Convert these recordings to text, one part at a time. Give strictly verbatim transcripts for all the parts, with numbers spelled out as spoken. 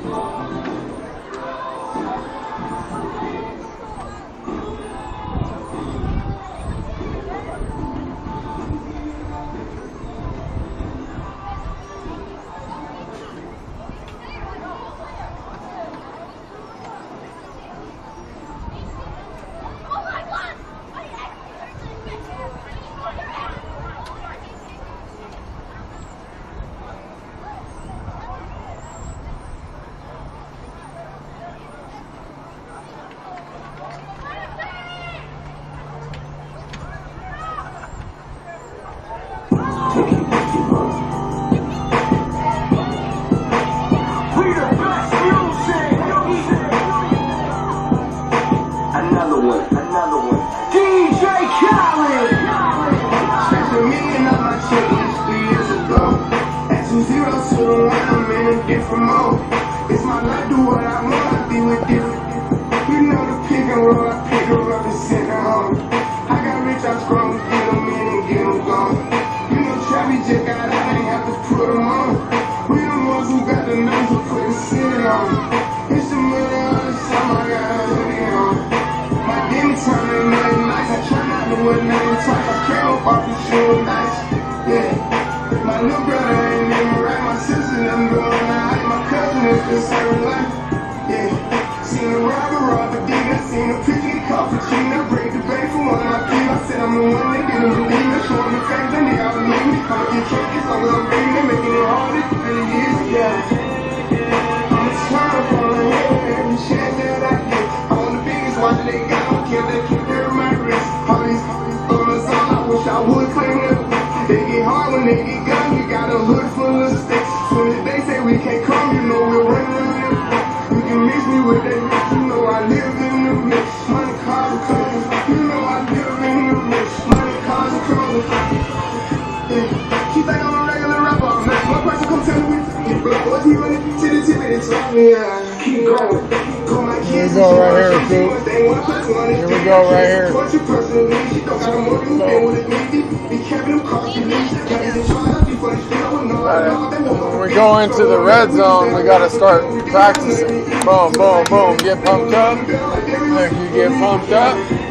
Start practicing. Boom, boom, boom. Get pumped up. Look, you get pumped up.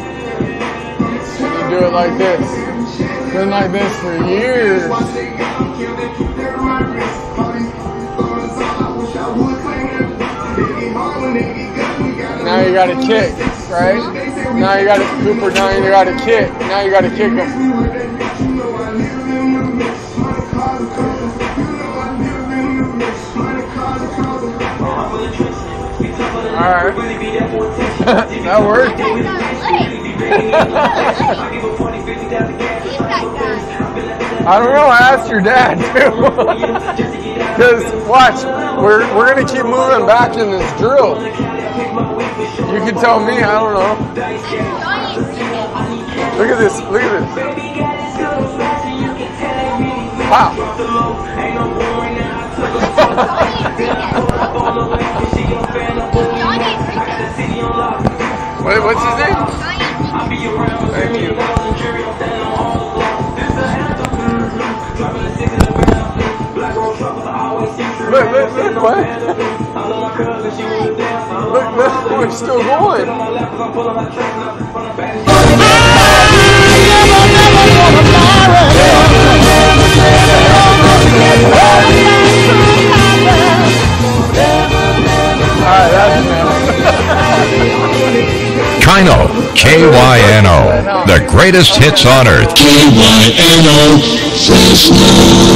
You do it like this. Been like this for years. Now you got to kick, right? Now you got to Cooper. Now you got to kick. Now you got to kick them. Alright. That worked. I don't know, I asked your dad too. Because watch, we're we're gonna keep moving back in this drill. You can tell me, I don't know. Look at this, look at this. Wow. What, what's his name? Thank you. Look, look, look, what? Look, look, we're still going. Alright, that's enough. Kino, K Y N O, the greatest hits on earth. K Y N O, Fresno.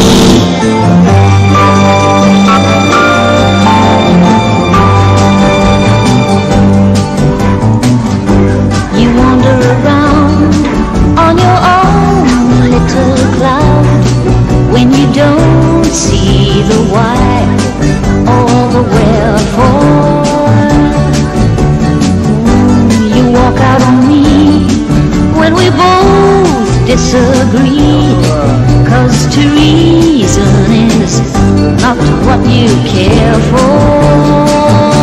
You wander around on your own little cloud when you don't see the why or the wherefore. Walk out on me when we both disagree, 'cause to reason is not what you care for.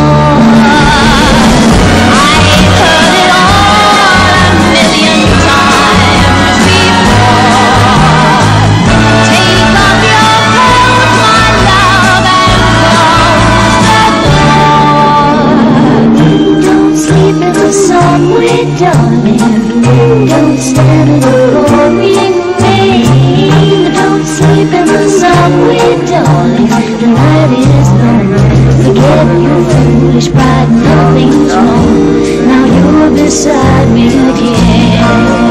I've heard it all a million times before. Take off your coat, my love, and close the door. Don't stand in the pouring rain. Don't sleep in the subway, darling. The night is long. Forget your foolish pride, nothing's wrong. Now you're beside me again.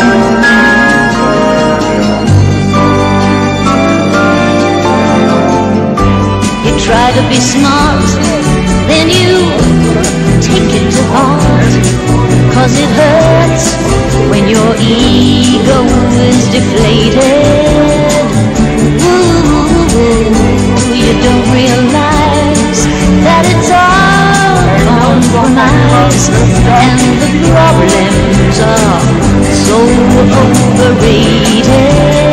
You try to be smart, then you take it to heart. Cause it hurts when your ego is deflated. Ooh, you don't realize that it's all compromise, and the problems are so overrated.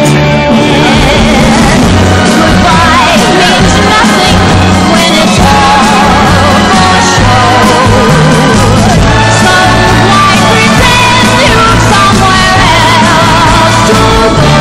Goodbye means nothing when it's all for show. So why pretend you're somewhere else to go?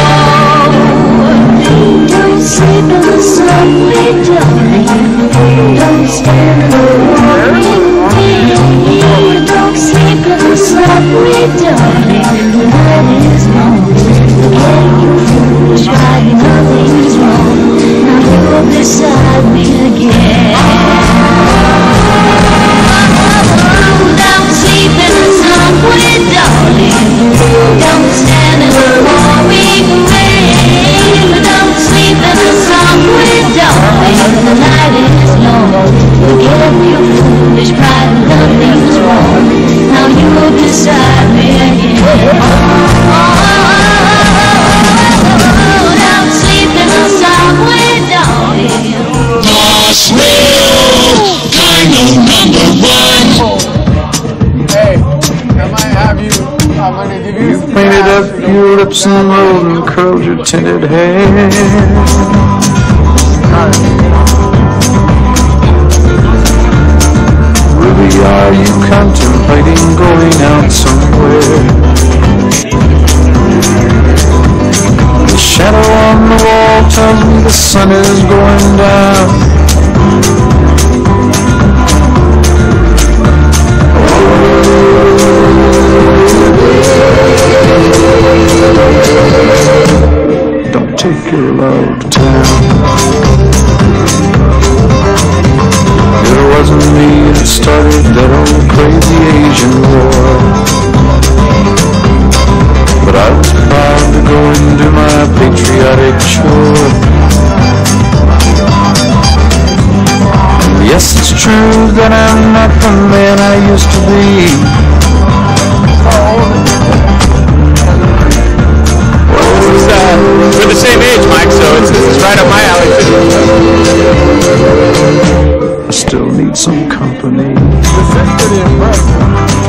Don't sleep in the subway, darling. Don't stand in the warming rain. Don't sleep in the subway, darling. The night is long. Forget your foolish pride, nothing's wrong. Now you're beside me again. Don't sleep in the subway, darling. Don't stand in the pouring rain. Don't sleep in the subway, darling. The night is long. Forget your foolish pride, nothing's wrong. Now you're beside me again. Don't sleep in the subway, darling. Hey, I might have you. I'm gonna give you some Painted cash up for your lips and rolled and curled your tinted hair. Ruby, are you contemplating going out somewhere? The shadow on the wall tells me the sun is going down. Don't take your love to town. It wasn't me that started that old crazy Asian war, but I was proud to go and do my patriotic chore. Yes, it's true that I'm not the man I used to be. It's, uh, we're the same age, Mike, so it's, it's right up my alley, too. I still need some company. This is pretty impressive.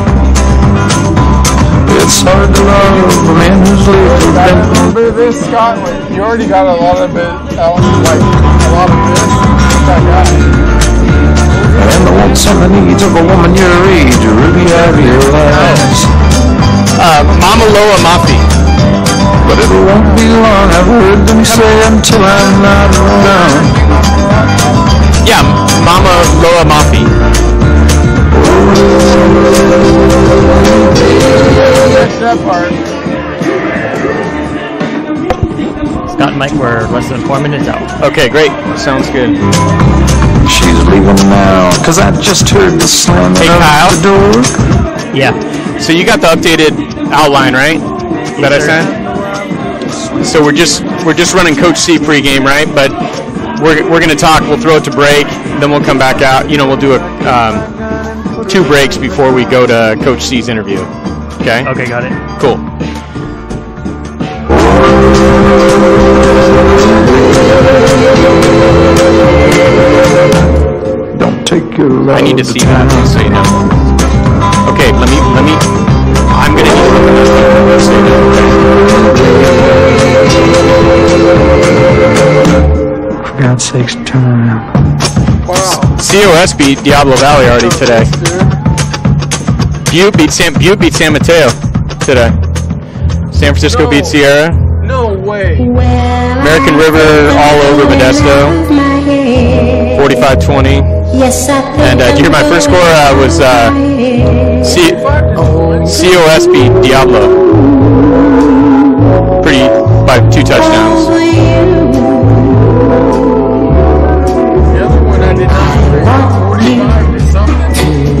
It's hard to love a man who's lived with them. Remember this, Scott? Like, you already got a lot of it, out, like a lot of this. That guy. And the wants and the needs of a woman your age, Ruby, I realize. Uh, Mama Loa Mafi. But it won't be long, I've heard them say, until I'm not around. Yeah, Mama Loa Mafi. Catch that part. Scott and Mike, we're less than four minutes out. Okay, great. Sounds good. She's leaving now, cause I just heard the slam Hey, of Kyle. the door. Yeah. So you got the updated outline, right? That I sir. sent? So we're just we're just running Coach C pregame, right? But we're we're gonna talk. We'll throw it to break, then we'll come back out. You know, we'll do a um, two breaks before we go to Coach C's interview. Okay. Okay, got it. Cool. Don't take your love I need to to see town. that, just so you know. Okay, let me let me. I'm gonna need to look at this thing, just so you know. For God's sakes, turn around. Wow. C O S beat Diablo Valley already today. Butte beat San Butte beat San Mateo today. San Francisco No. beat Sierra. No way. American River all over Modesto. forty-five twenty. Yes, I think And uh, did you hear my first score uh, was uh, C- C O S beat Diablo. Pretty, by two touchdowns. The other one I did not forty-five to something.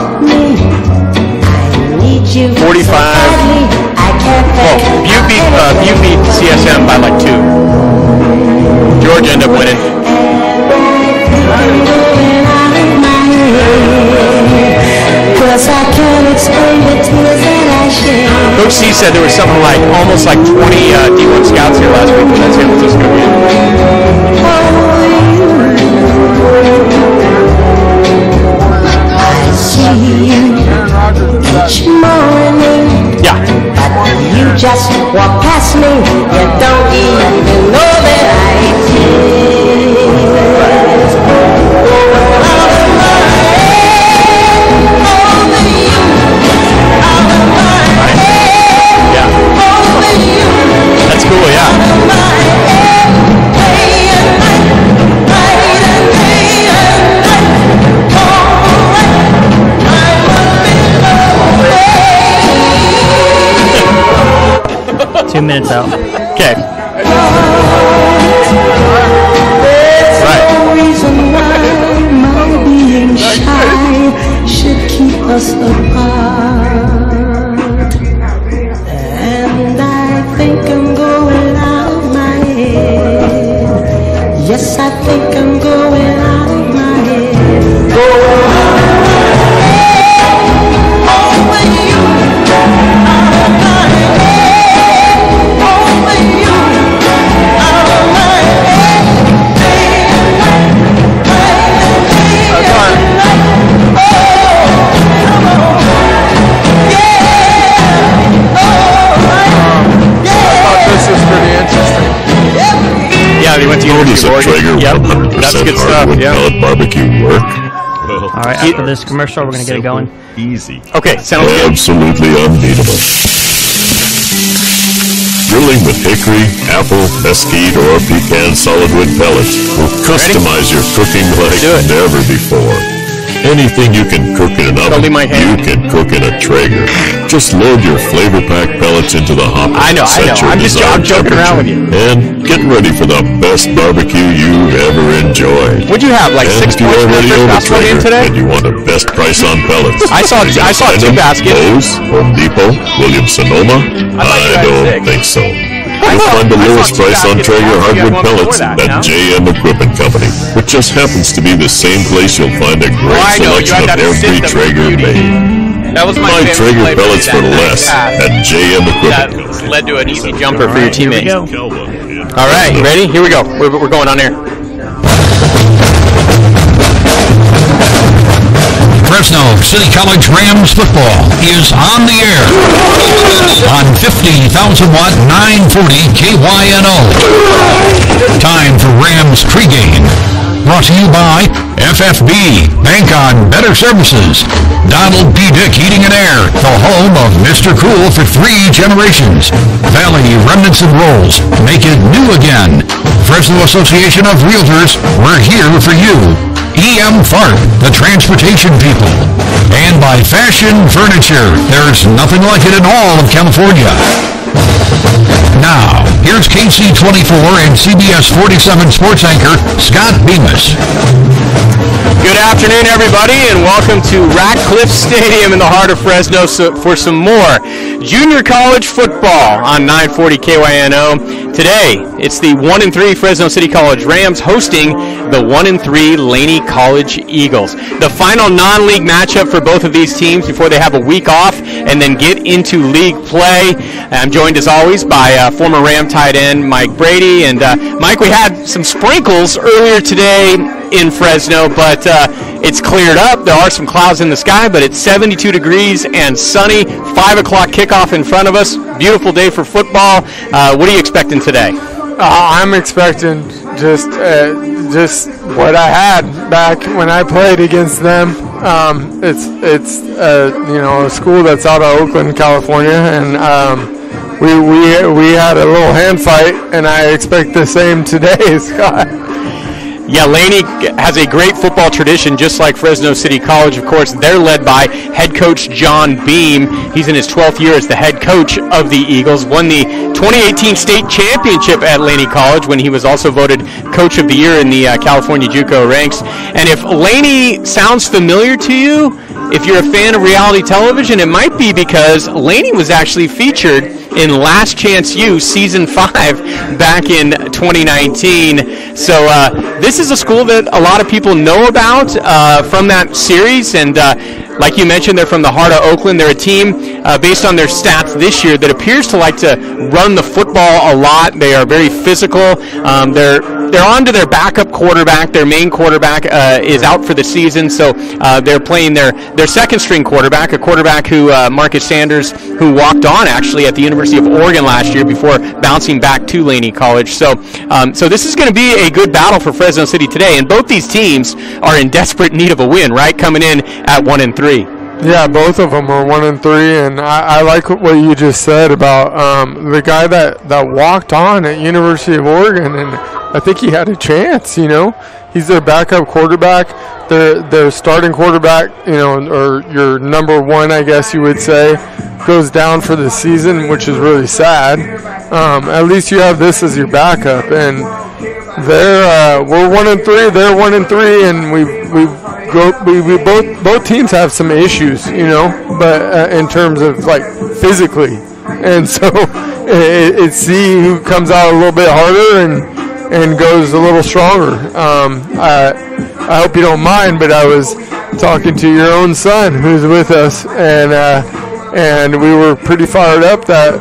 forty-five. Oh, Butte beat, uh, Butte beat C S M by like two. Georgia ended up winning. Coach C said there was something like almost like twenty uh, D one scouts here last week from that San Francisco game. Yeah. You just walk past me, you don't even know that I exist. Yeah. That's cool, yeah. Two minutes out. Okay. Right. Reason why my being shy should keep us apart. And I think I'm going out of my head. Yes, I think I'm going out of my head. Over you, out of my head. Over you, out of my This is pretty interesting. Yeah, they went to How does University a of Traeger Oregon. Yep, one hundred that's percent good stuff. hardwood Yeah. pellet barbecue work? All right, after this commercial, we're going to get it going. Easy. Okay, sounds good. Absolutely unbeatable. Grilling with hickory, apple, mesquite, or pecan solid wood pellets will customize your cooking like Do it. never before. Anything you can cook in an Don't leave oven, my you hand. can cook in a Traeger. Just load your flavor pack pellets into the hopper. I know, and I set know. your I'm just desired I'm joking around with you. And get ready for the best barbecue you've ever enjoyed. What'd you have, like And six if you're points for the already first over basketball game Traeger today? and you want the best price on pellets, I saw- are you gonna I saw find two them? baskets. Lowe's, Home Depot, Williams-Sonoma? I thought you I had don't six. think so. I You'll saw- find the I saw lowest two price on baskets. Traeger You had hardwood one pellets before that, at no? J M Equipment Company, which just happens to be the same place you'll find a great Oh, I know. You selection had of that every system Traeger with beauty. made. That was my Buy favorite Traeger play pellets that for night less pass. at J M Equipment That Company. led to an easy jumper for All your right, here we teammate. go. All right, you ready? Here we go. We're, we're going on air. Fresno City College Rams football is on the air on fifty thousand watt nine forty K Y N O. Time for Rams pregame. Brought to you by F F B, Bank on Better Services. Donald P. Dick Heating and Air, the home of Mister Cool for three generations. Valley Remnants and Rolls, make it new again. Fresno Association of Realtors, we're here for you. E M Fart, the transportation people. And by Fashion Furniture, there's nothing like it in all of California. Now, here's K C twenty-four and C B S forty-seven sports anchor, Scott Bemis. Good afternoon, everybody, and welcome to Ratcliffe Stadium in the heart of Fresno so, for some more junior college football on nine forty K Y N O. Today, it's the one and three Fresno City College Rams hosting the one and three Laney College Eagles. The final non-league matchup for both of these teams before they have a week off and then get into league play. I'm joined, as always, by uh, former Ram tight end Mike Brady. And uh, Mike, we had some sprinkles earlier today in Fresno, but uh, it's cleared up. There are some clouds in the sky, but it's seventy-two degrees and sunny. five o'clock kickoff in front of us. Beautiful day for football. Uh, what are you expecting today? Uh, I'm expecting just uh, just what I had back when I played against them. Um, it's it's uh, you know a school that's out of Oakland, California, and um, we we we had a little hand fight, and I expect the same today, Scott. Yeah, Laney has a great football tradition, just like Fresno City College. Of course, they're led by head coach John Beam. He's in his twelfth year as the head coach of the Eagles. Won the twenty eighteen state championship at Laney College when he was also voted coach of the year in the uh, California JUCO ranks. And if Laney sounds familiar to you, if you're a fan of reality television, it might be because Laney was actually featured in Last Chance U Season five back in twenty nineteen. So uh, this is a school that a lot of people know about uh, from that series. And uh, like you mentioned, they're from the heart of Oakland. They're a team, uh, based on their stats this year, that appears to like to run the football a lot. They are very physical. Um, they're They're on to their backup quarterback. Their main quarterback uh, is out for the season, so uh, they're playing their, their second-string quarterback, a quarterback who, uh, Marcus Sanders, who walked on, actually, at the University of Oregon last year before bouncing back to Laney College. So um, so this is going to be a good battle for Fresno City today, and both these teams are in desperate need of a win, right, coming in at one and three. Yeah, both of them are one and three, and I, I like what you just said about um, the guy that, that walked on at University of Oregon, and I think he had a chance. You know, he's their backup quarterback, their their starting quarterback. You know, or your number one, I guess you would say, goes down for the season, which is really sad. Um, at least you have this as your backup, and they're uh, we're one and three, they're one and three, and we we go we, we both both teams have some issues, you know, but uh, in terms of like physically, and so it, it's see who comes out a little bit harder and and goes a little stronger. Um, I I hope you don't mind, but I was talking to your own son who's with us, and uh, and we were pretty fired up that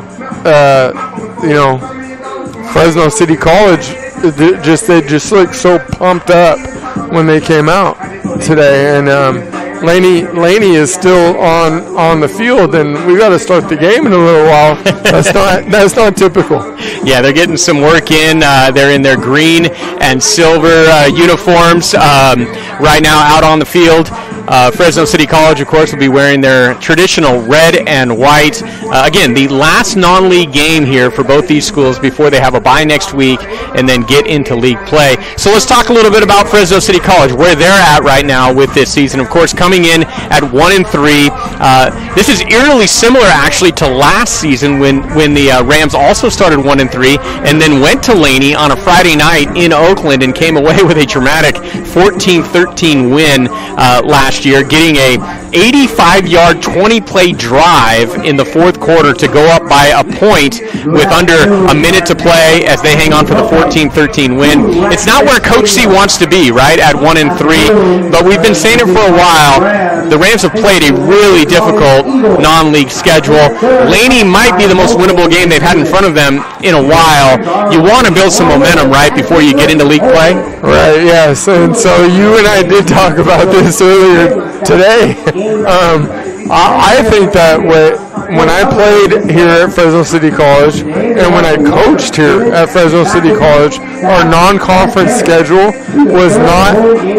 uh, you know Fresno City College. It just they just looked so pumped up when they came out today, and um, Laney Laney is still on, on the field, and we got to start the game in a little while. That's not that's not typical. Yeah, they're getting some work in. Uh, they're in their green and silver uh, uniforms um, right now out on the field. Uh, Fresno City College, of course, will be wearing their traditional red and white. Uh, again, the last non-league game here for both these schools before they have a bye next week and then get into league play. So let's talk a little bit about Fresno City College, where they're at right now with this season. Of course, coming in at one and three. Uh, this is eerily similar, actually, to last season when when the uh, Rams also started one and three and then went to Laney on a Friday night in Oakland and came away with a dramatic fourteen thirteen win uh, last year, getting a eighty-five yard, twenty play drive in the fourth quarter to go up by a point with under a minute to play as they hang on for the fourteen thirteen win. It's not where Coach C wants to be, right, at one and three, but we've been saying it for a while. The Rams have played a really difficult non-league schedule. Laney might be the most winnable game they've had in front of them in a while. You want to build some momentum, right, before you get into league play? Right, yes, and so you and I did talk about this earlier today. Um, I, I think that when I played here at Fresno City College and when I coached here at Fresno City College, our non-conference schedule was not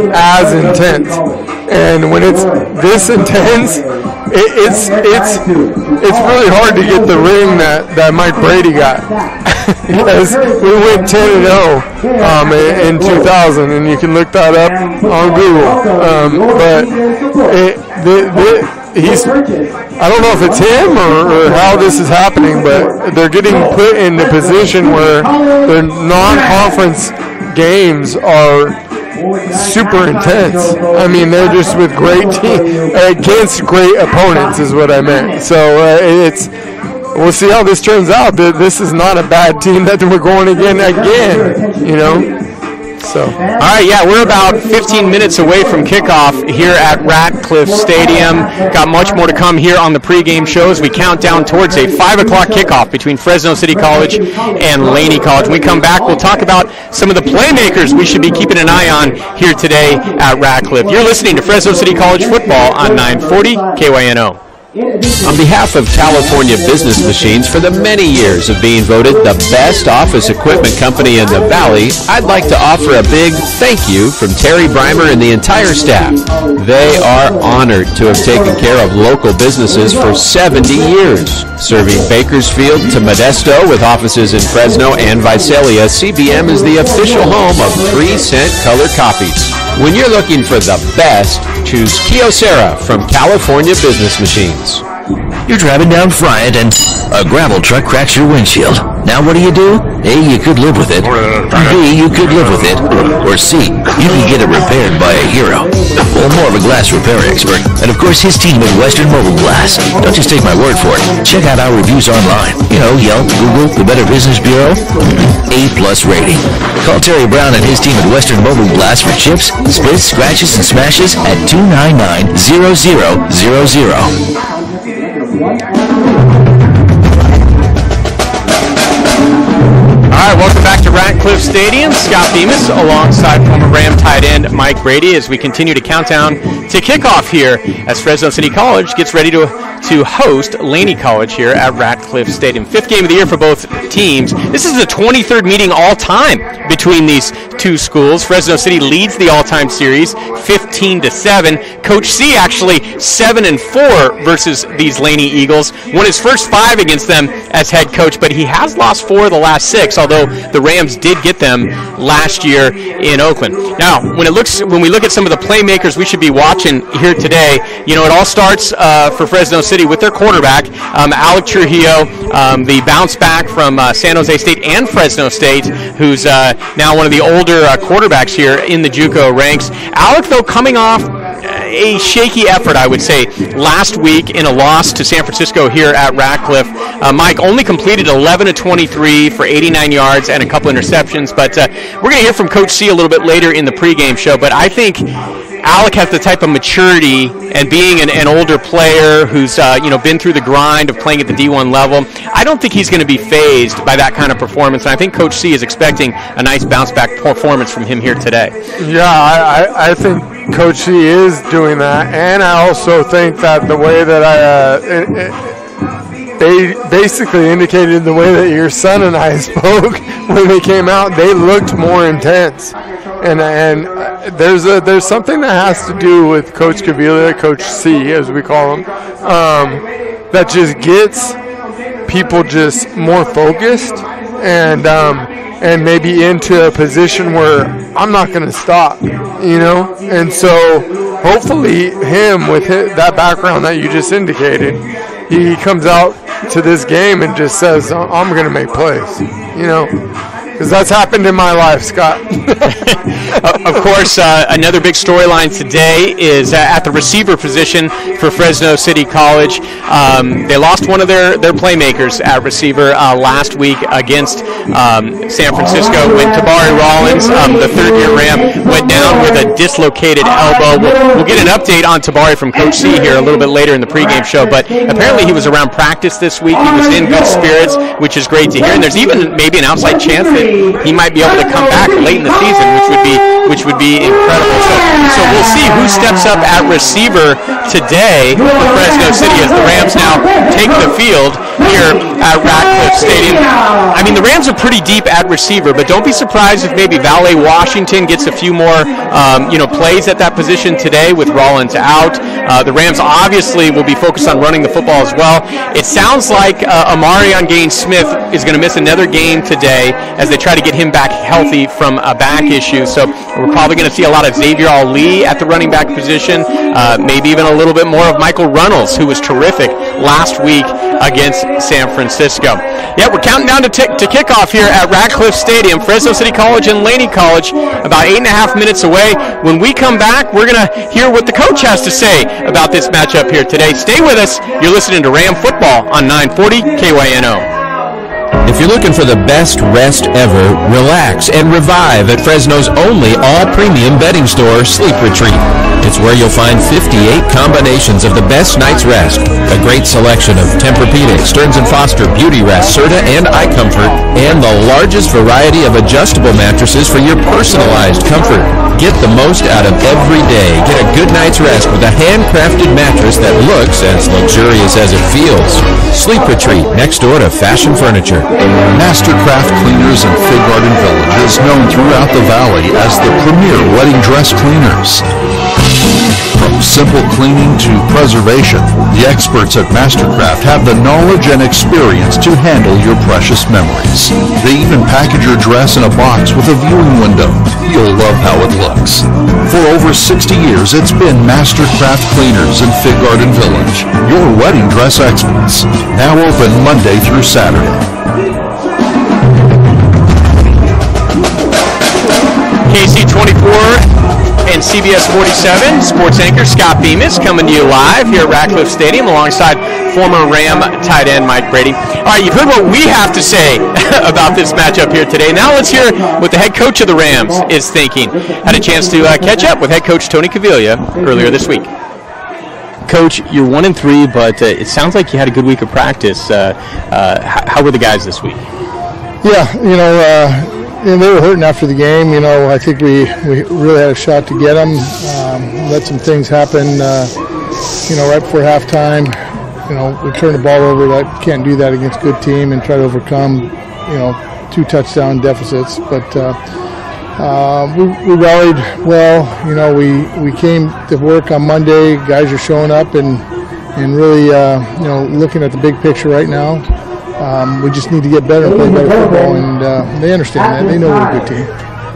as intense. And when it's this intense, it, it's it's it's really hard to get the ring that, that Mike Brady got. Because we went ten and oh um, in two thousand, and you can look that up on Google. Um, but it, the, the, he's, I don't know if it's him or, or how this is happening, but they're getting put in the position where their non-conference games are super intense. I mean, they're just with great team against great opponents is what I meant. So uh, it's we'll see how this turns out. This is not a bad team that we're going again again, you know. So, all right, yeah, we're about fifteen minutes away from kickoff here at Ratcliffe Stadium. Got much more to come here on the pregame show as we count down towards a five o'clock kickoff between Fresno City College and Laney College. When we come back, we'll talk about some of the playmakers we should be keeping an eye on here today at Ratcliffe. You're listening to Fresno City College football on nine forty K Y N O. On behalf of California Business Machines, for the many years of being voted the best office equipment company in the Valley, I'd like to offer a big thank you from Terry Breimer and the entire staff. They are honored to have taken care of local businesses for seventy years. Serving Bakersfield to Modesto with offices in Fresno and Visalia, C B M is the official home of three cent color copies. When you're looking for the best, choose Kyocera from California Business Machines. You're driving down Friant and a gravel truck cracks your windshield. Now what do you do? A, you could live with it. B, you could live with it. Or C, you can get it repaired by a hero. Well, more of a glass repair expert. And of course his team at Western Mobile Glass. Don't just take my word for it. Check out our reviews online. You know, Yelp, Google, the Better Business Bureau. A plus rating. Call Terry Brown and his team at Western Mobile Glass for chips, splits, scratches, and smashes at two nine nine, zero zero zero zero. All right, welcome back to Ratcliffe Stadium. Scott Bemis alongside former Ram tight end Mike Brady as we continue to count down to kickoff here as Fresno City College gets ready to to host Laney College here at Ratcliffe Stadium. Fifth game of the year for both teams. This is the twenty-third meeting all-time between these two schools. Fresno City leads the all-time series fifteen to seven. Coach C actually seven and four versus these Laney Eagles. Won his first five against them as head coach, but he has lost four of the last six, although the Rams did get them last year in Oakland. Now, when it looks, when we look at some of the playmakers we should be watching here today, you know, it all starts uh, for Fresno City with their quarterback, um, Alec Trujillo, um, the bounce back from uh, San Jose State and Fresno State, who's uh, now one of the older uh, quarterbacks here in the JUCO ranks. Alec, though, coming off a shaky effort, I would say, last week in a loss to San Francisco here at Ratcliffe. Uh, Mike only completed eleven of twenty-three for eighty-nine yards and a couple interceptions, but uh, we're going to hear from Coach C a little bit later in the pregame show, but I think Alec has the type of maturity, and being an, an older player who's uh, you know been through the grind of playing at the D one level, I don't think he's going to be fazed by that kind of performance. And I think Coach C is expecting a nice bounce-back performance from him here today. Yeah, I, I, I think Coach C is doing that, and I also think that the way that I uh, it, it, they basically indicated the way that your son and I spoke when they came out, they looked more intense. And and there's a there's something that has to do with Coach Cavilla, Coach C, as we call him, um, that just gets people just more focused and um, and maybe into a position where I'm not going to stop, you know. And so hopefully him with his, that background that you just indicated, he comes out to this game and just says, I'm going to make plays, you know. Because that's happened in my life, Scott. Of course, uh, another big storyline today is uh, at the receiver position for Fresno City College. Um, they lost one of their, their playmakers at receiver uh, last week against um, San Francisco when Tabari Rollins, um, the third-year Ram, went down with a dislocated elbow. We'll, we'll get an update on Tabari from Coach C here a little bit later in the pregame show, but apparently he was around practice this week. He was in good spirits, which is great to hear. And there's even maybe an outside chance that he might be able to come back late in the season, which would be which would be incredible. So, so we'll see who steps up at receiver today for Fresno City as the Rams now take the field here at Ratcliffe Stadium. I mean, the Rams are pretty deep at receiver, but don't be surprised if maybe Valet Washington gets a few more, um, you know, plays at that position today with Rollins out. Uh, the Rams obviously will be focused on running the football as well. It sounds like uh, Amarion Gaines-Smith is going to miss another game today as they try to get him back healthy from a back issue. So we're probably going to see a lot of Xavier Ali at the running back position, uh, maybe even a little bit more of Michael Runnels, who was terrific last week against San Francisco. Yeah, we're counting down to, t- to kickoff here at Ratcliffe Stadium. Fresno City College and Laney College about eight and a half minutes away. When we come back, we're going to hear what the coach has to say about this matchup here today. Stay with us. You're listening to Ram Football on nine forty K Y N O. If you're looking for the best rest ever, relax and revive at Fresno's only all-premium bedding store, Sleep Retreat. It's where you'll find fifty-eight combinations of the best night's rest, a great selection of Tempur-Pedic, Stearns and Foster, Beauty Rest, Serta, and iComfort, and the largest variety of adjustable mattresses for your personalized comfort. Get the most out of every day. Get a good night's night's rest with a handcrafted mattress that looks as luxurious as it feels. Sleep Retreat, next door to Fashion Furniture. Mastercraft Cleaners in Fig Garden Village is known throughout the valley as the premier wedding dress cleaners. From simple cleaning to preservation, the experts at Mastercraft have the knowledge and experience to handle your precious memories. They even package your dress in a box with a viewing window. You'll love how it looks. For over sixty years, it's been Mastercraft Cleaners in Fig Garden Village, your wedding dress experts. Now open Monday through Saturday. K C twenty-four and C B S forty-seven, sports anchor Scott Bemis coming to you live here at Ratcliffe Stadium alongside former Ram tight end Mike Brady. All right, you've heard what we have to say about this matchup here today. Now let's hear what the head coach of the Rams is thinking. Had a chance to uh, catch up with head coach Tony Caviglia earlier this week. Coach, you're one and three, but uh, it sounds like you had a good week of practice. Uh, uh, how, how were the guys this week? Yeah, you know, uh, And they were hurting after the game. You know, I think we, we really had a shot to get them. Um, let some things happen, uh, you know, right before halftime. You know, we turned the ball over. That can't do that against a good team and try to overcome, you know, two touchdown deficits. But uh, uh, we, we rallied well. You know, we, we came to work on Monday. Guys are showing up and, and really, uh, you know, looking at the big picture right now. Um, we just need to get better and play better football, and uh, they understand that. They know we're a good team.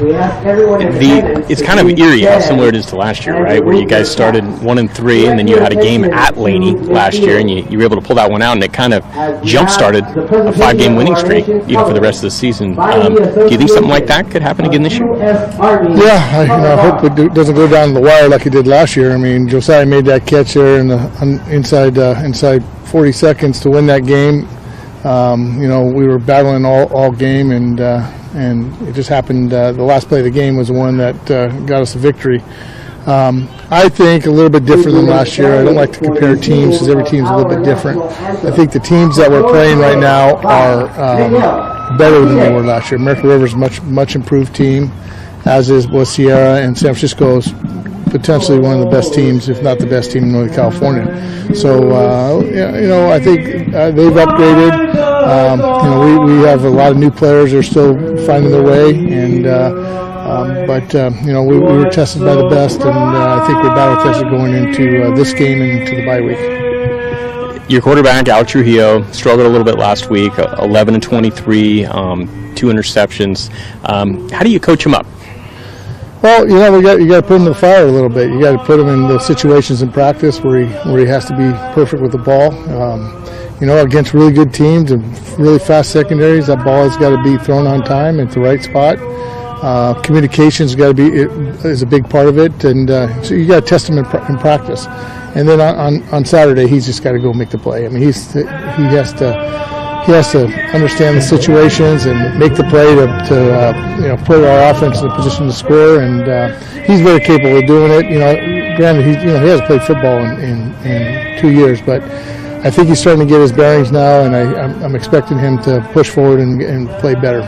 The, it's kind of eerie how similar it is to last year, right? Where you guys started one and three, and then you had a game at Laney last year, and you, you were able to pull that one out, and it kind of jump-started a five-game winning streak, you know, for the rest of the season. Um, do you think something like that could happen again this year? Yeah, I, you know, I hope it do, doesn't go down the wire like it did last year. I mean, Josiah made that catch there in the on, inside uh, inside forty seconds to win that game. Um, you know, we were battling all, all game, and uh, and it just happened. Uh, the last play of the game was the one that uh, got us a victory. Um, I think a little bit different than last year. I don't like to compare teams because every team's a little bit different. I think the teams that we're playing right now are um, better than they were last year. American River's a much much improved team, as is was Sierra, and San Francisco's potentially one of the best teams, if not the best team in Northern California. So, uh, you know, I think uh, they've upgraded. Um, you know, we, we have a lot of new players that are still finding their way, and uh, um, but uh, you know, we, we were tested by the best, and uh, I think we're battle tested going into uh, this game and into the bye week. Your quarterback, Alex Trujillo, struggled a little bit last week, eleven and twenty-three, um, two interceptions. Um, how do you coach him up? Well, you know, we got you got to put him in the fire a little bit. You got to put him in those situations in practice where he where he has to be perfect with the ball. Um, you know, against really good teams and really fast secondaries, that ball has got to be thrown on time at the right spot. Uh, communication's got to be it, is a big part of it, and uh, so you got to test him in, pr- in practice. And then on, on, on Saturday, he's just got to go make the play. I mean, he's he has to. He has to understand the situations and make the play to, to uh, you know, put our offense in a position to score. And uh, he's very capable of doing it. You know, granted, he you know he hasn't played football in, in, in two years, but I think he's starting to get his bearings now, and I, I'm, I'm expecting him to push forward and, and play better.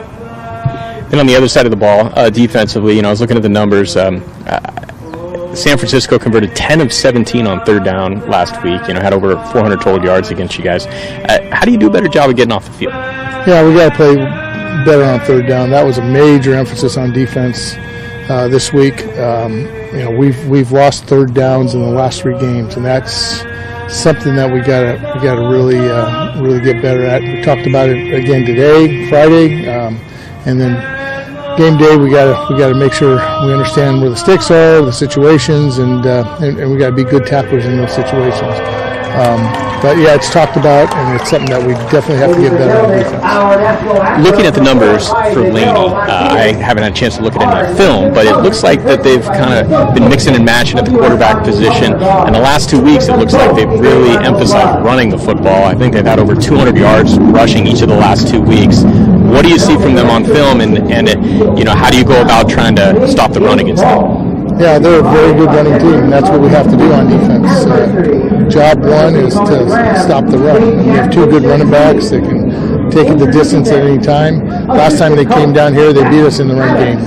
And on the other side of the ball, uh, defensively, you know, I was looking at the numbers. Um, uh, San Francisco converted ten of seventeen on third down last week. You know, had over four hundred total yards against you guys. Uh, how do you do a better job of getting off the field? Yeah, we got to play better on third down. That was a major emphasis on defense uh, this week. Um, you know, we've we've lost third downs in the last three games, and that's something that we gotta we gotta really uh, really get better at. We talked about it again today, Friday, um, and then. Game day, we gotta we gotta make sure we understand where the sticks are, the situations, and uh, and, and we gotta be good tacklers in those situations. Um, but yeah, it's talked about, and it's something that we definitely have to get better on defense. Looking at the numbers for Laney, uh, I haven't had a chance to look at any of the film, but it looks like that they've kind of been mixing and matching at the quarterback position. And the last two weeks, it looks like they've really emphasized running the football. I think they've had over two hundred yards rushing each of the last two weeks. What do you see from them on film, and, and it, you know, how do you go about trying to stop the run against them? Yeah, they're a very good running team, and that's what we have to do on defense. Uh, job one is to stop the run. And we have two good running backs that can take it the distance at any time. Last time they came down here, they beat us in the run game. Um,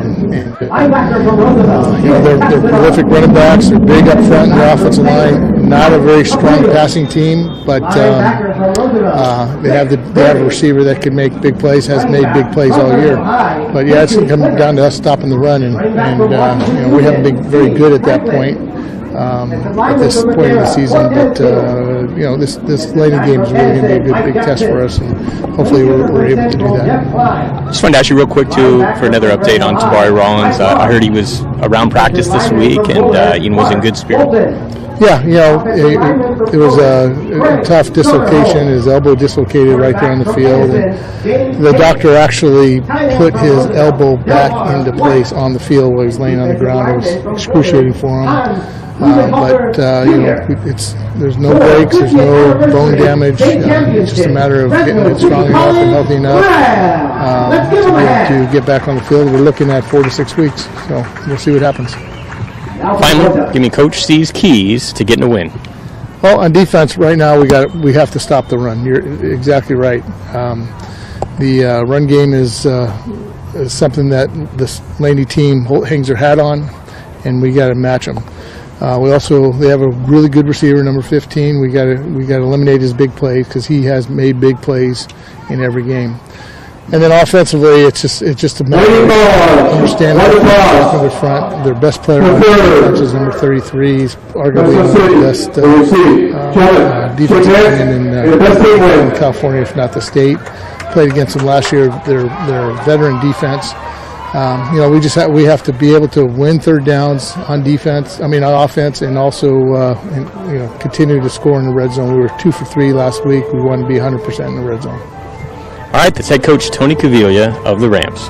Um, and, uh, you know, they're, they're prolific running backs. They're big up front in the offensive line. Not a very strong passing team, but um, uh, they have the they have a receiver that can make big plays. Has made big plays all year. But yeah, it's coming down to us stopping the run, and, and uh, you know, we haven't been very good at that point. Um, at this point in the season, but uh, you know, this this Laney game is really going to be a good big test for us, and hopefully we're, we're able to do that. Just wanted to ask you real quick too for another update on Tabari Rollins. Uh, I heard he was around practice this week and uh, you know, was in good spirit. Yeah, you know, it, it was a, a tough dislocation. His elbow dislocated right there on the field, and the doctor actually put his elbow back into place on the field while he was laying on the ground. It was excruciating for him. Uh, but uh, you know, it's there's no breaks, there's no bone damage. Uh, it's just a matter of getting it strong enough and healthy enough uh, to be able to get back on the field. We're looking at four to six weeks, so we'll see what happens. Finally, give me Coach C's keys to getting a win. Well, on defense, right now we got we have to stop the run. You're exactly right. Um, the uh, run game is, uh, is something that this Laney team hangs their hat on, and we got to match them. Uh, we also they have a really good receiver, number fifteen. We got to we got to eliminate his big plays because he has made big plays in every game. And then offensively, it's just it's just a matter of understanding working their front. Their best player on defense is number thirty-three. He's arguably the best uh, uh, defensive lineman in, uh, in California, if not the state. Played against them last year. They're they're a veteran defense. Um, you know, we just have, we have to be able to win third downs on defense. I mean, on offense, and also uh, and, you know, continue to score in the red zone. We were two for three last week. We want to be one hundred percent in the red zone. All right, that's head coach Tony Caviglia of the Rams.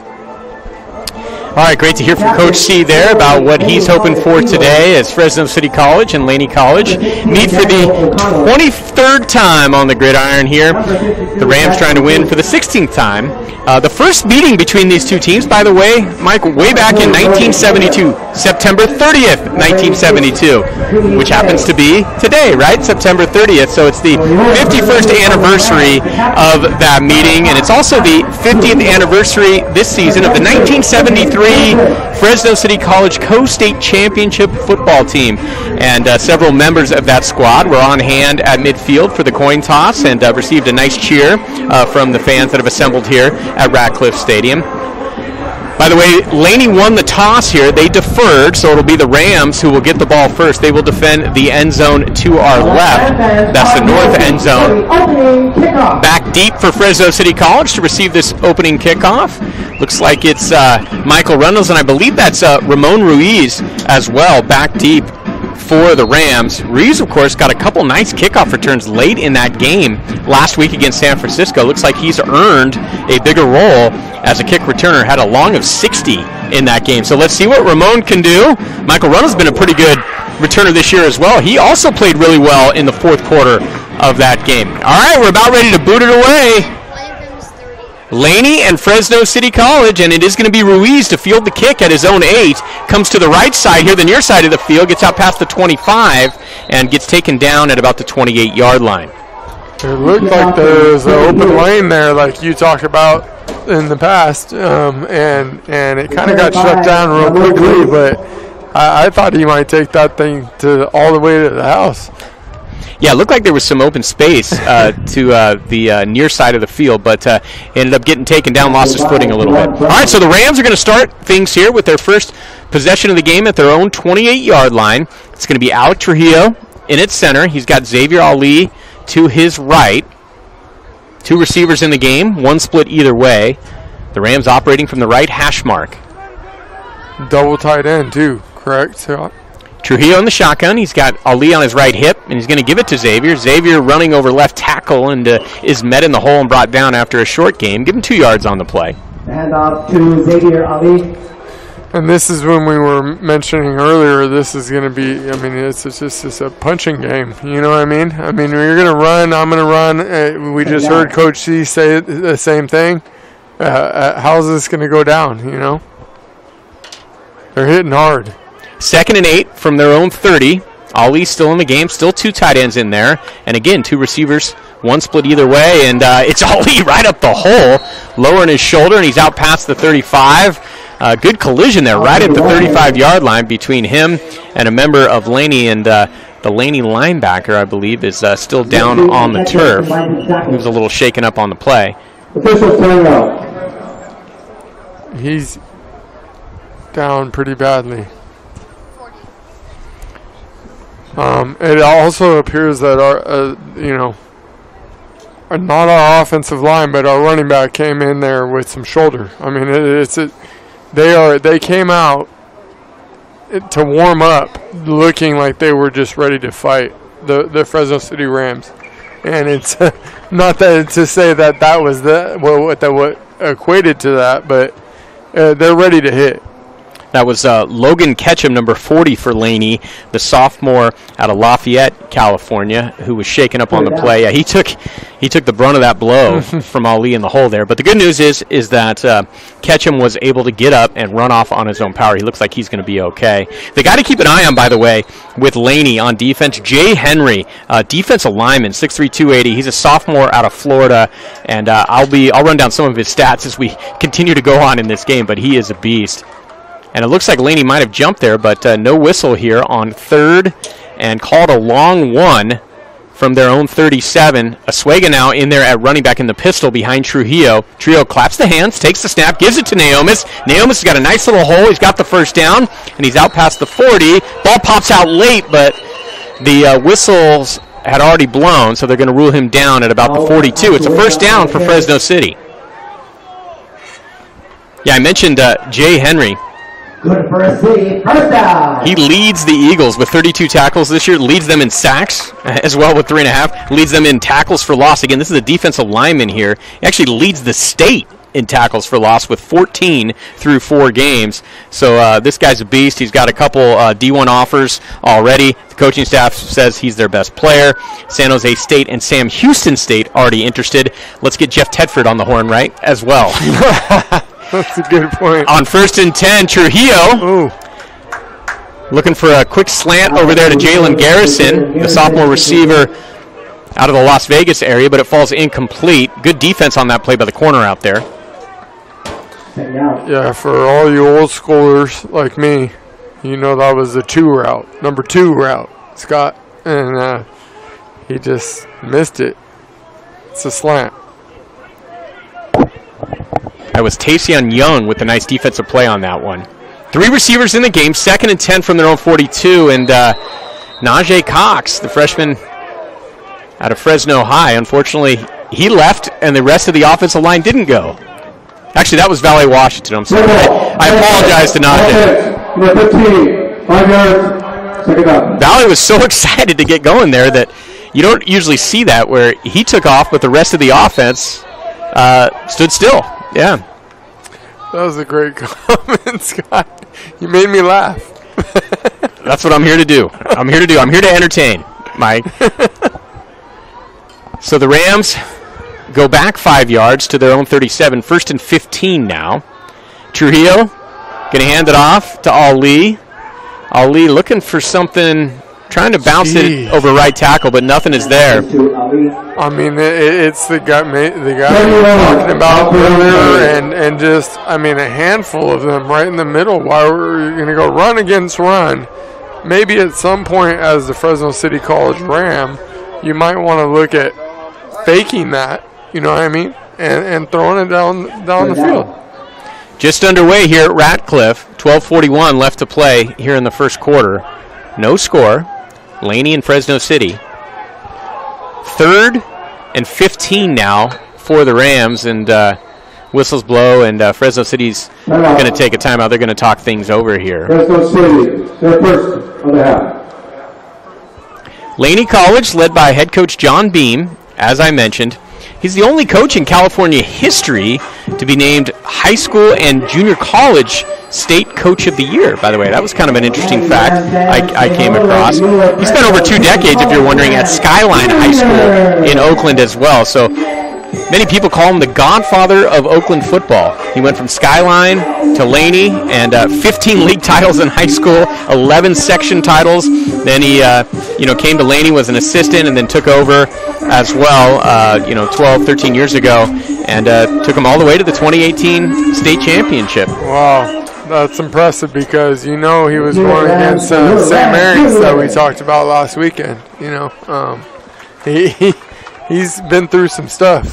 All right, great to hear from Coach C there about what he's hoping for today as Fresno City College and Laney College meet for the twenty-third time on the gridiron here. The Rams trying to win for the sixteenth time. Uh, the first meeting between these two teams, by the way, Mike, way back in nineteen seventy-two, September thirtieth, nineteen seventy-two, which happens to be today, right? September thirtieth. So it's the fifty-first anniversary of that meeting, and it's also the fiftieth anniversary this season of the nineteen seventy-three Fresno City College Co-State Championship football team. And uh, several members of that squad were on hand at midfield for the coin toss and uh, received a nice cheer uh, from the fans that have assembled here at Ratcliffe Stadium. By the way, Laney won the toss here. They deferred, so it'll be the Rams who will get the ball first. They will defend the end zone to our left. That's the north end zone. Back deep for Fresno City College to receive this opening kickoff. Looks like it's uh, Michael Reynolds, and I believe that's uh, Ramon Ruiz as well, back deep for the Rams. Ruiz, of course, got a couple nice kickoff returns late in that game last week against San Francisco. Looks like he's earned a bigger role as a kick returner. Had a long of sixty in that game. So let's see what Ramon can do. Michael Reynolds has been a pretty good returner this year as well. He also played really well in the fourth quarter of that game. All right, we're about ready to boot it away. Laney and Fresno City College, and it is going to be Ruiz to field the kick at his own eight. Comes to the right side here, the near side of the field, gets out past the twenty-five, and gets taken down at about the twenty-eight-yard line. It looked like there was an open lane there, like you talked about in the past, um, and and it kind of got shut down real quickly, but I, I thought he might take that thing to all the way to the house. Yeah, it looked like there was some open space uh, to uh, the uh, near side of the field, but uh, ended up getting taken down, lost his footing a little bit. All right, so the Rams are going to start things here with their first possession of the game at their own twenty-eight-yard line. It's going to be Alec Trujillo in its center. He's got Xavier Ali to his right. Two receivers in the game, one split either way. The Rams operating from the right hash mark. Double tight end, too, correct? So Trujillo in the shotgun. He's got Ali on his right hip, and he's going to give it to Xavier. Xavier running over left tackle and uh, is met in the hole and brought down after a short game. Give him two yards on the play. And off to Xavier Ali. And this is when we were mentioning earlier, this is going to be, I mean, it's, it's just it's a punching game. You know what I mean? I mean, you're going to run, I'm going to run. Uh, we just heard Coach C say the same thing. Uh, uh, how's this going to go down, you know? They're hitting hard. Second and eight from their own thirty. Ali still in the game, still two tight ends in there. And again, two receivers, one split either way. And uh, it's Ali right up the hole, lowering his shoulder, and he's out past the thirty-five. Uh, good collision there, right at the thirty-five-yard line between him and a member of Laney, and uh, the Laney linebacker, I believe, is uh, still down on the turf. He was a little shaken up on the play. He's down pretty badly. Um, it also appears that our, uh, you know, not our offensive line, but our running back came in there with some shoulder. I mean, it, it's it, they are they came out to warm up, looking like they were just ready to fight the the Fresno City Rams, and it's not that to say that that was the what what, that what equated to that, but uh, they're ready to hit. That was uh, Logan Ketchum, number forty for Laney, the sophomore out of Lafayette, California, who was shaken up on the play. Yeah, he took he took the brunt of that blow from Ali in the hole there. But the good news is is that uh, Ketchum was able to get up and run off on his own power. He looks like he's going to be okay. The guy to keep an eye on, by the way, with Laney on defense, Jay Henry, uh, defensive lineman, six three, two eighty. He's a sophomore out of Florida, and uh, I'll be I'll run down some of his stats as we continue to go on in this game. But he is a beast. And it looks like Laney might have jumped there, but uh, no whistle here on third, and called a long one from their own thirty-seven. Oswego now in there at running back in the pistol behind Trujillo. Trujillo claps the hands, takes the snap, gives it to Naomis. Naomis has got a nice little hole. He's got the first down, and he's out past the forty. Ball pops out late, but the uh, whistles had already blown, so they're going to rule him down at about the forty-two. It's a first down for Fresno City. Yeah, I mentioned uh, Jay Henry. Good for a city. First down. He leads the Eagles with thirty-two tackles this year, leads them in sacks as well with three and a half, leads them in tackles for loss. Again, this is a defensive lineman here. He actually leads the state in tackles for loss with fourteen through four games. So uh, this guy's a beast. He's got a couple uh, D one offers already. The coaching staff says he's their best player. San Jose State and Sam Houston State already interested. Let's get Jeff Tedford on the horn, right, as well. That's a good point. On first and ten, Trujillo. Ooh. Looking for a quick slant over there to Jalen Garrison, the sophomore receiver out of the Las Vegas area, but it falls incomplete. Good defense on that play by the corner out there. Yeah, for all you old schoolers like me, you know that was the two route, number two route, Scott, and uh, he just missed it. It's a slant. That was Tayshaun Young with a nice defensive play on that one. Three receivers in the game, second and ten from their own forty-two, and uh, Najee Cox, the freshman out of Fresno High, unfortunately, he left, and the rest of the offensive line didn't go. Actually, that was Valley Washington. I'm sorry. I, I apologize to Najee. Number fifteen, five yards, second down. Valley was so excited to get going there that you don't usually see that, where he took off, but the rest of the offense uh, stood still. Yeah. That was a great comment, Scott. You made me laugh. That's what I'm here to do. I'm here to do. I'm here to entertain, Mike. So the Rams go back five yards to their own thirty-seven. First and fifteen now. Trujillo going to hand it off to Ali. Ali looking for something, trying to bounce Jeez. it over right tackle, but nothing is there. I mean, it, it's the guy, the guy we were talking about earlier, and, and just, I mean, a handful of them right in the middle. Why were you going to go run against run? Maybe at some point, as the Fresno City College Ram, you might want to look at faking that, you know what I mean, and, and throwing it down down the field. Just underway here at Ratcliffe. twelve forty-one left to play here in the first quarter. No score. Laney and Fresno City. Third and fifteen now for the Rams, and uh, whistles blow, and uh, Fresno City's going to take a timeout. They're going to talk things over here. Fresno City, their first of the half. Laney College, led by head coach John Beam, as I mentioned. He's the only coach in California history to be named high school and junior college state coach of the year, by the way. That was kind of an interesting fact I, I came across. He spent over two decades, if you're wondering, at Skyline High School in Oakland as well. So many people call him the godfather of Oakland football. He went from Skyline to Laney, and uh, fifteen league titles in high school, eleven section titles. Then he uh, you know, came to Laney, was an assistant, and then took over as well, uh, you know, twelve, thirteen years ago, and uh, took him all the way to the twenty eighteen state championship. Wow. that's impressive because you know he was going against uh, Saint Mary's that we talked about last weekend. You know, um, he, he he's been through some stuff.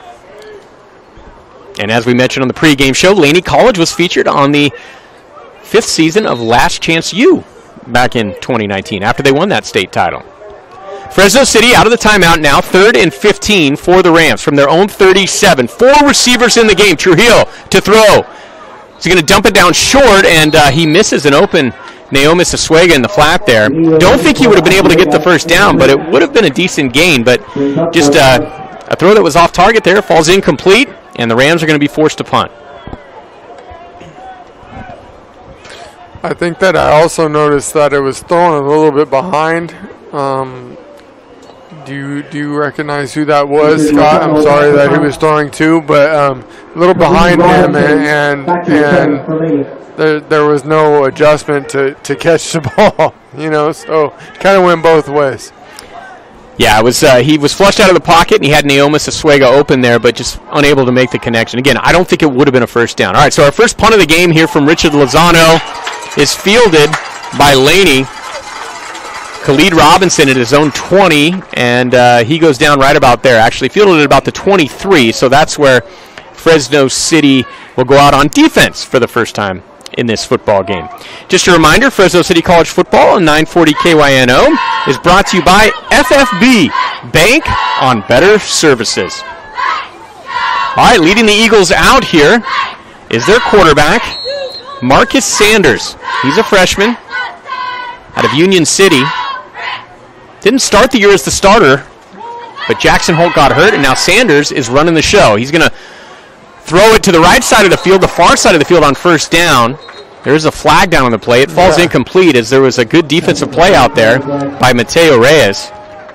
And as we mentioned on the pregame show, Laney College was featured on the fifth season of Last Chance U back in twenty nineteen after they won that state title. Fresno City out of the timeout now, third and fifteen for the Rams from their own thirty-seven. Four receivers in the game. Trujillo to throw. He's going to dump it down short, and uh, he misses an open Naomi Asuega in the flat there. Don't think he would have been able to get the first down, but it would have been a decent gain. But just uh, a throw that was off target there, falls incomplete, and the Rams are going to be forced to punt. I think that I also noticed that it was thrown a little bit behind. Um, do you do you recognize who that was, Scott? I'm sorry that he was throwing to, but um, a little behind him, and and, and there there was no adjustment to, to catch the ball. You know, so kind of went both ways. Yeah, it was. Uh, he was flushed out of the pocket, and he had Naomi Asuega open there, but just unable to make the connection. Again, I don't think it would have been a first down. All right, so our first punt of the game here from Richard Lozano is fielded by Laney. Khalid Robinson at his own twenty, and uh, he goes down right about there. Actually fielded at about the twenty-three, so that's where Fresno City will go out on defense for the first time in this football game. Just a reminder, Fresno City College football on nine forty K Y N O is brought to you by F F B, Bank on Better Services. All right, leading the Eagles out here is their quarterback, Marcus Sanders. He's a freshman out of Union City. Didn't start the year as the starter, but Jackson Holt got hurt, and now Sanders is running the show. He's going to throw it to the right side of the field, the far side of the field on first down. There's a flag down on the play. It falls yeah. incomplete as there was a good defensive play out there by Mateo Reyes.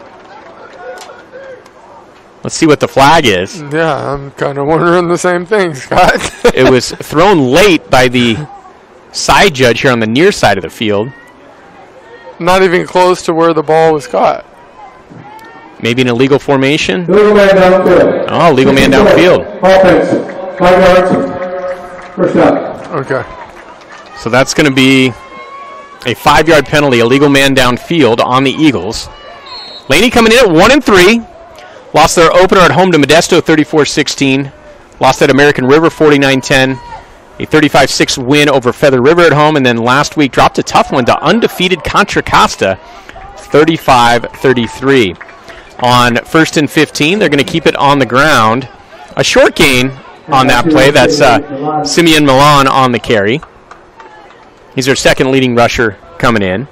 Let's see what the flag is. Yeah, I'm kind of wondering the same thing, Scott. It was thrown late by the side judge here on the near side of the field. Not even close to where the ball was caught. Maybe an illegal formation? Legal man downfield. Oh, legal man downfield. Offense. Five yards. First down. Okay. So that's going to be a five-yard penalty, a legal man downfield on the Eagles. Laney coming in at one and three. Lost their opener at home to Modesto thirty-four sixteen. Lost at American River forty-nine ten. A thirty-five six win over Feather River at home, and then last week dropped a tough one to undefeated Contra Costa, thirty-five thirty-three. On first and fifteen, they're going to keep it on the ground. A short gain on that play. That's uh, Simeon Milan on the carry. He's their second leading rusher coming in.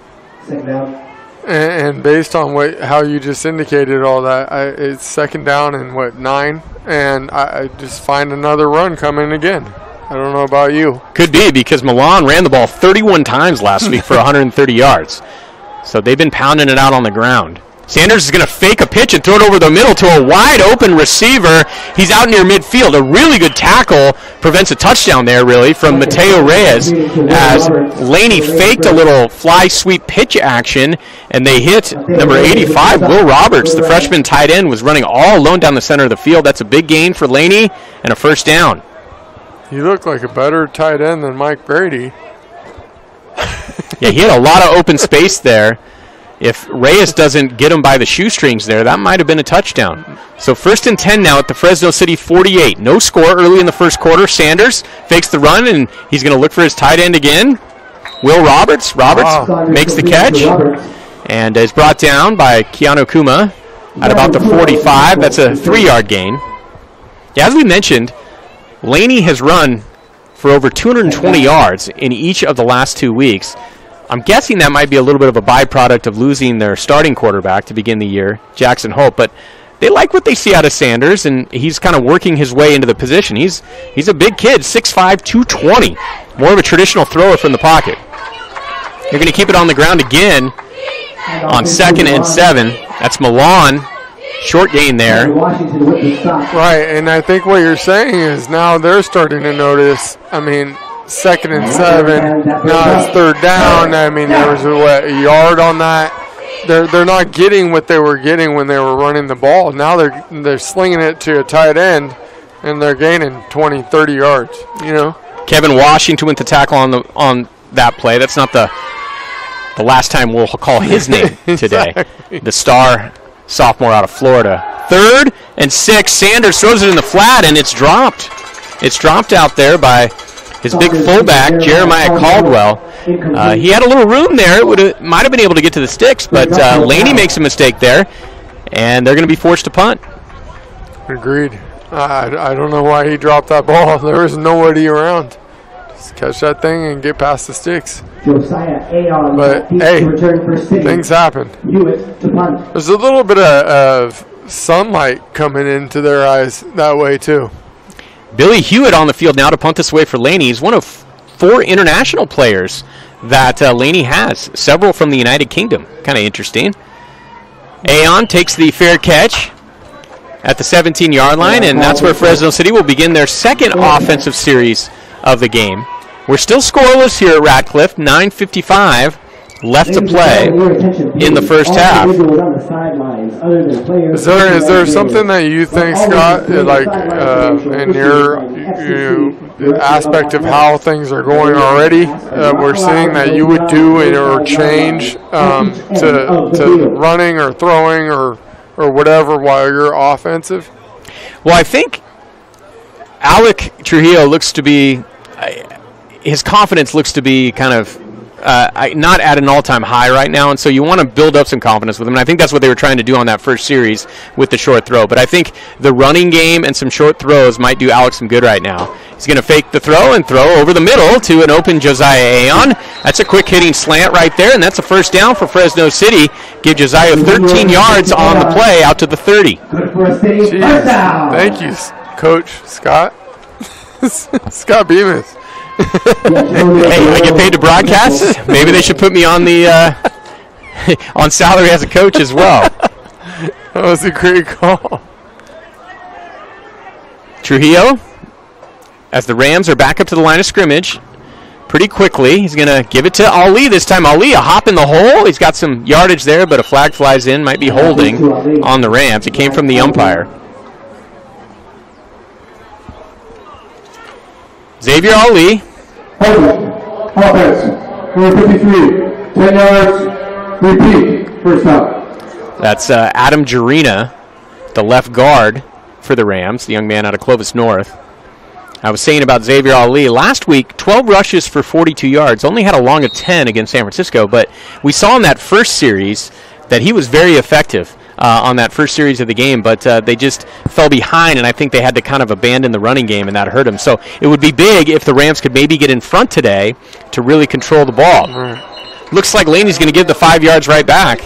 And, and based on what how you just indicated all that, I, it's second down and what, nine? And I, I just find another run coming again. I don't know about you. Could be, because Milan ran the ball thirty-one times last week for one hundred thirty yards. So they've been pounding it out on the ground. Sanders is going to fake a pitch and throw it over the middle to a wide-open receiver. He's out near midfield. A really good tackle prevents a touchdown there, really, from Mateo Reyes, as Laney faked a little fly sweep pitch action, and they hit number eighty-five, Will Roberts. The freshman tight end was running all alone down the center of the field. That's a big gain for Laney and a first down. You look like a better tight end than Mike Brady. Yeah, he had a lot of open space there. If Reyes doesn't get him by the shoestrings there, that might have been a touchdown. So first and ten now at the Fresno City forty-eight. No score early in the first quarter. Sanders fakes the run, and he's going to look for his tight end again. Will Roberts. Roberts wow. makes the catch and is brought down by Keanu Kuma at about the forty-five. That's a three-yard gain. Yeah, as we mentioned, Laney has run for over two hundred twenty yards in each of the last two weeks. I'm guessing that might be a little bit of a byproduct of losing their starting quarterback to begin the year, Jackson Hope, but they like what they see out of Sanders, and he's kind of working his way into the position. He's he's a big kid, six five, two twenty, more of a traditional thrower from the pocket. They're going to keep it on the ground again on second and seven. That's Milan. Short gain there. Right, and I think what you're saying is now they're starting to notice, I mean, second and seven, now it's third down. I mean, there was a, what, a yard on that. They're they're not getting what they were getting when they were running the ball. Now they're they're slinging it to a tight end, and they're gaining twenty, thirty yards, you know. Kevin Washington with the tackle on the on that play. That's not the the last time we'll call his name today. Exactly. The star sophomore out of Florida. Third and six. Sanders throws it in the flat, and it's dropped. It's dropped out there by his big fullback, Jeremiah Caldwell. Uh, he had a little room there. It would might have been able to get to the sticks, but uh, Laney makes a mistake there, and they're going to be forced to punt. Agreed. I, I don't know why he dropped that ball. There was nobody around. Just catch that thing and get past the sticks. But, hey, things happen. There's a little bit of, of sunlight coming into their eyes that way, too. Billy Hewitt on the field now to punt this away for Laney. He's one of four international players that uh, Laney has, several from the United Kingdom. Kind of interesting. Aon takes the fair catch at the seventeen-yard line, and that's where Fresno City will begin their second offensive series of the game. We're still scoreless here at Ratcliffe, nine fifty-five left to play in the first half. Is there is there something that you think, Scott, like uh, in your you know, aspect of how things are going already, uh, we're seeing that you would do or change um, to to running or throwing or or whatever while you're offensive? Well, I think Alec Trujillo looks to be, uh, his confidence looks to be kind of uh, I, not at an all-time high right now, and so you want to build up some confidence with him, and I think that's what they were trying to do on that first series with the short throw. But I think the running game and some short throws might do Alex some good right now. He's going to fake the throw and throw over the middle to an open Josiah Aon. That's a quick-hitting slant right there, and that's a first down for Fresno City. Give Josiah thirteen yards on the play out to the thirty. Jeez. Thank you, Coach Scott. Scott Bemis. Hey, I get paid to broadcast. Maybe they should put me on the uh, on salary as a coach as well. That was a great call. Trujillo, as the Rams are back up to the line of scrimmage pretty quickly. He's going to give it to Ali this time. Ali, a hop in the hole. He's got some yardage there, but a flag flies in. Might be holding on the Rams. It came from the umpire. Xavier Ali. Offense, number fifty-three, ten yards, repeat, first down. That's uh, Adam Jarina, the left guard for the Rams, the young man out of Clovis North. I was saying about Xavier Ali, last week, twelve rushes for forty-two yards, only had a long of ten against San Francisco, but we saw in that first series that he was very effective uh, on that first series of the game, but uh, they just fell behind, and I think they had to kind of abandon the running game, and that hurt them. So it would be big if the Rams could maybe get in front today to really control the ball. Mm. Looks like Laney's going to give the five yards right back,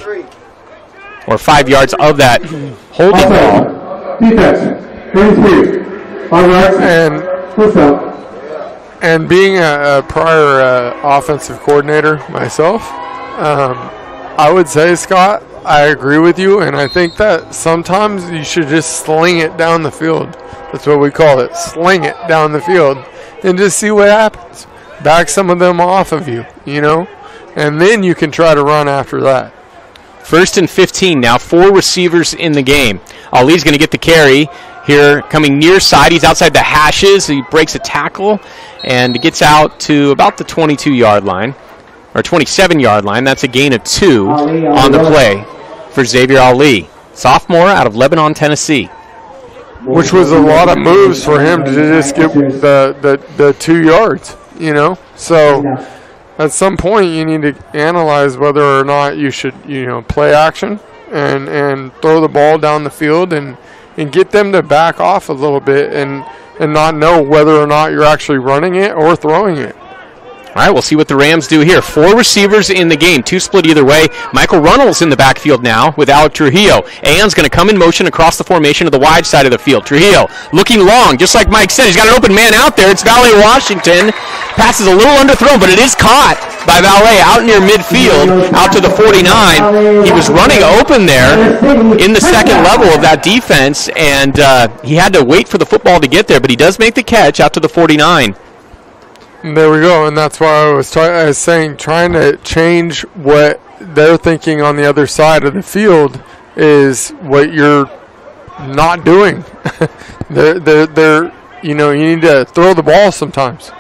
or five yards of that holding ball. Defense, thirty-three, five yards, and first down. And being a, a prior uh, offensive coordinator myself, um, I would say, Scott, I agree with you, and I think that sometimes you should just sling it down the field. That's what we call it, sling it down the field, and just see what happens. Back some of them off of you, you know, and then you can try to run after that. First and fifteen now, four receivers in the game. Ali's going to get the carry here, coming near side. He's outside the hashes. He breaks a tackle and gets out to about the twenty-two-yard line, or twenty-seven-yard line. That's a gain of two on the play for Xavier Ali, sophomore out of Lebanon, Tennessee. Which was a lot of moves for him to just get the, the, the two yards, you know. So at some point you need to analyze whether or not you should, you know, play action and, and throw the ball down the field and, and get them to back off a little bit and, and not know whether or not you're actually running it or throwing it. All right, we'll see what the Rams do here. Four receivers in the game, two split either way. Michael Runnels in the backfield now with Alec Trujillo. Aon's going to come in motion across the formation of the wide side of the field. Trujillo looking long, just like Mike said. He's got an open man out there. It's Valet Washington. Passes a little underthrown, but it is caught by Valet out near midfield, out to the forty-nine. He was running open there in the second level of that defense, and uh, he had to wait for the football to get there, but he does make the catch out to the forty-nine. There we go, and that's why I was, try- I was saying trying to change what they're thinking on the other side of the field is what you're not doing. they're, they're, they're, you know, you need to throw the ball sometimes.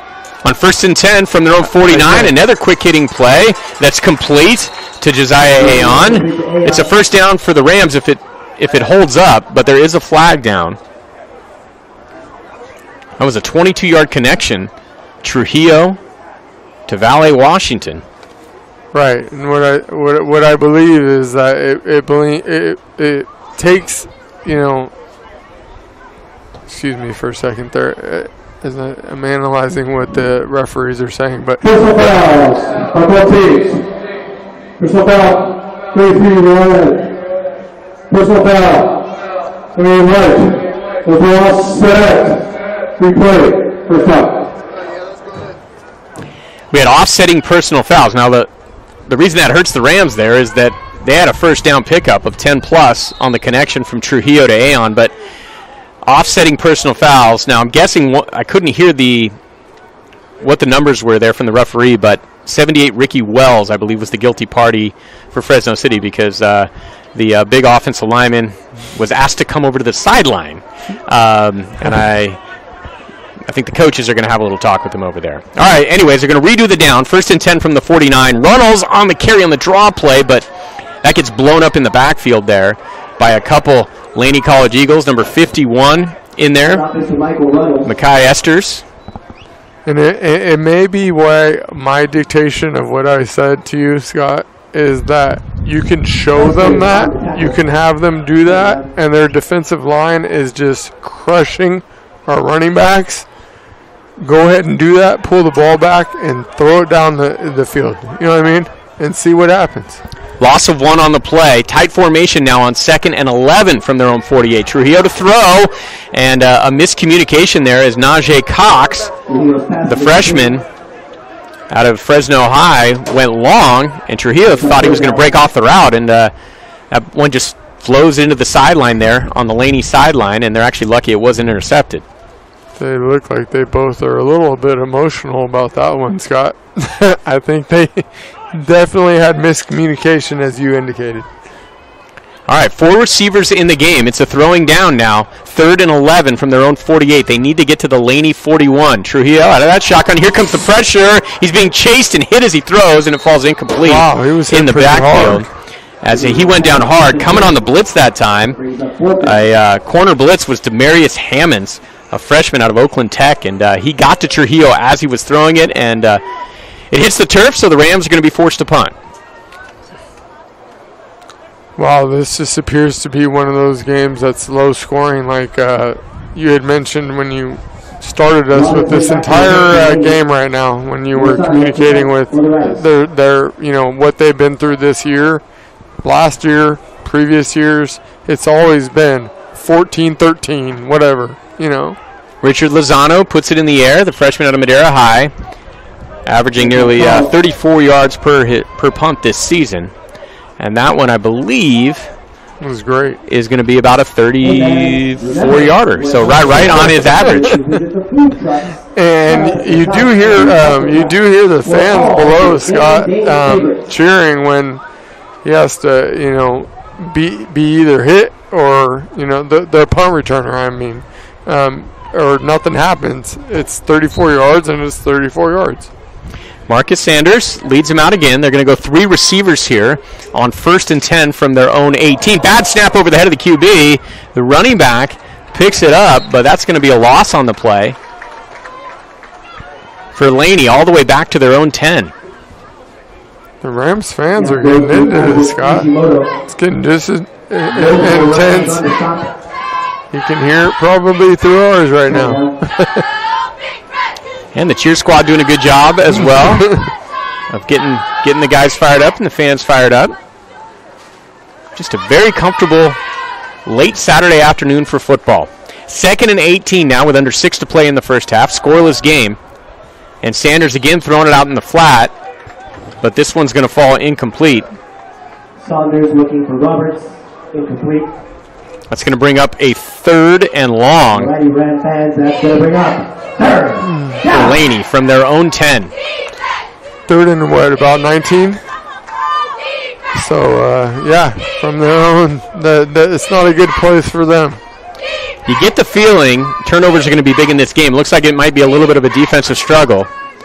On first and ten from their own forty-nine, another quick-hitting play that's complete to Josiah Aon. It's a first down for the Rams if it if it holds up, but there is a flag down. That was a twenty-two-yard connection, Trujillo to Valley, Washington. Right, and what I what, what I believe is that it it, belie- it it takes, you know. Excuse me for a second there. As I, I'm analyzing what the referees are saying, but personal fouls on both teams. Personal foul, thirty-three red. Personal foul, three right. Those are all set. Replay, first down. We had offsetting personal fouls. Now, the the reason that hurts the Rams there is that they had a first down pickup of ten plus on the connection from Trujillo to Aon, but offsetting personal fouls. Now, I'm guessing what, I couldn't hear the what the numbers were there from the referee, but seventy-eight Ricky Wells, I believe, was the guilty party for Fresno City because uh, the uh, big offensive lineman was asked to come over to the sideline, um, and I. I think the coaches are going to have a little talk with him over there. All right, anyways, they're going to redo the down. First and ten from the forty-nine. Runnels on the carry on the draw play, but that gets blown up in the backfield there by a couple Laney College Eagles. Number fifty-one in there, Makai Esters. And it, it, it may be why my dictation of what I said to you, Scott, is that you can show them that, you can have them do that, and their defensive line is just crushing our running backs. Go ahead and do that, pull the ball back, and throw it down the, the field. You know what I mean? And see what happens. Loss of one on the play. Tight formation now on second and eleven from their own forty-eight. Trujillo to throw, and uh, a miscommunication there as Najee Cox, the freshman out of Fresno High, went long, and Trujillo thought he was going to break off the route, and uh, that one just flows into the sideline there on the Laney sideline, and they're actually lucky it wasn't intercepted. They look like they both are a little bit emotional about that one, Scott. I think they definitely had miscommunication, as you indicated. All right, four receivers in the game. It's a throwing down now. Third and eleven from their own forty-eight. They need to get to the Laney forty-one. Trujillo out of that shotgun. Here comes the pressure. He's being chased and hit as he throws, and it falls incomplete. Wow, he was in the backfield. Hard. As he went down hard. Coming on the blitz that time, a uh, corner blitz was Demarius Hammonds, a freshman out of Oakland Tech, and uh, he got to Trujillo as he was throwing it, and uh, it hits the turf, so the Rams are going to be forced to punt. Wow, this just appears to be one of those games that's low scoring, like uh, you had mentioned when you started us with this entire uh, game right now, when you were communicating with their, their, you know, what they've been through this year, last year, previous years. It's always been fourteen thirteen, whatever, you know. Richard Lozano puts it in the air, the freshman out of Madera High, averaging nearly uh, thirty-four yards per hit, per punt this season. And that one, I believe, it was great. Is going to be about a thirty-four yarder. So right, right on his average. And you do hear, um, you do hear the fans below, Scott, um, cheering when he has to, you know, be be either hit or, you know, the the punt returner. I mean, um, or nothing happens. It's thirty-four yards, and it's thirty-four yards. Marcus Sanders leads him out again. They're going to go three receivers here on first and ten from their own eighteen. Bad snap over the head of the Q B. The running back picks it up, but that's going to be a loss on the play for Laney all the way back to their own ten. The Rams fans are getting into this, Scott. It's getting just as intense. You can hear it probably through ours right now. And the cheer squad doing a good job as well of getting getting the guys fired up and the fans fired up. Just a very comfortable late Saturday afternoon for football. Second and eighteen now with under six to play in the first half. Scoreless game. And Sanders again throwing it out in the flat. But this one's going to fall incomplete. Saunders looking for Roberts. Incomplete. That's going to bring up a third and long. Alrighty, Ram fans, that's going to bring up third. For Laney from their own ten. Third and what, about nineteen? So, uh, yeah, from their own, the, the, it's not a good place for them. You get the feeling turnovers are going to be big in this game. Looks like it might be a little bit of a defensive struggle.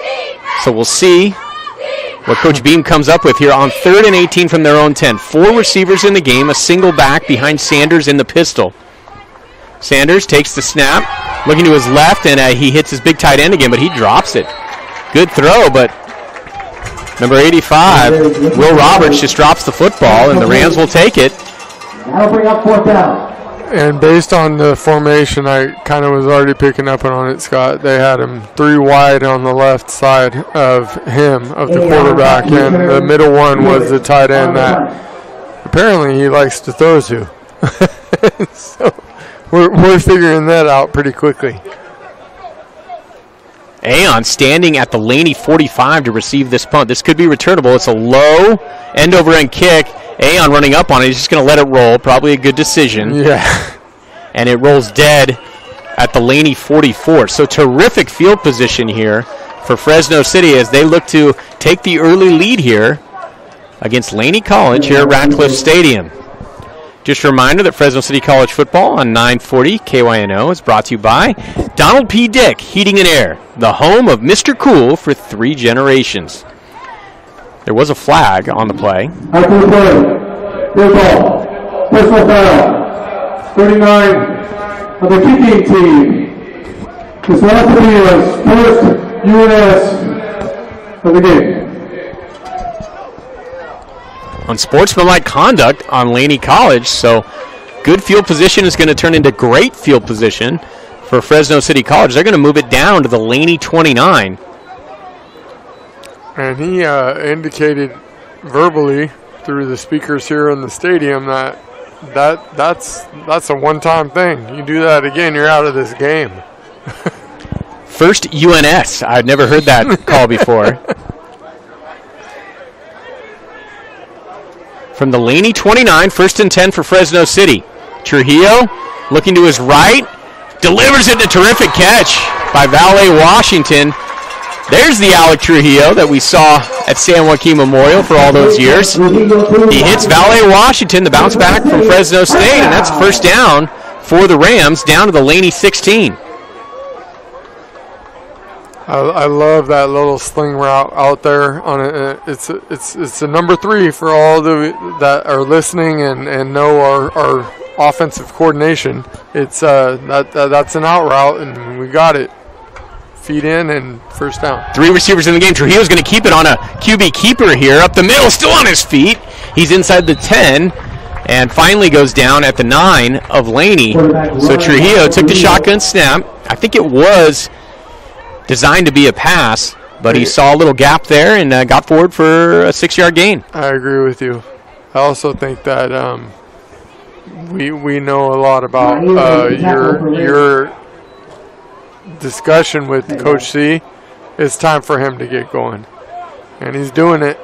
So we'll see what Coach Beam comes up with here on third and eighteen from their own ten. Four receivers in the game, a single back behind Sanders in the pistol. Sanders takes the snap, looking to his left, and uh, he hits his big tight end again, but he drops it. Good throw, but number eighty-five, Will Roberts, just drops the football, and the Rams will take it. That'll bring up fourth down. And based on the formation, I kind of was already picking up on it, Scott. They had him three wide on the left side of him, of the quarterback, and the middle one was the tight end that apparently he likes to throw to. So we're, we're figuring that out pretty quickly. Aon standing at the Laney forty-five to receive this punt. This could be returnable. It's a low end-over-end kick. Aon running up on it. He's just going to let it roll. Probably a good decision. Yeah. And it rolls dead at the Laney forty-four. So terrific field position here for Fresno City as they look to take the early lead here against Laney College here at Ratcliffe Stadium. Just a reminder that Fresno City College football on nine forty K Y N O is brought to you by Donald P. Dick Heating and Air, the home of Mister Cool for three generations. There was a flag on the play. After the play, good ball, personal foul, thirty-nine of the kicking team. This will have to be his first U N S of the game. Unsportsmanlike conduct on Laney College, so good field position is going to turn into great field position for Fresno City College. They're going to move it down to the Laney twenty-nine. And he uh, indicated verbally through the speakers here in the stadium that that that's that's a one-time thing. You do that again, you're out of this game. First U N S. I've never heard that call before. From the Laney twenty-nine, first and ten for Fresno City. Trujillo looking to his right, delivers it in a terrific catch by Valet Washington. There's the Alec Trujillo that we saw at San Joaquin Memorial for all those years. He hits Valet Washington, the bounce back from Fresno State, and that's first down for the Rams, down to the Laney sixteen. I, I love that little sling route out there. On a, it's a, it's it's a number three for all the that are listening and, and know our, our offensive coordination. It's uh that, that that's an out route, and we got it. Feet in and first down. Three receivers in the game. Trujillo's going to keep it on a Q B keeper here. Up the middle, still on his feet. He's inside the ten and finally goes down at the nine of Laney. So Trujillo took the shotgun snap. I think it was designed to be a pass, but he saw a little gap there and uh, got forward for a six-yard gain. I agree with you. I also think that um, we we know a lot about uh, your your discussion with Coach C. It's time for him to get going, and he's doing it.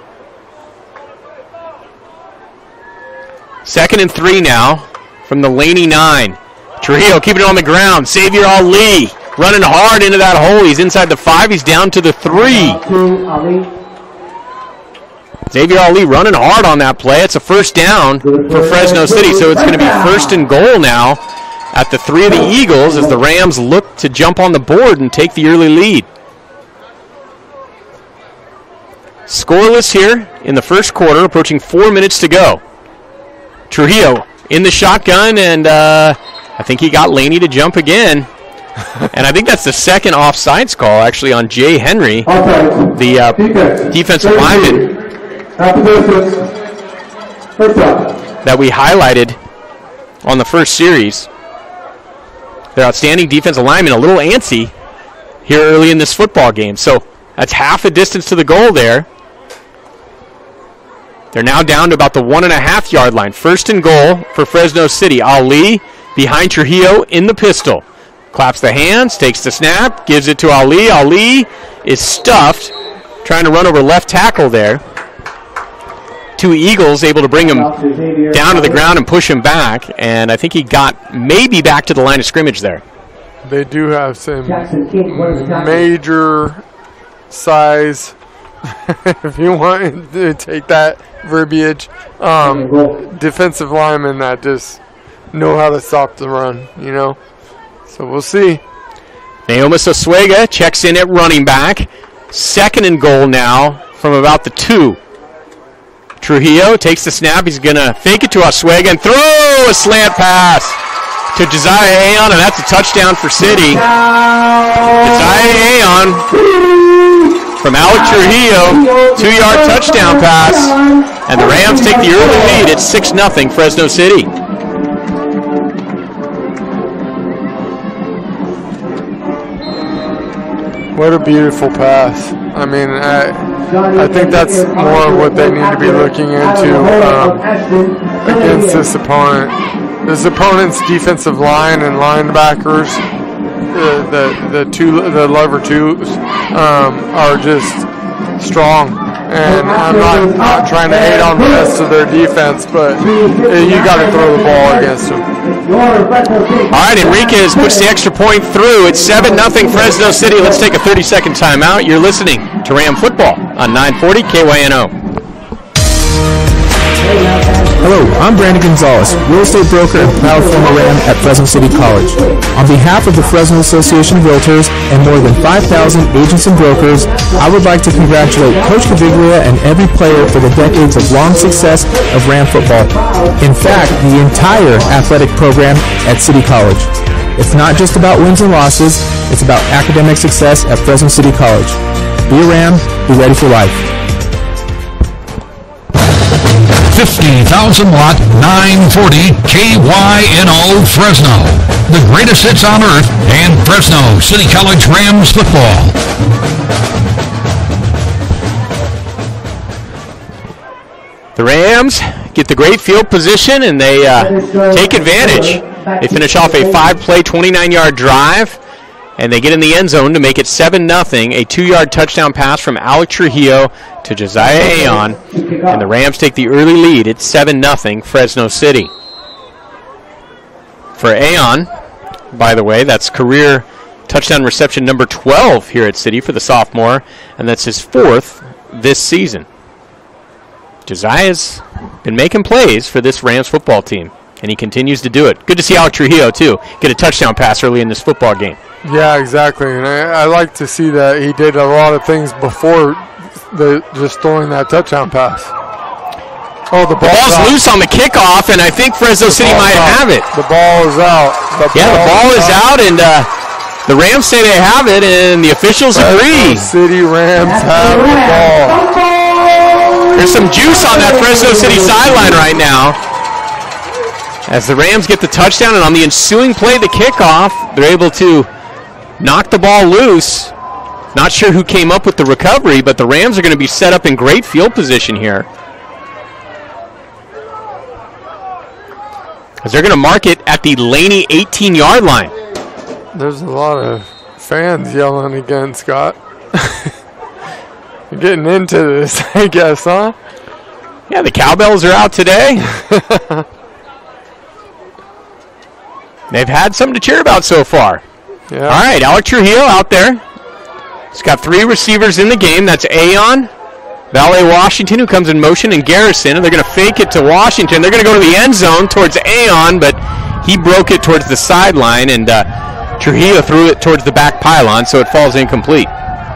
Second and three now from the Laney nine. Trujillo keeping it on the ground. Xavier Ali running hard into that hole. He's inside the five. He's down to the three. Xavier Ali running hard on that play. It's a first down for Fresno City, so it's going to be first and goal now at the three of the Eagles as the Rams look to jump on the board and take the early lead. Scoreless here in the first quarter, approaching four minutes to go. Trujillo in the shotgun, and uh, I think he got Laney to jump again. And I think that's the second offsides call, actually, on Jay Henry, the uh, defensive lineman that we highlighted on the first series. Their outstanding defensive lineman, a little antsy here early in this football game. So that's half a distance to the goal there. They're now down to about the one and a half yard line. First and goal for Fresno City. Ali behind Trujillo in the pistol. Claps the hands, takes the snap, gives it to Ali. Ali is stuffed, trying to run over left tackle there. Two Eagles able to bring him down to the ground and push him back, and I think he got maybe back to the line of scrimmage there. They do have some major size, if you want to take that verbiage, um, defensive linemen that just know how to stop the run, you know. So we'll see. Naomi Sosuega checks in at running back. Second and goal now from about the two. Trujillo takes the snap. He's going to fake it to Oswego and throw a slant pass to Josiah Aon, and that's a touchdown for City. Josiah Aon from Alex Trujillo, two-yard touchdown pass, and the Rams take the early lead. It's six nothing Fresno City. What a beautiful pass. I mean, I, I think that's more of what they need to be looking into um, against this opponent. This opponent's defensive line and linebackers, the the, the two the lever twos, um, are just strong. And I'm not, not trying to hate on the rest of their defense, but you got to throw the ball against them. All right, Enriquez puts the extra point through. It's seven nothing Fresno City. Let's take a thirty-second timeout. You're listening to Ram Football on nine forty K Y N O. Hello, I'm Brandon Gonzalez, real estate broker and proud former Ram at Fresno City College. On behalf of the Fresno Association of Realtors and more than five thousand agents and brokers, I would like to congratulate Coach Caviglia and every player for the decades of long success of Ram football. In fact, the entire athletic program at City College. It's not just about wins and losses, it's about academic success at Fresno City College. Be a Ram, be ready for life. fifty thousand watt nine forty K Y N O Fresno. The greatest hits on earth and Fresno City College Rams football. The Rams get the great field position and they uh, take advantage. They finish off a five-play, twenty-nine-yard drive, and they get in the end zone to make it seven nothing. A two-yard touchdown pass from Alex Trujillo to Josiah Aon, and the Rams take the early lead. It's seven nothing Fresno City. For Aon, by the way, that's career touchdown reception number twelve here at City for the sophomore, and that's his fourth this season. Josiah's been making plays for this Rams football team, and he continues to do it. Good to see Alex Trujillo, too, get a touchdown pass early in this football game. Yeah, exactly, and I, I like to see that he did a lot of things before the just throwing that touchdown pass. Oh, the, the ball's out. loose on the kickoff, and I think Fresno the City might out. have it. The ball is out. The yeah, ball the ball is out, out and uh, the Rams say they have it, and the officials Fresno agree. City Rams have the ball. There's some juice on that Fresno City sideline right now. As the Rams get the touchdown, and on the ensuing play, the kickoff, they're able to knock the ball loose. Not sure who came up with the recovery, but the Rams are going to be set up in great field position here. As they're going to mark it at the Laney eighteen-yard line. There's a lot of fans yelling again, Scott. You're getting into this, I guess, huh? Yeah, the cowbells are out today. They've had something to cheer about so far. Yeah. All right, Alex Trujillo out there. He's got three receivers in the game. That's Aon, Valet Washington, who comes in motion, and Garrison. And they're going to fake it to Washington. They're going to go to the end zone towards Aon, but he broke it towards the sideline, and uh, Trujillo threw it towards the back pylon, so it falls incomplete.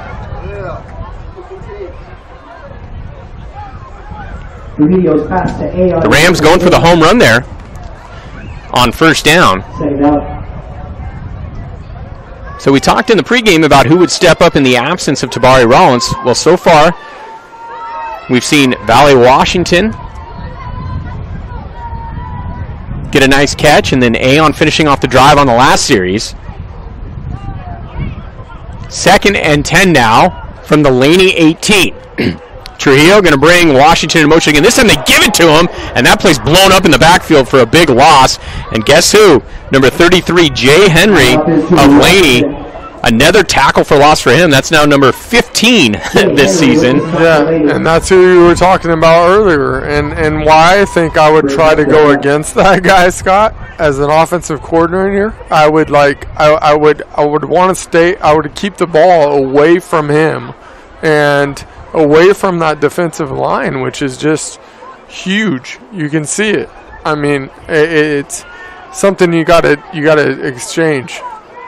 The Rams going for the home run there on first down. So we talked in the pregame about who would step up in the absence of Tabari Rollins. Well, so far, we've seen Valet Washington get a nice catch, and then Aon finishing off the drive on the last series. Second and ten now from the Laney eighteen. Trujillo going to bring Washington in motion again. This time they give it to him, and that play's blown up in the backfield for a big loss. And guess who? Number thirty-three, Jay Henry of Laney. Another tackle for loss for him. That's now number fifteen this season. Yeah, and that's who you were talking about earlier. And and why I think I would try to go against that guy, Scott, as an offensive coordinator. I would like I, I would I would want to stay I would keep the ball away from him and away from that defensive line, which is just huge. You can see it. I mean, it, it's something you gotta you gotta exchange.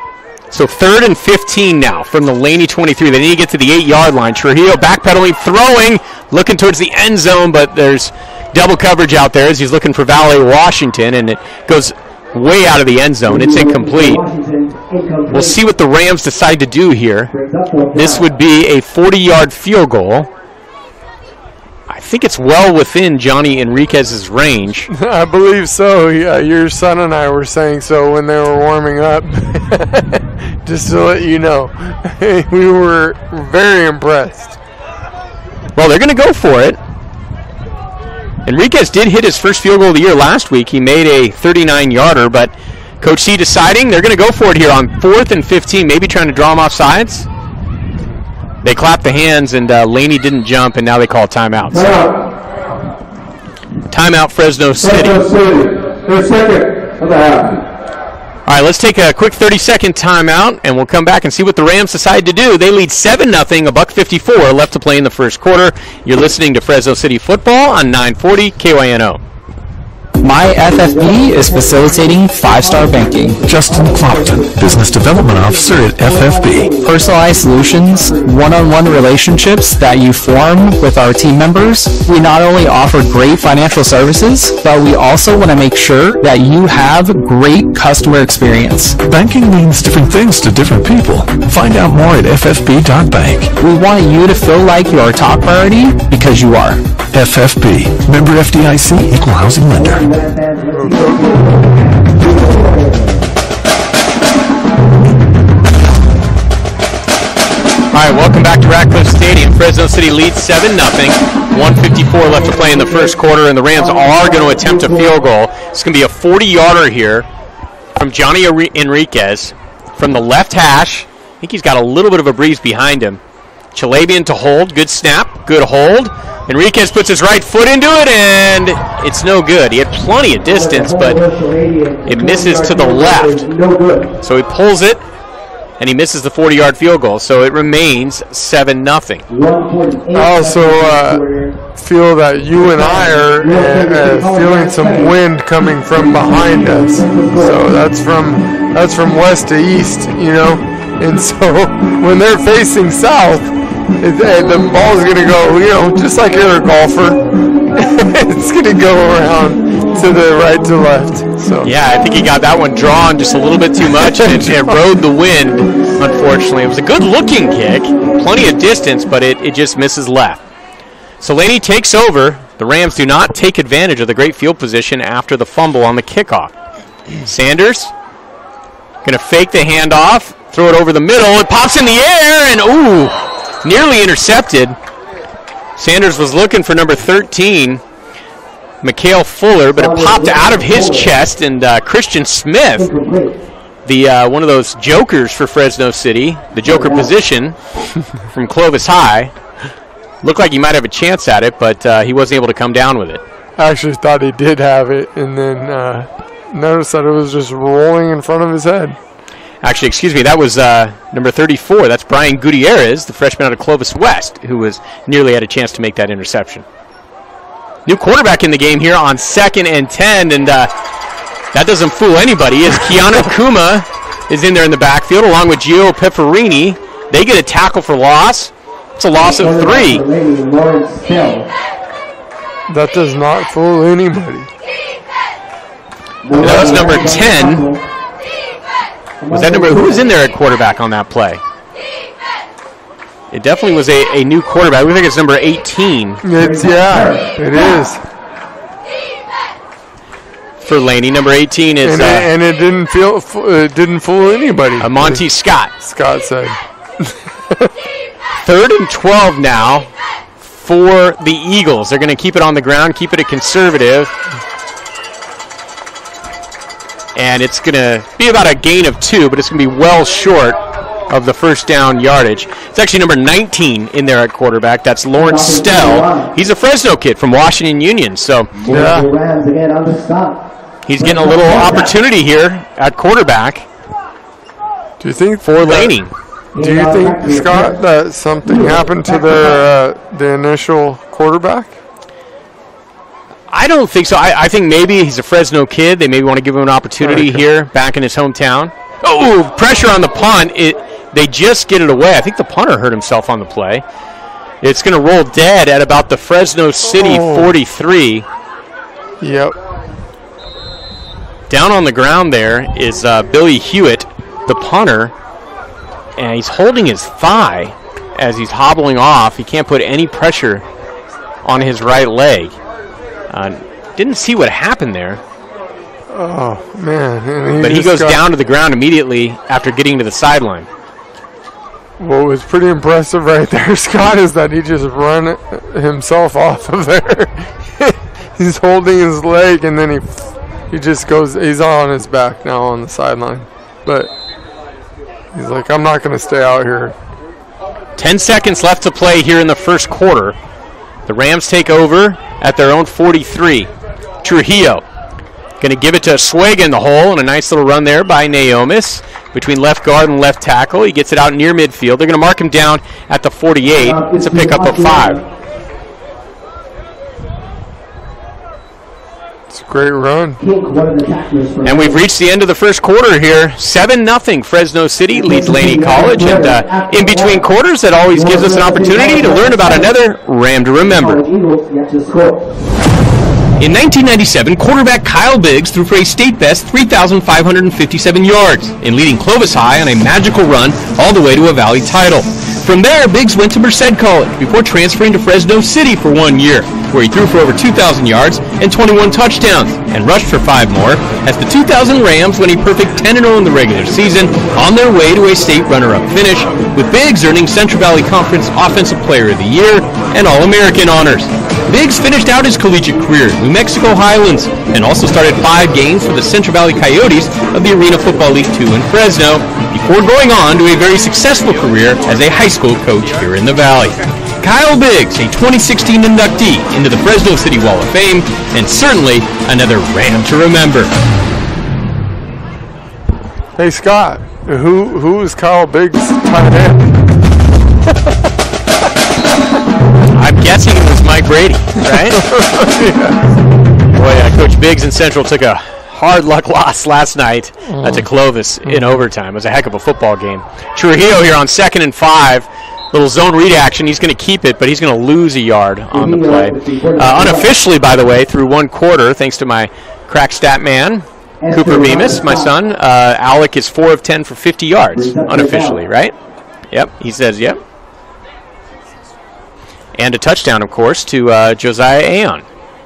So third and fifteen now from the Laney twenty-three. They need to get to the eight-yard line. Trujillo backpedaling, throwing, looking towards the end zone, but there's double coverage out there as he's looking for Valley Washington, and it goes way out of the end zone. It's incomplete. We'll see what the Rams decide to do here. This would be a forty-yard field goal. I think it's well within Johnny Enriquez's range. I believe so. Yeah, your son and I were saying so when they were warming up. Just to let you know, we were very impressed. Well, they're going to go for it. Enriquez did hit his first field goal of the year last week. He made a thirty-nine-yarder, but Coach C deciding they're going to go for it here on fourth and fifteen, maybe trying to draw him off sides. They clapped the hands, and uh, Laney didn't jump, and now they call timeout. So, timeout, Fresno City. Fresno City. Their second of the half. All right, let's take a quick thirty-second timeout, and we'll come back and see what the Rams decide to do. They lead seven nothing, a buck fifty-four left to play in the first quarter. You're listening to Fresno City Football on nine forty K Y N O. My F F B is facilitating five-star banking. Justin Clopton, Business Development Officer at F F B. Personalized solutions, one-on-one relationships that you form with our team members. We not only offer great financial services, but we also want to make sure that you have great customer experience. Banking means different things to different people. Find out more at F F B dot bank. We want you to feel like you're our top priority because you are. F F B, member F D I C, equal housing lender. All right, welcome back to Ratcliffe Stadium. Fresno City leads seven nothing. one fifty-four left to play in the first quarter, and the Rams are going to attempt a field goal. It's going to be a forty-yarder here from Johnny Enriquez from the left hash. I think he's got a little bit of a breeze behind him. Chalabian to hold. Good snap. Good hold. Enriquez puts his right foot into it, and it's no good. He had plenty of distance, but it misses to the left. So he pulls it, and he misses the forty-yard field goal. So it remains seven nothing. I also uh, feel that you and I are uh, uh, feeling some wind coming from behind us. So that's from that's from west to east, you know. And so when they're facing south, it, uh, the ball's going to go, you know, just like you're a golfer. It's going to go around to the right to left. So yeah, I think he got that one drawn just a little bit too much, and it, it rode the wind, unfortunately. It was a good-looking kick, plenty of distance, but it, it just misses left. So Laney takes over. The Rams do not take advantage of the great field position after the fumble on the kickoff. Sanders going to fake the handoff, throw it over the middle. It pops in the air, and ooh, nearly intercepted. Sanders was looking for number thirteen, Mikhail Fuller, but it popped out of his chest, and uh, Christian Smith, the uh, one of those jokers for Fresno City, the joker position from Clovis High, looked like he might have a chance at it, but uh, he wasn't able to come down with it. I actually thought he did have it, and then uh, noticed that it was just rolling in front of his head. Actually, excuse me, that was uh, number thirty-four. That's Brian Gutierrez, the freshman out of Clovis West, who was nearly had a chance to make that interception. New quarterback in the game here on second and ten, and uh, that doesn't fool anybody, as Keanu Kuma is in there in the backfield, along with Gio Pefferini. They get a tackle for loss. It's a loss of three. That does not fool anybody. And that was number ten. Was that number? Who was in there at quarterback on that play? It definitely was a, a new quarterback. We think it's number eighteen. It's yeah, it is. For Laney, number eighteen is. And, uh, it, and it didn't feel it didn't fool anybody. Uh, Monty Scott. Scott said. Third and twelve now for the Eagles. They're going to keep it on the ground, keep it a conservative. And it's going to be about a gain of two, but it's going to be well short of the first down yardage. It's actually number nineteen in there at quarterback. That's Lawrence Stell. He's a Fresno kid from Washington Union, so yeah. He's getting a little opportunity here at quarterback. Do you think for Laney? Do you think, Scott, that something happened to their uh, the initial quarterback? I don't think so. I, I think maybe he's a Fresno kid. They maybe want to give him an opportunity okay. here back in his hometown. Oh, pressure on the punt. It, they just get it away. I think the punter hurt himself on the play. It's going to roll dead at about the Fresno City oh. forty-three. Yep. Down on the ground there is uh, Billy Hewitt, the punter, and he's holding his thigh as he's hobbling off. He can't put any pressure on his right leg. Uh, didn't see what happened there. Oh, man. He but he goes down to the ground immediately after getting to the sideline. What was pretty impressive right there, Scott, is that he just run himself off of there. He's holding his leg, and then he he just goes, he's on his back now on the sideline. But he's like, I'm not going to stay out here. Ten seconds left to play here in the first quarter. The Rams take over at their own forty-three. Trujillo going to give it to Swig in the hole, and a nice little run there by Naomis between left guard and left tackle. He gets it out near midfield. They're going to mark him down at the forty-eight. It's a pickup of five. It's a great run. And we've reached the end of the first quarter here. seven nothing Fresno City leads Laney College. And uh, in between quarters, that always gives us an opportunity to learn about another Ram to remember. In nineteen ninety-seven, quarterback Kyle Biggs threw for a state-best three thousand five hundred fifty-seven yards in leading Clovis High on a magical run all the way to a Valley title. From there, Biggs went to Merced College before transferring to Fresno City for one year, where he threw for over two thousand yards and twenty-one touchdowns, and rushed for five more, as the two thousand Rams went a perfect ten and oh in the regular season, on their way to a state runner-up finish, with Biggs earning Central Valley Conference Offensive Player of the Year and All-American honors. Biggs finished out his collegiate career in New Mexico Highlands, and also started five games for the Central Valley Coyotes of the Arena Football League two in Fresno, before going on to a very successful career as a high school coach here in the Valley. Kyle Biggs, a twenty sixteen inductee into the Fresno City Wall of Fame, and certainly another Ram to remember. Hey, Scott, who who is Kyle Biggs' tight end? I'm guessing it was Mike Brady, right? Yeah. Boy, uh, Coach Biggs in Central took a hard luck loss last night mm. uh, to Clovis mm. in overtime. It was a heck of a football game. Trujillo here on second and five. Little zone read action. He's going to keep it, but he's going to lose a yard on the play. Uh, unofficially, by the way, through one quarter, thanks to my crack stat man, Cooper Bemis, my son, uh, Alec is four of ten for fifty yards, unofficially, right? Yep, he says yep. And a touchdown, of course, to uh, Josiah Aon.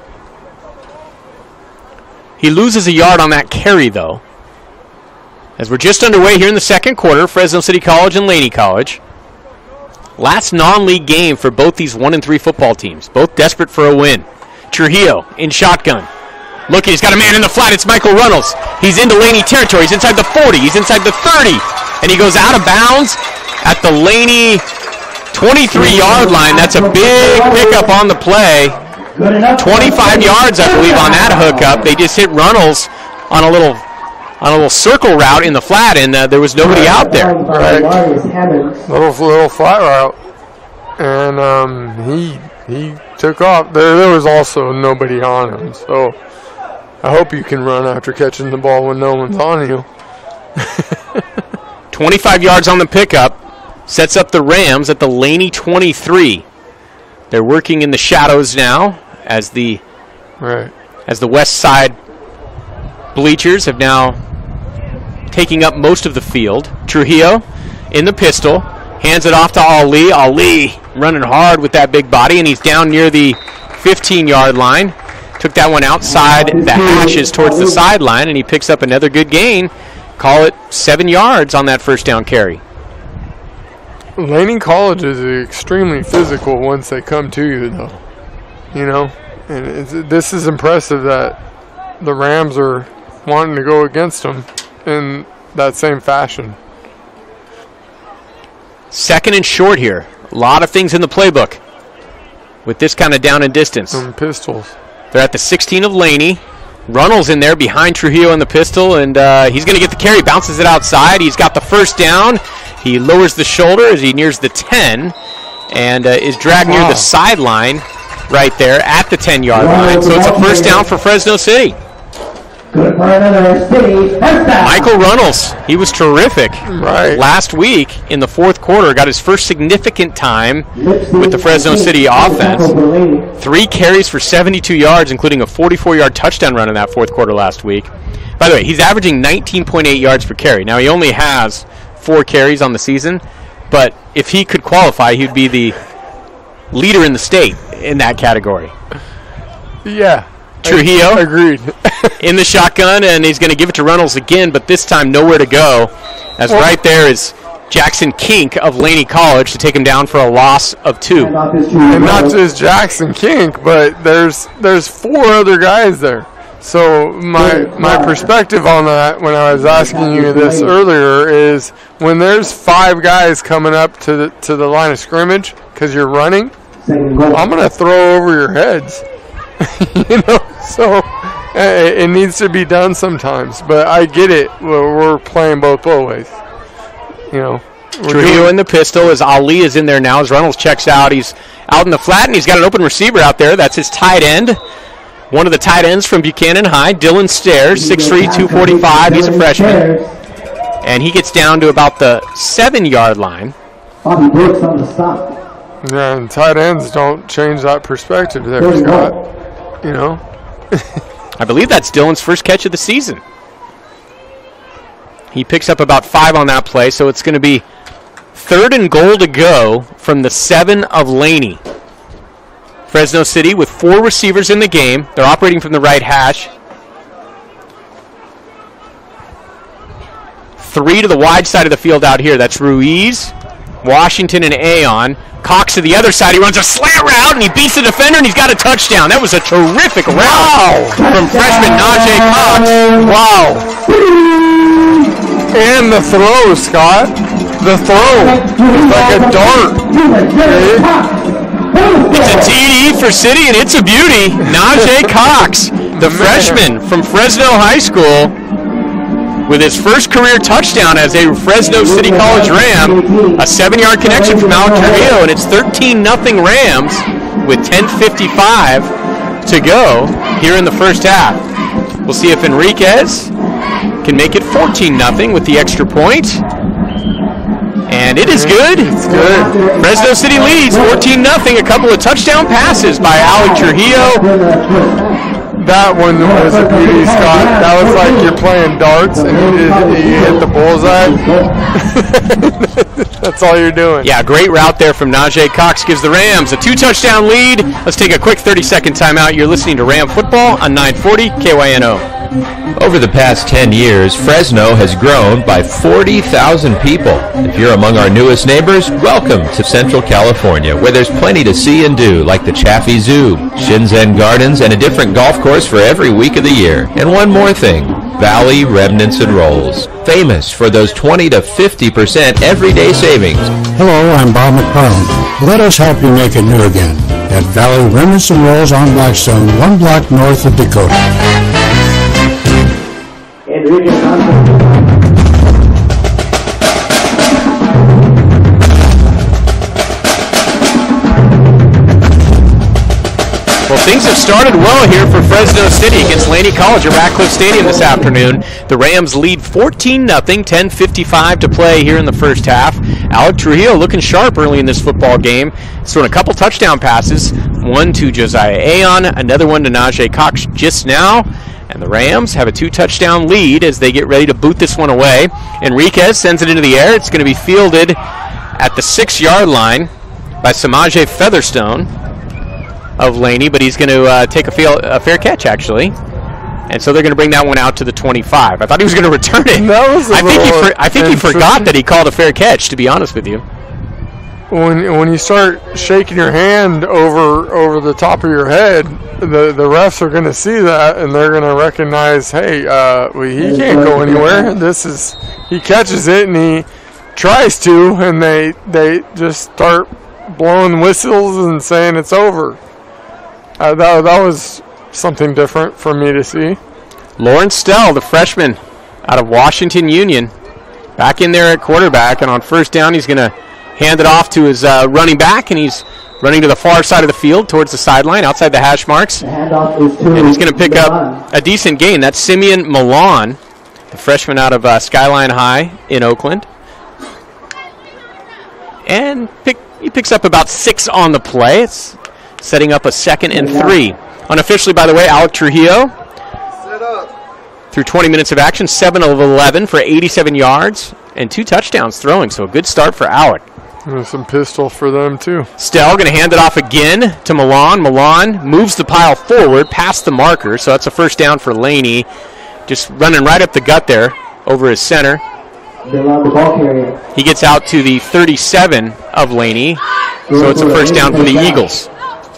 He loses a yard on that carry, though. As we're just underway here in the second quarter, Fresno City College and Laney College. Last non-league game for both these one and three football teams, both desperate for a win. Trujillo in shotgun. Looking, he's got a man in the flat. It's Michael Runnels. He's into Laney territory. He's inside the forty. He's inside the thirty. And he goes out of bounds at the Laney twenty-three-yard line. That's a big pickup on the play. twenty-five yards, I believe, on that hookup. They just hit Runnels on a little on a little circle route in the flat, and uh, there was nobody out there. Right. Little little flat route, and um, he he took off. There, there was also nobody on him, so I hope you can run after catching the ball when no one's on you. twenty-five yards on the pickup. Sets up the Rams at the Laney twenty-three. They're working in the shadows now as the right. as the west side bleachers have now taking up most of the field. Trujillo in the pistol, hands it off to Ali. Ali running hard with that big body, and he's down near the fifteen-yard line. Took that one outside the hashes towards the sideline, and he picks up another good gain. Call it seven yards on that first down carry. Laney College is extremely physical once they come to you, though. You know, and it's, this is impressive that the Rams are wanting to go against them in that same fashion. Second and short here. A lot of things in the playbook with this kind of down and distance. Some pistols. They're at the sixteen of Laney. Runnels in there behind Trujillo in the pistol, and uh, he's going to get the carry. Bounces it outside. He's got the first down. He lowers the shoulder as he nears the ten and uh, is dragged wow. near the sideline right there at the ten-yard line. So it's a first down for Fresno City. Good for another City first down. Michael Runnels, he was terrific. Right. Last week in the fourth quarter, got his first significant time with the Fresno City offense. Three carries for seventy-two yards, including a forty-four-yard touchdown run in that fourth quarter last week. By the way, he's averaging nineteen point eight yards per carry. Now, he only has four carries on the season, but if he could qualify, he'd be the leader in the state in that category. Yeah. Trujillo. Agreed. In the shotgun, and he's going to give it to Runnels again, but this time nowhere to go. As well, right there is Jackson Kink of Laney College to take him down for a loss of two. And not just Jackson Kink, but there's there's four other guys there. So my my perspective on that when I was asking you this earlier is when there's five guys coming up to the, to the line of scrimmage because you're running, I'm going to throw over your heads. You know, so uh, it needs to be done sometimes. But I get it. We're, we're playing both ways. You know, Trujillo in the pistol as Ali is in there now. As Reynolds checks out, he's out in the flat, and he's got an open receiver out there. That's his tight end. One of the tight ends from Buchanan High, Dylan Stairs, six three, two forty-five. He's a freshman. And he gets down to about the seven-yard line. Bobby Brooks on the stop. Yeah, and tight ends don't change that perspective there, Scott. You know? I believe that's Dylan's first catch of the season. He picks up about five on that play, so it's going to be third and goal to go from the seven of Laney. Fresno City with four receivers in the game. They're operating from the right hash. Three to the wide side of the field out here. That's Ruiz, Washington, and Aon. Cox to the other side. He runs a slant route, and he beats the defender, and he's got a touchdown. That was a terrific route wow. from freshman Najee Cox. Wow. And the throw, Scott. The throw. It's like a dart. It's a T D for City, and it's a beauty. Najee Cox, the freshman from Fresno High School, with his first career touchdown as a Fresno City College Ram, a seven-yard connection from Alex Trujillo, and it's thirteen nothing Rams with ten fifty-five to go here in the first half. We'll see if Enriquez can make it fourteen nothing with the extra point. And it is good. It's good. Fresno City leads fourteen nothing. A couple of touchdown passes by Alex Trujillo. That one was a beauty, Scott. That was like you're playing darts and you, did, you hit the bullseye. That's all you're doing. Yeah, great route there from Najee Cox. Gives the Rams a two-touchdown lead. Let's take a quick thirty-second timeout. You're listening to Ram Football on nine forty K Y N O. Over the past ten years, Fresno has grown by forty thousand people. If you're among our newest neighbors, welcome to Central California, where there's plenty to see and do, like the Chaffee Zoo, Shinzen Gardens, and a different golf course for every week of the year. And one more thing, Valley Remnants and Rolls, famous for those twenty to fifty percent everyday savings. Hello, I'm Bob McFarland. Let us help you make it new again at Valley Remnants and Rolls on Blackstone, one block north of Dakota. Well, things have started well here for Fresno City against Laney College at Ratcliffe Stadium this afternoon. The Rams lead fourteen nothing, ten fifty-five to play here in the first half. Alec Trujillo looking sharp early in this football game. He's thrown a couple touchdown passes, one to Josiah Aon, another one to Najee Cox just now. And the Rams have a two-touchdown lead as they get ready to boot this one away. Enriquez sends it into the air. It's going to be fielded at the six-yard line by Samaje Featherstone of Laney, but he's going to uh, take a, field, a fair catch, actually. And so they're going to bring that one out to the twenty-five. I thought he was going to return it. That was a I think, he, for, I think he forgot interesting. that he called a fair catch, to be honest with you. When when you start shaking your hand over over the top of your head, the, the refs are going to see that, and they're going to recognize, hey, uh, well, he can't go anywhere. This is he catches it, and he tries to, and they they just start blowing whistles and saying it's over. Uh, that, that was something different for me to see. Lawrence Stell, the freshman out of Washington Union, back in there at quarterback, and on first down he's going to hand it off to his uh, running back, and he's running to the far side of the field towards the sideline, outside the hash marks. The handoff is to And he's going to pick Milan. up a decent gain. That's Simeon Milan, the freshman out of uh, Skyline High in Oakland. And pick, he picks up about six on the play. It's setting up a second and three. Unofficially, by the way, Alec Trujillo, through twenty minutes of action, seven of eleven for eighty-seven yards and two touchdowns throwing. So a good start for Alec. There's some pistol for them, too. Stell going to hand it off again to Milan. Milan moves the pile forward past the marker, so that's a first down for Laney. Just running right up the gut there over his center. Milan, the ball carrier. He gets out to the thirty-seven of Laney, so it's a first down for the Eagles.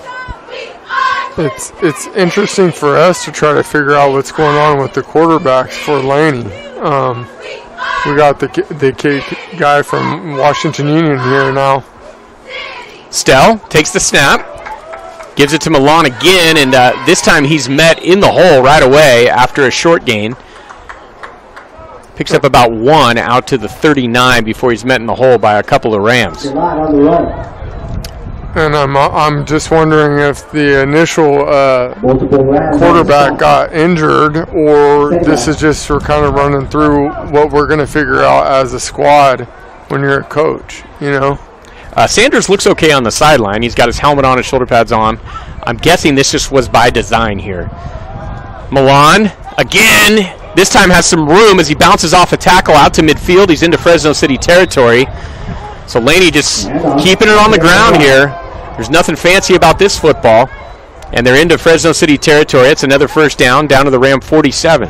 It's it's interesting for us to try to figure out what's going on with the quarterbacks for Laney. Um, we got the the kid guy from Washington Union here now. Stell takes the snap, gives it to Milan again, and uh, this time he's met in the hole right away after a short gain. Picks up about one out to the thirty-nine before he's met in the hole by a couple of Rams. Milan on the run. And I'm I'm just wondering if the initial uh, Multiple Rams. quarterback got injured, or this is just for kind of running through what we're going to figure out as a squad when you're a coach, you know? Uh, Sanders looks okay on the sideline. He's got his helmet on, his shoulder pads on. I'm guessing this just was by design here. Milan, again, this time has some room as he bounces off a tackle out to midfield. He's into Fresno City territory. So Laney just keeping it on the ground here. There's nothing fancy about this football. And they're into Fresno City territory. It's another first down, down to the Ram forty-seven.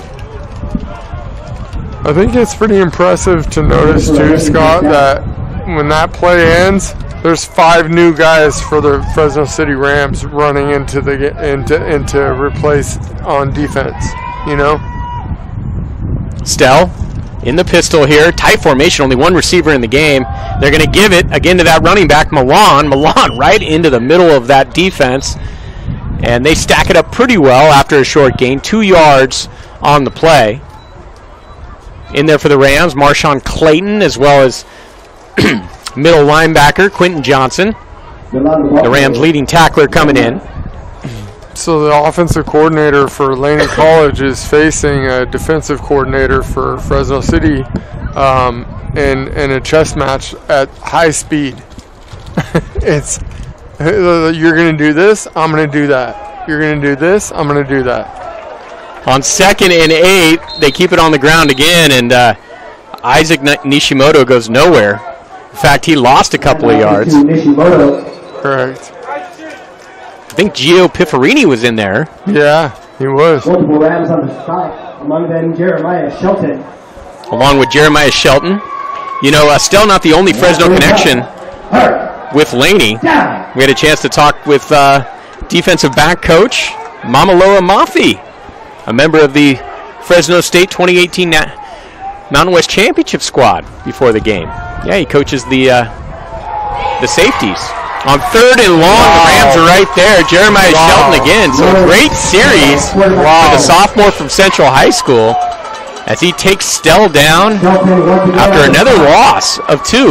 I think it's pretty impressive to notice too, Scott, that when that play ends, there's five new guys for the Fresno City Rams running into the into into replace on defense. You know, Stell in the pistol here, tight formation, only one receiver in the game. They're going to give it again to that running back, Milan. Milan right into the middle of that defense, and they stack it up pretty well after a short gain, two yards on the play. In there for the Rams, Marshawn Clayton, as well as middle linebacker Quentin Johnson. The Rams' leading tackler coming in. so the offensive coordinator for Laney College is facing a defensive coordinator for Fresno City um, in, in a chess match at high speed. It's, you're going to do this, I'm going to do that. You're going to do this, I'm going to do that. On second and eight, they keep it on the ground again, and uh, Isaac Nishimoto goes nowhere. In fact, he lost a couple of yards. Correct. I think Gio Pifferini was in there. Yeah, he was. Multiple Rams on the side. Among them, Jeremiah Shelton. Along with Jeremiah Shelton. You know, uh, still not the only Fresno connection with Laney. We had a chance to talk with uh, defensive back coach Mamaloa Mafi, a member of the Fresno State twenty eighteen Na- Mountain West Championship squad before the game. Yeah, he coaches the uh, the safeties. On third and long, wow. The Rams are right there. Jeremiah wow. Shelton again. So a great series wow. for the sophomore from Central High School as he takes Stell down after another loss of two.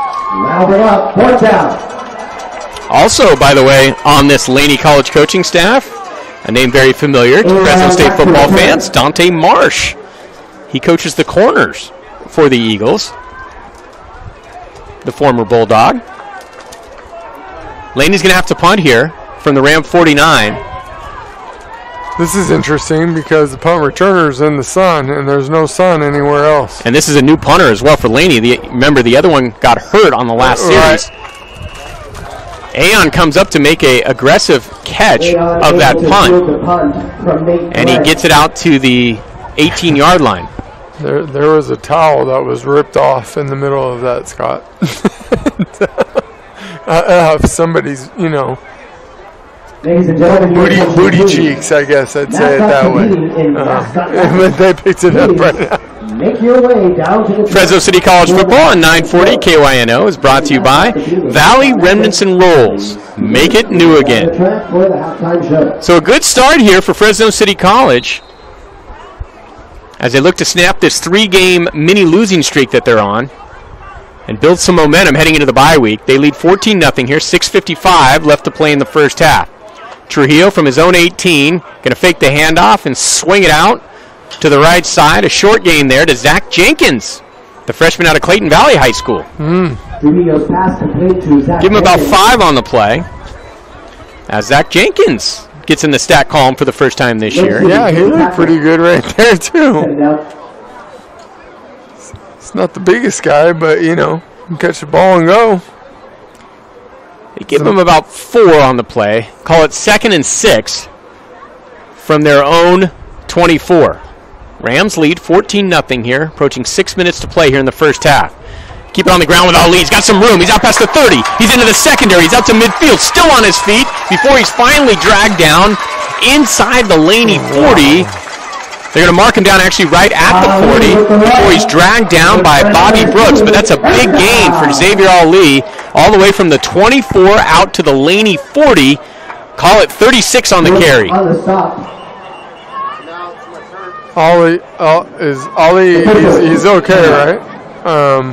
Also, by the way, on this Laney College coaching staff, a name very familiar to Fresno State football fans, Dante Marsh. He coaches the corners for the Eagles, the former Bulldog. Laney's going to have to punt here from the Ram forty-nine. This is interesting because the punt returner's in the sun, and there's no sun anywhere else. And this is a new punter as well for Laney. The, remember, the other one got hurt on the last series. Right. Aon comes up to make a aggressive catch of that punt, and he gets it out to the eighteen-yard line. There, there was a towel that was ripped off in the middle of that, Scott. Uh, if somebody's, you know, booty, booty cheeks, I guess I'd say it that way. Uh, but they picked it up right now. Make your way down to the Fresno City College football on nine forty K Y N O is brought to you by Valley Remnants and Rolls. Make it new again. So a good start here for Fresno City College as they look to snap this three-game mini losing streak that they're on. and build some momentum heading into the bye week. They lead fourteen nothing here, six fifty-five left to play in the first half. Trujillo from his own eighteen, going to fake the handoff and swing it out to the right side. A short gain there to Zach Jenkins, the freshman out of Clayton Valley High School. Mm. Give him about five on the play. As Zach Jenkins gets in the stat column for the first time this year. Yeah, he looked pretty good right there, too. It's not the biggest guy, but, you know, can catch the ball and go. They give him about four on the play. Call it second and six from their own twenty-four. Rams lead fourteen nothing here, approaching six minutes to play here in the first half. Keep it on the ground with Ali. He's got some room. He's out past the thirty. He's into the secondary. He's out to midfield, still on his feet before he's finally dragged down inside the Laney forty. They're going to mark him down actually right at the forty before he's dragged down by Bobby Brooks. But that's a big gain for Xavier Ali, all the way from the twenty-four out to the Laney forty. Call it thirty-six on the carry. Ollie uh, is Ollie. He's, he's okay, right? Um,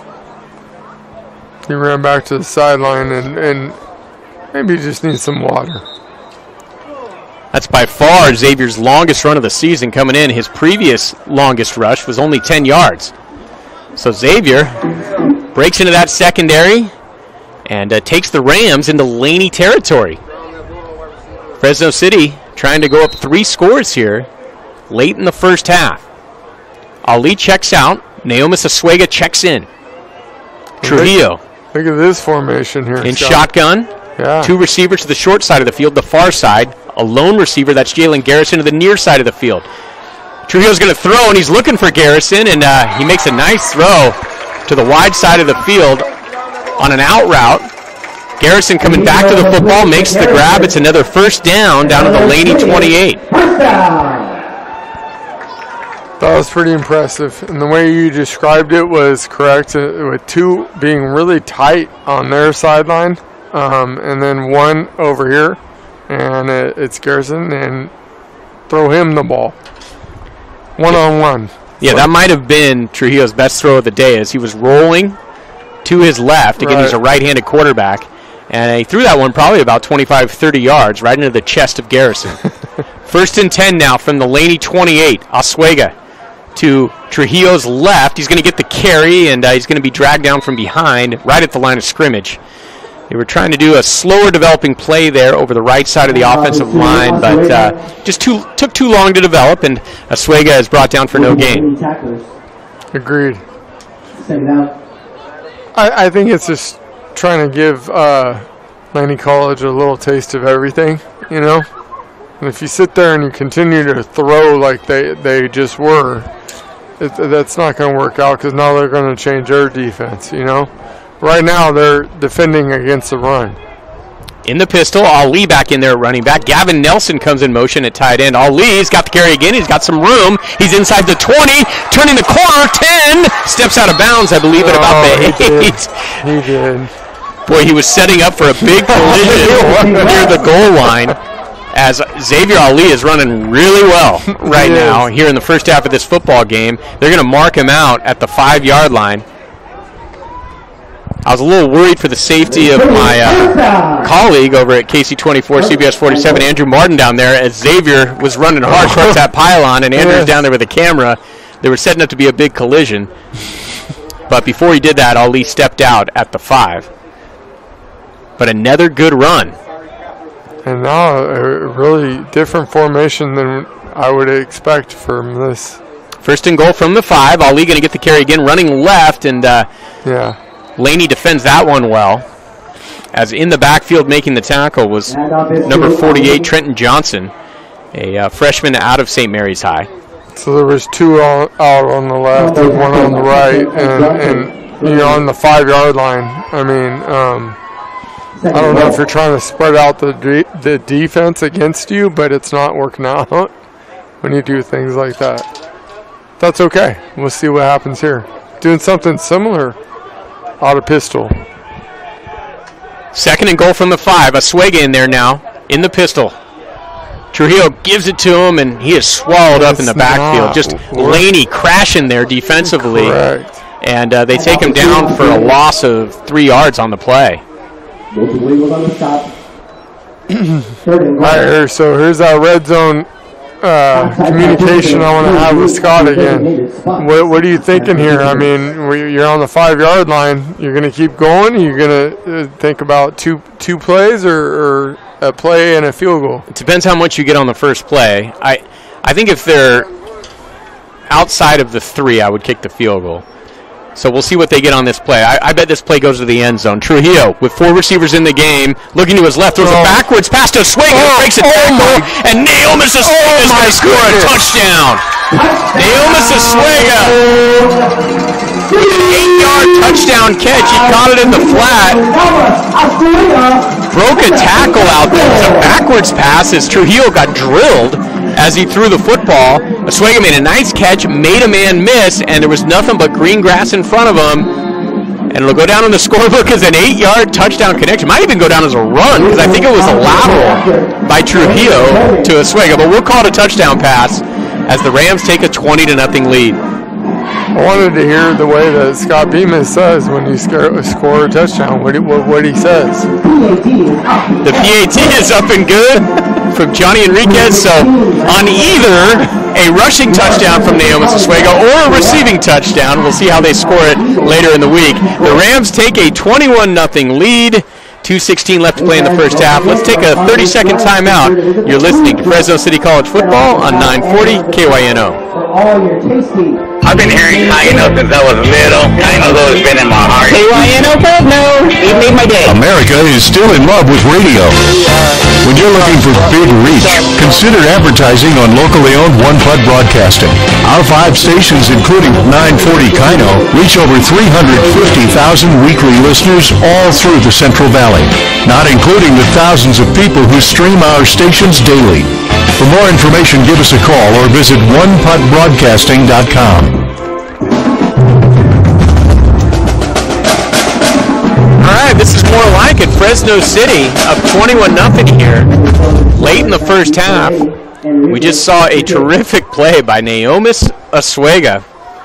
he ran back to the sideline and, and maybe he just needs some water. That's by far Xavier's longest run of the season coming in. His previous longest rush was only ten yards. So Xavier breaks into that secondary and uh, takes the Rams into Laney territory. Fresno City trying to go up three scores here late in the first half. Ali checks out. Naomis Asuega checks in. Trujillo. Look at this formation here. In Scott. shotgun. Yeah. Two receivers to the short side of the field, the far side. A lone receiver, that's Jalen Garrison, to the near side of the field. Trujillo's going to throw, and he's looking for Garrison, and uh, he makes a nice throw to the wide side of the field on an out route. Garrison coming back to the football, makes the grab. It's another first down down to the Laney twenty-eight. That was pretty impressive, and the way you described it was correct, uh, with two being really tight on their sideline, um, and then one over here, and it, it's Garrison, and throw him the ball. One-on-one. Yeah, that might have been Trujillo's best throw of the day, as he was rolling to his left. Again, Right. he's a right-handed quarterback, and he threw that one probably about twenty-five, thirty yards right into the chest of Garrison. First and ten now from the Laney twenty-eight. Asuega to Trujillo's left. He's going to get the carry, and uh, he's going to be dragged down from behind right at the line of scrimmage. They were trying to do a slower developing play there over the right side of the offensive line, but uh, just too, took too long to develop, and Asuega is brought down for no gain. Agreed. I, I think it's just trying to give uh, Laney College a little taste of everything, you know? And if you sit there and you continue to throw like they, they just were, it, that's not going to work out, because now they're going to change their defense, you know? Right now they're defending against the run. In the pistol, Ali back in there at running back. Gavin Nelson comes in motion at tight end. Ali's got the carry again. He's got some room. He's inside the twenty, turning the corner, ten, steps out of bounds, I believe, at about Oh, the he eight. did. He did. Boy, he was setting up for a big collision near the goal line, as Xavier Ali is running really well right He now is. here in the first half of this football game. They're going to mark him out at the five-yard line. I was a little worried for the safety of my uh, colleague over at K C twenty-four, C B S forty-seven, Andrew Martin down there, as Xavier was running hard towards that pylon, and Andrew's down there with the camera. They were setting up to be a big collision. But before he did that, Ali stepped out at the five. But another good run. And now a really different formation than I would expect from this. First and goal from the five. Ali going to get the carry again, running left, and uh, yeah, Laney defends that one well. As in the backfield making the tackle was number forty-eight, Trenton Johnson, a uh, freshman out of Saint Mary's High. So there was two out, out on the left and one on the right, and, and you know, on the five-yard line. I mean, um, I don't know if you're trying to spread out the de- the defense against you, but it's not working out when you do things like that. That's okay. We'll see what happens here. Doing something similar out of pistol. Second and goal from the five. Asuega in there now, in the pistol. Trujillo gives it to him, and he is swallowed up in the backfield. Just Laney crashing there defensively. Correct. and uh, they take him down for a loss of three yards on the play. Multiple Eagles on the stop. All right, here, so here's our red zone uh, communication I want to have with Scott again. What, what are you thinking here? I mean, we- you're on the five-yard line. You're going to keep going? You're going to think about two two plays or, or a play and a field goal? It depends how much you get on the first play. I, I think if they're outside of the three, I would kick the field goal. So we'll see what they get on this play. I, I bet this play goes to the end zone. Trujillo, with four receivers in the game, looking to his left, throws Oh. it backwards, pass to Oswego, Oh, breaks a oh tackle, my- and Naomis Oswego Oh is going my to score a goodness. touchdown. Naomis Oswego, with an eight-yard touchdown catch. He caught it in the flat. Broke a tackle out there. It was a backwards pass as Trujillo got drilled as he threw the football. Oswego made a nice catch, made a man miss, and there was nothing but green grass in front of him. And it'll go down on the scorebook as an eight-yard touchdown connection. Might even go down as a run because I think it was a lateral by Trujillo to Oswego. But we'll call it a touchdown pass as the Rams take a twenty to nothing lead. I wanted to hear the way that Scott Bemis says when you score, score a touchdown, what, he- what, what he says. The P A T is up and good from Johnny Enriquez. So on either a rushing touchdown from Naomis Oswego or a receiving touchdown, we'll see how they score it later in the week. The Rams take a twenty-one nothing lead. two sixteen left to play in the first half. Let's take a thirty-second timeout. You're listening to Fresno City College football on nine forty K Y N O. For all your tasty. I've been hearing Kaino since I was little. Kaino's always been in my heart. K Y N O Fresno. It made my day. America is still in love with radio. When you're looking for big reach, consider advertising on locally owned One Putt Broadcasting. Our five stations, including nine forty Kaino, reach over three hundred fifty thousand weekly listeners all through the Central Valley, not including the thousands of people who stream our stations daily. For more information, give us a call or visit one putt broadcasting dot com. All right, this is more like it. Fresno City up twenty-one nothing here. Late in the first half, we just saw a terrific play by Naomis Oswego,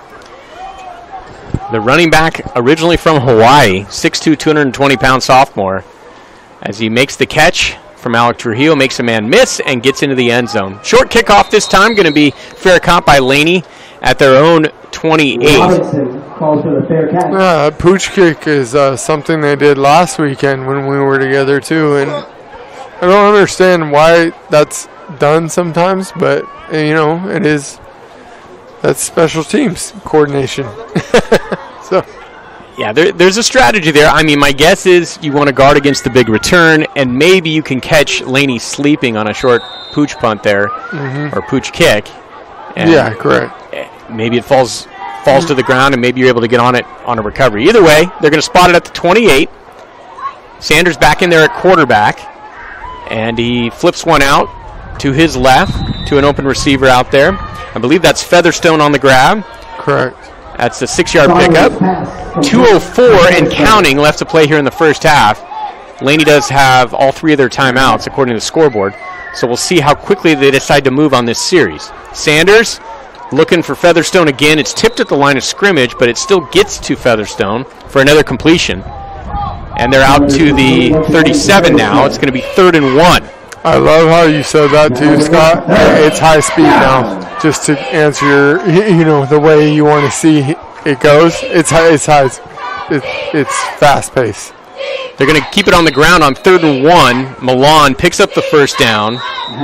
the running back originally from Hawaii, six two, two hundred twenty pound sophomore, as he makes the catch from Alec Trujillo, makes a man miss, and gets into the end zone. Short kickoff this time, going to be fair caught by Laney at their own twenty-eight. Robinson calls for the fair catch. Yeah, that pooch kick is uh, something they did last weekend when we were together too, and I don't understand why that's done sometimes, but uh, you know, it is. That's special teams coordination. So. Yeah, there, there's a strategy there. I mean, my guess is you want to guard against the big return, and maybe you can catch Laney sleeping on a short pooch punt there, Mhm. or pooch kick. And Yeah, correct. Maybe it falls falls to the ground, and maybe you're able to get on it on a recovery. Either way, they're going to spot it at the twenty-eight. Sanders back in there at quarterback, and he flips one out to his left to an open receiver out there. I believe that's Featherstone on the grab. Correct. That's a six-yard pickup. two oh four and counting left to play here in the first half. Laney does have all three of their timeouts according to the scoreboard, so we'll see how quickly they decide to move on this series. Sanders looking for Featherstone again. It's tipped at the line of scrimmage, but it still gets to Featherstone for another completion. And they're out to the thirty-seven now. It's going to be third and one. I love how you said that too, Scott. It's high speed now. Just to answer your, you know, the way you want to see it goes. It's high. It's high. It, it's fast pace. They're going to keep it on the ground on third and one. Milan picks up the first down.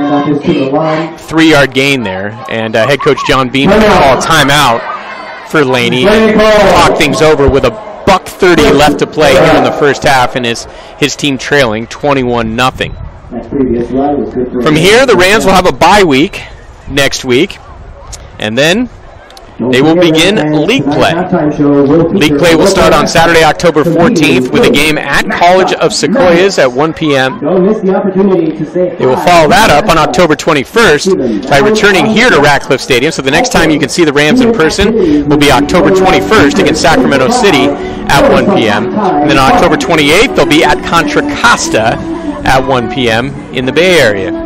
Three-yard gain there. And uh, head coach John Beam will call a timeout for Laney. Talk things over with a buck thirty left to play here in the first half, and his, his team trailing twenty-one nothing. From here, the Rams will have a bye week next week, and then they will begin league play. League play will start on Saturday, October fourteenth, with a game at College of Sequoias at one p.m. They will follow that up on October twenty-first by returning here to Ratcliffe Stadium. So the next time you can see the Rams in person will be October twenty-first against Sacramento City at one p.m. And then on October twenty-eighth, they'll be at Contra Costa at one p.m. in the Bay Area.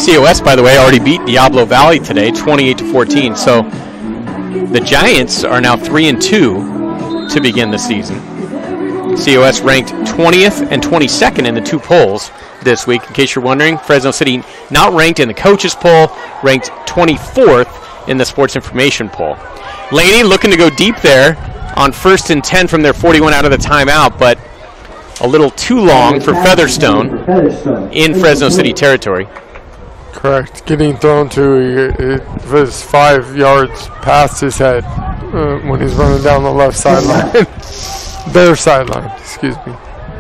C O S, by the way, already beat Diablo Valley today, twenty-eight to fourteen. So the Giants are now three and two to begin the season. C O S ranked twentieth and twenty-second in the two polls this week. In case you're wondering, Fresno City not ranked in the coaches poll, ranked twenty-fourth in the sports information poll. Laney looking to go deep there on first and ten from their forty-one out of the timeout, but a little too long for Featherstone in Fresno City territory. Correct. Getting thrown to it was five yards past his head uh, when he's running down the left sideline. Their sideline, excuse me.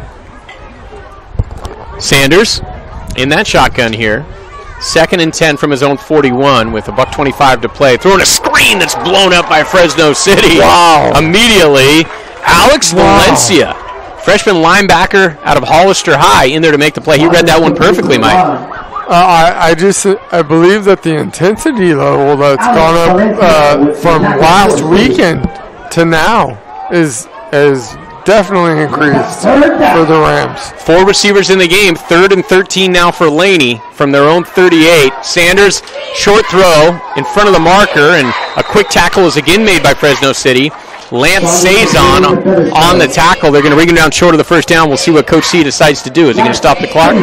Sanders in that shotgun here. Second and ten from his own forty-one with a buck twenty-five to play. Throwing a screen that's blown up by Fresno City. Wow. Immediately, Alex Wow. Valencia, freshman linebacker out of Hollister High, in there to make the play. He read that one perfectly, Mike. Uh, I, I just I believe that the intensity level that's gone up uh, from last weekend to now is is definitely increased for the Rams. Four receivers in the game, third and thirteen now for Laney from their own thirty-eight. Sanders, short throw in front of the marker, and a quick tackle is again made by Fresno City. Lance Saison on the tackle. They're going to bring him down short of the first down. We'll see what Coach C decides to do. Is he going to stop the clock?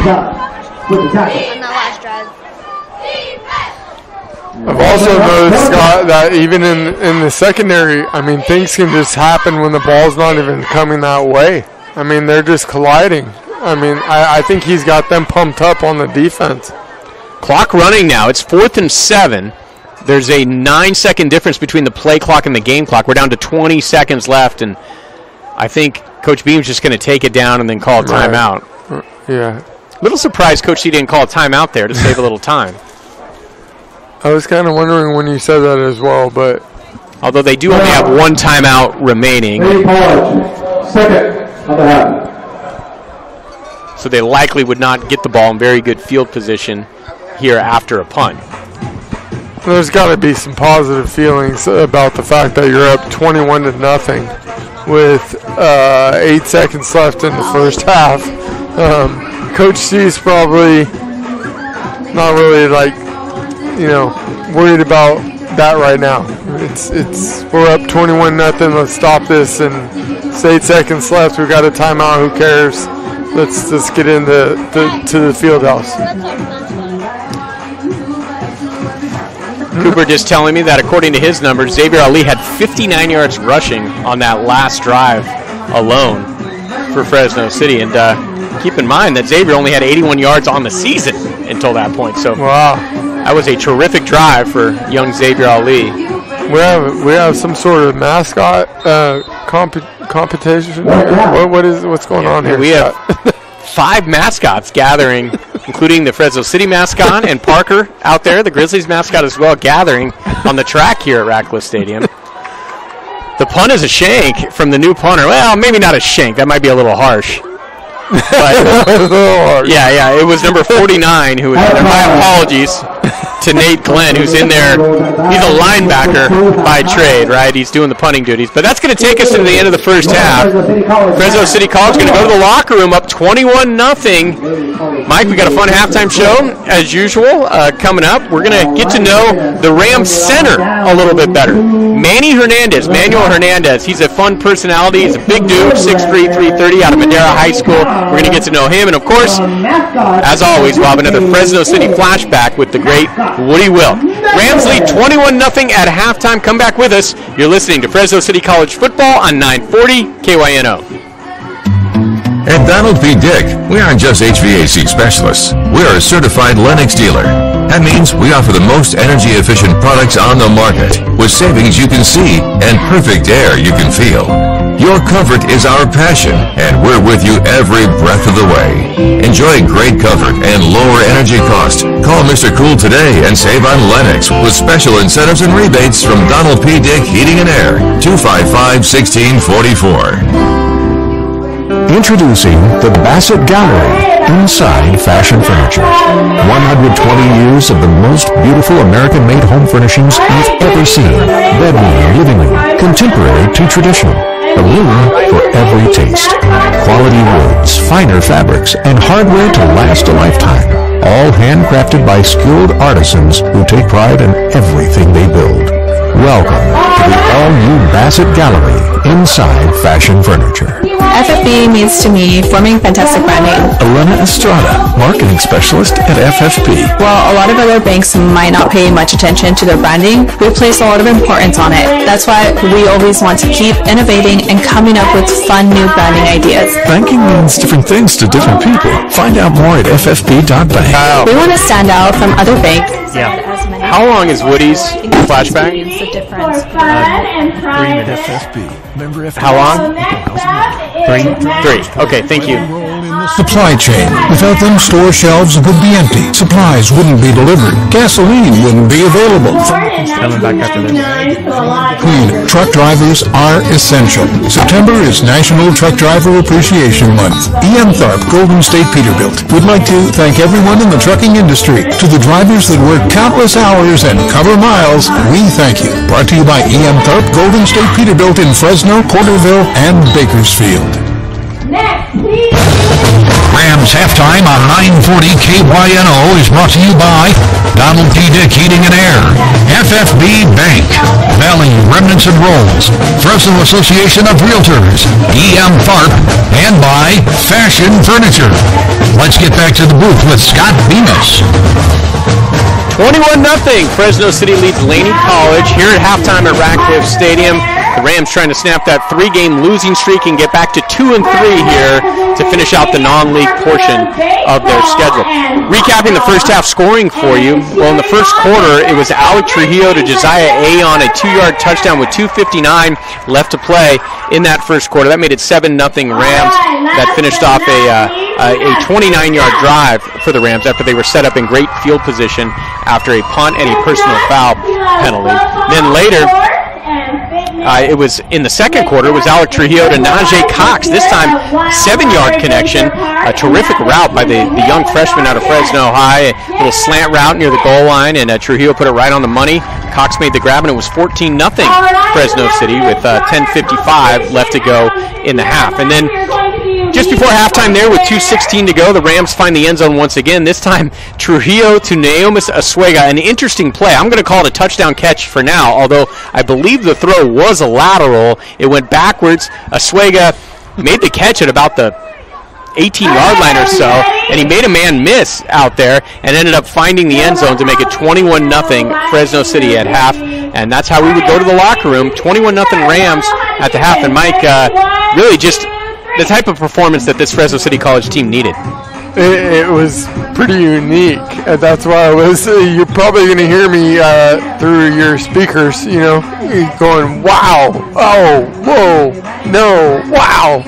I've also noticed, Scott, that even in, in the secondary, I mean, things can just happen when the ball's not even coming that way. I mean, they're just colliding. I mean, I, I think he's got them pumped up on the defense. Clock running now. It's fourth and seven. There's a nine-second difference between the play clock and the game clock. We're down to twenty seconds left, and I think Coach Beam's just going to take it down and then call a timeout. Right. Yeah. Little surprised Coach C didn't call a timeout there to save a little time. I was kind of wondering when you said that as well, but... Although they do only have one timeout remaining. So they likely would not get the ball in very good field position here after a punt. There's got to be some positive feelings about the fact that you're up twenty-one to nothing with uh, eight seconds left in the first half. Um, Coach C's probably not really like, you know, worried about that right now. It's it's we're up twenty-one nothing. Let's stop this, and it's eight seconds left. We got a timeout. Who cares? Let's just get into the, to the field house. Cooper just telling me that according to his numbers, Xavier Ali had fifty-nine yards rushing on that last drive alone for Fresno City. And uh, keep in mind that Xavier only had eighty-one yards on the season until that point. So wow, that was a terrific drive for young Xavier Ali. We have we have some sort of mascot uh, comp- competition. What, what is what's going on here? We have five mascots gathering, including the Fresno City mascot and Parker out there, the Grizzlies mascot as well, gathering on the track here at Ratcliffe Stadium. The punt is a shank from the new punter. Well, maybe not a shank. That might be a little harsh. But, yeah, yeah, it was number forty-nine who was in there. My apologies to Nate Glenn, who's in there. He's a linebacker by trade, right? He's doing the punting duties. But that's going to take us to the end of the first half. Fresno City College going to go to the locker room up twenty-one nothing. Mike, we got a fun halftime show, as usual, uh, coming up. We're going to get to know the Rams center a little bit better. Manny Hernandez, Manuel Hernandez. He's a fun personality. He's a big dude, six three, three thirty out of Madera High School. We're going to get to know him. And, of course, as always, we'll have another Fresno City flashback with the great Woody Wilk. Rams lead twenty-one nothing at halftime. Come back with us. You're listening to Fresno City College football on nine forty K Y N O. At Donald P. Dick, we aren't just H V A C specialists. We are a certified Lennox dealer. That means we offer the most energy-efficient products on the market, with savings you can see and perfect air you can feel. Your comfort is our passion, and we're with you every breath of the way. Enjoy great comfort and lower energy cost. Call Mister Cool today and save on Lennox with special incentives and rebates from Donald P. Dick Heating and Air, two five five, one six four four. Introducing the Bassett Gallery inside Fashion Furniture. one hundred twenty years of the most beautiful American-made home furnishings you've ever seen. Bedroom, living room, contemporary to traditional. A room for every taste. Quality woods, finer fabrics, and hardware to last a lifetime. All all handcrafted by skilled artisans who take pride in everything they build. Welcome to the all-new Bassett Gallery inside Fashion Furniture. F F B means to me forming fantastic branding. Elena Estrada, marketing specialist at F F P. While a lot of other banks might not pay much attention to their branding, we place a lot of importance on it. That's why we always want to keep innovating and coming up with fun new branding ideas. Banking means different things to different people. Find out more at F F P dot bank. We want to stand out from other banks. Yeah. How long is Woody's flashback? The difference. Three minutes. F F P. Member F F P. How long? Three. Three. Okay, thank you. Supply chain. Without them, store shelves would be empty. Supplies wouldn't be delivered. Gasoline wouldn't be available. Coming back after this. Clean truck drivers are essential. September is National Truck Driver Appreciation Month. E M Tharp, Golden State Peterbilt would like to thank everyone in the trucking industry. To the drivers that work countless hours and cover miles, we thank you. Brought to you by E M Tharp, Golden State Peterbilt in Fresno, Porterville, and Bakersfield. Rams halftime on nine forty K Y N O is brought to you by Donald P. Dick Heating and Air, F F B Bank, Valley Remnants and Rolls, Fresno Association of Realtors, E M Tharp, and by Fashion Furniture. Let's get back to the booth with Scott Bemis. twenty-one nothing. Fresno City leads Laney College here at halftime at Ratcliffe Stadium. The Rams trying to snap that three-game losing streak and get back to two and three here to finish out the non-league portion of their schedule. Recapping the first half scoring for you. Well, in the first quarter, it was Alec Trujillo to Josiah A on a two-yard touchdown with two fifty-nine left to play in that first quarter. That made it seven nothing Rams. That finished off a uh, a twenty-nine-yard drive for the Rams after they were set up in great field position after a punt and a personal foul penalty. Then later, Uh, it was in the second quarter, it was Alec Trujillo to Najee Cox. This time, seven-yard connection. A terrific route by the, the young freshman out of Fresno High. A little slant route near the goal line, and uh, Trujillo put it right on the money. Cox made the grab, and it was fourteen nothing Fresno City with uh, ten fifty-five left to go in the half. And then just before halftime there with two sixteen to go, the Rams find the end zone once again. This time, Trujillo to Naomis Asuega. An interesting play. I'm going to call it a touchdown catch for now, although I believe the throw was a lateral. It went backwards. Asuega made the catch at about the eighteen-yard line or so, and he made a man miss out there and ended up finding the end zone to make it twenty-one nothing Fresno City at half. And that's how we would go to the locker room. twenty-one nothing Rams at the half. And Mike, uh, really just the type of performance that this Fresno City College team needed. It, it was pretty unique. Uh, that's why I was. Uh, you're probably going to hear me uh, through your speakers. You know, going, "Wow! Oh, whoa! No! Wow!"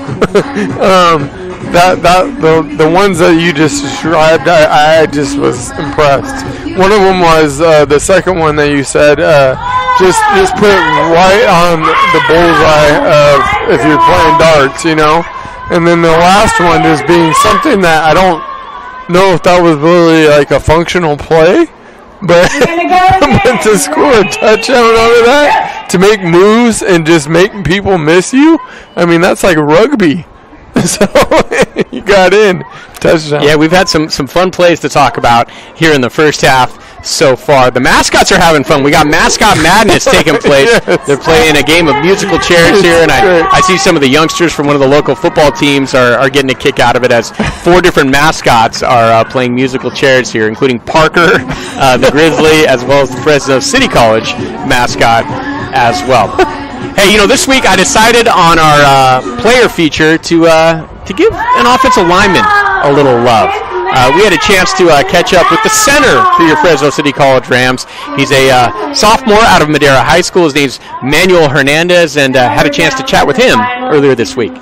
um, that that the the ones that you just described, I, I just was impressed. One of them was uh, the second one that you said. Uh, just just put it right on the bullseye of if you're playing darts, you know. And then the last one is being something that I don't know if that was really like a functional play, but, but to score a touchdown out of that, to make moves and just make people miss you, I mean, that's like rugby. So you got in. Touchdown. Yeah, we've had some, some fun plays to talk about here in the first half so far. The mascots are having fun. We got Mascot Madness taking place. Yes. They're playing a game of musical chairs here, and I, I see some of the youngsters from one of the local football teams are, are getting a kick out of it as four different mascots are uh, playing musical chairs here, including Parker, uh, the Grizzly, as well as the Fresno City College mascot as well. Hey, you know, this week I decided on our uh, player feature to uh, to give an offensive lineman a little love. Uh, we had a chance to uh, catch up with the center for your Fresno City College Rams. He's a uh, sophomore out of Madera High School. His name's Manuel Hernandez, and uh, had a chance to chat with him earlier this week.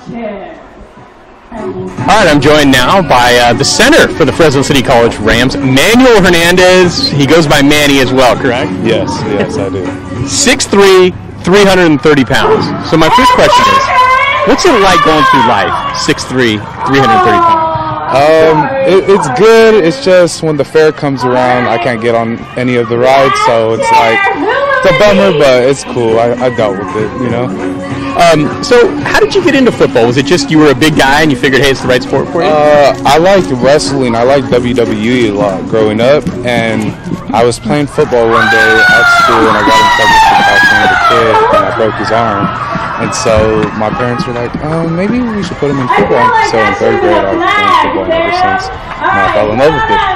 All right, I'm joined now by uh, the center for the Fresno City College Rams, Manuel Hernandez. He goes by Manny as well, correct? Yes, yes, I do. six three, three hundred thirty pounds. So my first question is, what's it like going through life, six three, three hundred thirty pounds? Um, it, it's good. It's just when the fair comes around, I can't get on any of the rides, so it's like it's a bummer, but it's cool. I, I dealt with it, you know. Um, so, how did you get into football? Was it just you were a big guy and you figured, hey, it's the right sport for you? Uh, I liked wrestling. I liked W W E a lot growing up, and I was playing football one day at school, and I got in trouble for tackling the kid, and I broke his arm. And so my parents were like, oh, maybe we should put him in football. So in third grade, I was playing football ever since, and I fell in love with it.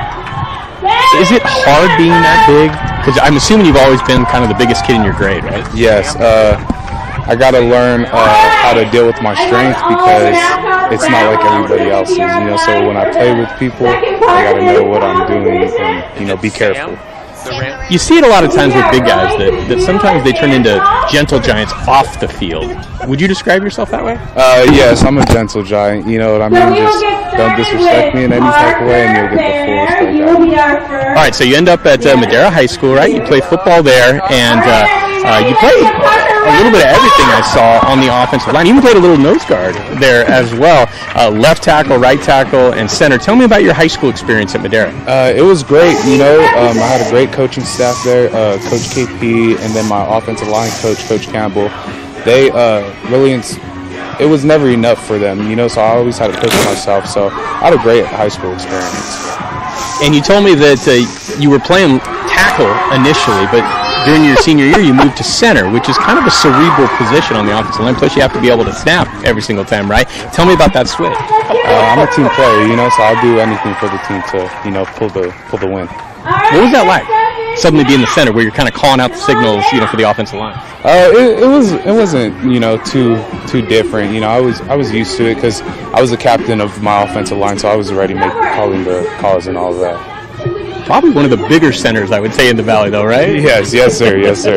Is it hard being that big? Because I'm assuming you've always been kind of the biggest kid in your grade, right? Yes. Uh, I got to learn uh, how to deal with my strength because it's not like everybody else's, you know. So when I play with people, I got to know what I'm doing and, you know, be careful. You see it a lot of times with big guys that, that sometimes they turn into gentle giants off the field. Would you describe yourself that way? Uh, yes, I'm a gentle giant. You know what I mean? Just don't disrespect me in any type of way, and you'll get the full respect out of me. All right, so you end up at uh, Madera High School, right? You play football there, and uh, uh, you play a little bit of everything I saw on the offensive line. You even played a little nose guard there as well. Uh, left tackle, right tackle, and center. Tell me about your high school experience at Madera. Uh, it was great. You know, um, I had a great coaching staff there, uh, Coach K P, and then my offensive line coach, Coach Campbell. They uh, really, ins- it was never enough for them, you know, so I always had to coach myself. So I had a great high school experience. And you told me that uh, you were playing tackle initially, but during your senior year, you moved to center, which is kind of a cerebral position on the offensive line. Plus, you have to be able to snap every single time, right? Tell me about that switch. Uh, I'm a team player, you know, so I'll do anything for the team to, you know, pull the pull the win. What was that like? Suddenly be in the center, where you're kind of calling out the signals, you know, for the offensive line. Uh, it, it was it wasn't you know too too different. You know, I was I was used to it because I was the captain of my offensive line, so I was already making calling the calls and all of that. Probably one of the bigger centers, I would say, in the Valley, though, right? Yes, yes, sir, yes, sir.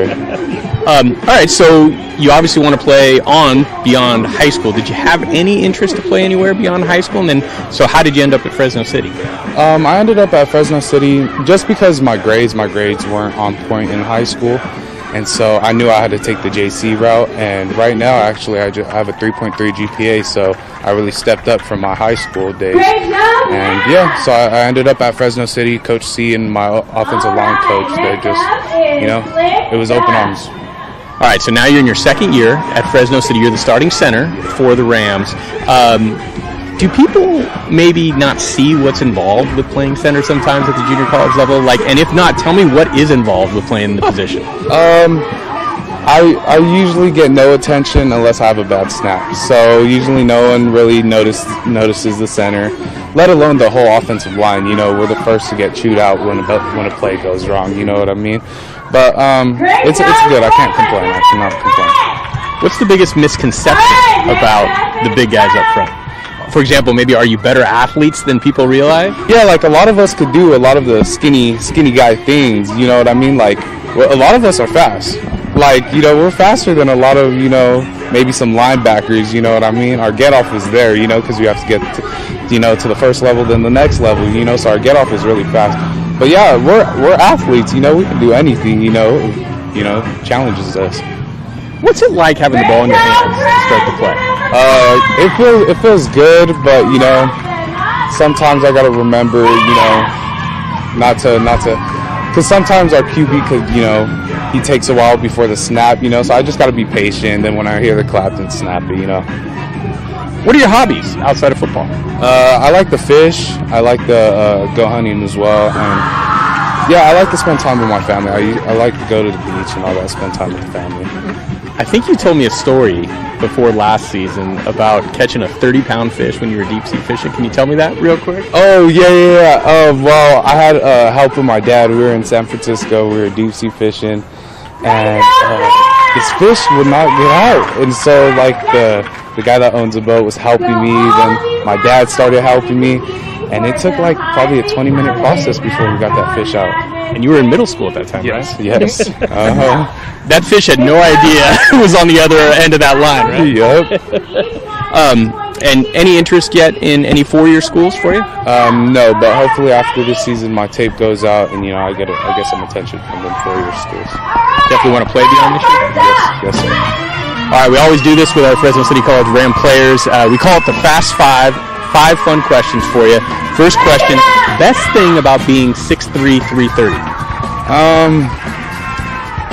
um, all right, so you obviously want to play on beyond high school. Did you have any interest to play anywhere beyond high school? And then, so how did you end up at Fresno City? Um, I ended up at Fresno City just because my grades, my grades weren't on point in high school. And so I knew I had to take the J C route. And right now, actually, I, just, I have a three point three G P A, so I really stepped up from my high school days. And yeah, so I, I ended up at Fresno City. Coach C and my offensive line coach, they just, you know, it was open arms. All right, so now you're in your second year at Fresno City. You're the starting center for the Rams. Um, do people maybe not see what's involved with playing center sometimes at the junior college level? Like, and if not, tell me what is involved with playing the position. Um, I I usually get no attention unless I have a bad snap. So usually no one really notice, notices the center, let alone the whole offensive line. You know, we're the first to get chewed out when a, when a play goes wrong. You know what I mean? But um, it's it's good. I can't complain. I cannot complain. What's the biggest misconception about the big guys up front? For example, maybe are you better athletes than people realize? Yeah, like a lot of us could do a lot of the skinny skinny guy things. You know what I mean? Like well, a lot of us are fast. Like, you know, we're faster than a lot of, you know, maybe some linebackers. You know what I mean? Our get off is there, you know, because we have to get, to, you know, to the first level, then the next level. You know, so our get off is really fast. But yeah, we're we're athletes. You know, we can do anything. You know, you know, challenges us. What's it like having the ball in your hands to start the play? Uh, it feels it feels good, but you know, sometimes I gotta remember, you know, not to not to, because sometimes our Q B could, you know, he takes a while before the snap, you know. So I just gotta be patient. Then when I hear the clap, then snap it, you know. What are your hobbies outside of football? Uh, I like to fish. I like to uh, go hunting as well, and yeah, I like to spend time with my family. I I like to go to the beach and all that, spend time with the family. I think you told me a story before last season about catching a thirty pound fish when you were deep sea fishing. Can you tell me that real quick? Oh, yeah, yeah, yeah. Uh, well, I had uh, help with my dad. We were in San Francisco. We were deep sea fishing, and uh, this fish would not get out. And so, like, the, the guy that owns the boat was helping me. Then my dad started helping me. And it took, like, probably a twenty minute process before we got that fish out. And you were in middle school at that time, yes, right? Yes. Uh-huh. That fish had no idea it was on the other end of that line, right? Yep. um, and any interest yet in any four-year schools for you? Um, no, but hopefully after this season my tape goes out and, you know, I get a, I get some attention from them four-year schools. Definitely want to play beyond this year? Yes, yes, sir. All right, we always do this with our Fresno City College Ram players. Uh, we call it the Fast Five. Five fun questions for you. First question, best thing about being six three, three thirty? Um,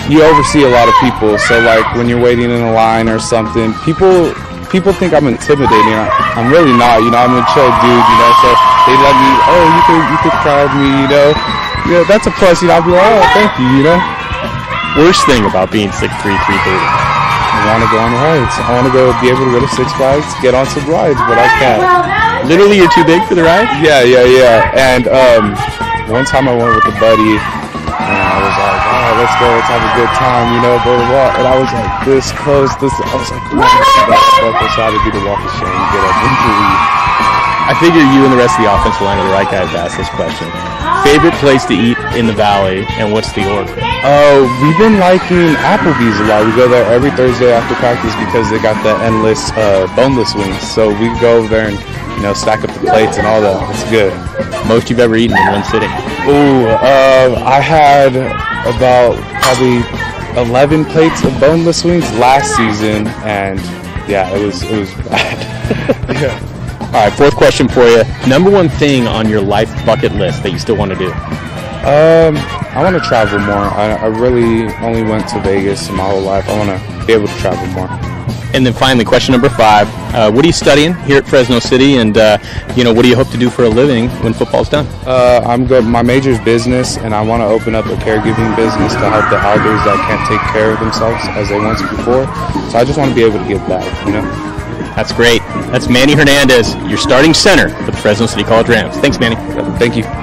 you oversee a lot of people. So like when you're waiting in a line or something, people people think I'm intimidating. I, I'm really not. You know, I'm a chill dude. You know, so they let me. Oh, you could you could crowd me. You know, yeah, that's a plus. You know, I'll be like, oh, thank you. You know. Worst thing about being six three, three thirty. I want to go on the rides. I want to go be able to go to Six Flags, get on some rides, but I can't. Literally, you're too big for the ride? Yeah, yeah, yeah. And um, one time I went with a buddy, and I was like, all right, let's go, let's have a good time, you know, blah, blah, blah. And I was like, this close, this, I was like, come on, let's have to do the walk of shame, get up and leave. I figure you and the rest of the offensive line are the right guys to ask this question. Favorite place to eat in the Valley, and what's the order? Oh, we've been liking Applebee's a lot. We go there every Thursday after practice because they got the endless uh, boneless wings. So we go over there and, you know, stack up the plates and all that. It's good. Most you've ever eaten in one sitting? Ooh, uh, I had about probably eleven plates of boneless wings last season, and yeah, it was it was bad. Yeah. All right, fourth question for you. Number one thing on your life bucket list that you still want to do? Um, I want to travel more. I, I really only went to Vegas my whole life. I want to be able to travel more. And then finally, question number five. Uh, what are you studying here at Fresno City? And, uh, you know, what do you hope to do for a living when football's done? Uh, I'm good. My major is business, and I want to open up a caregiving business to help the elders that can't take care of themselves as they once before. So I just want to be able to give back, you know? That's great. That's Manny Hernandez, your starting center for the Fresno City College Rams. Thanks, Manny. Thank you.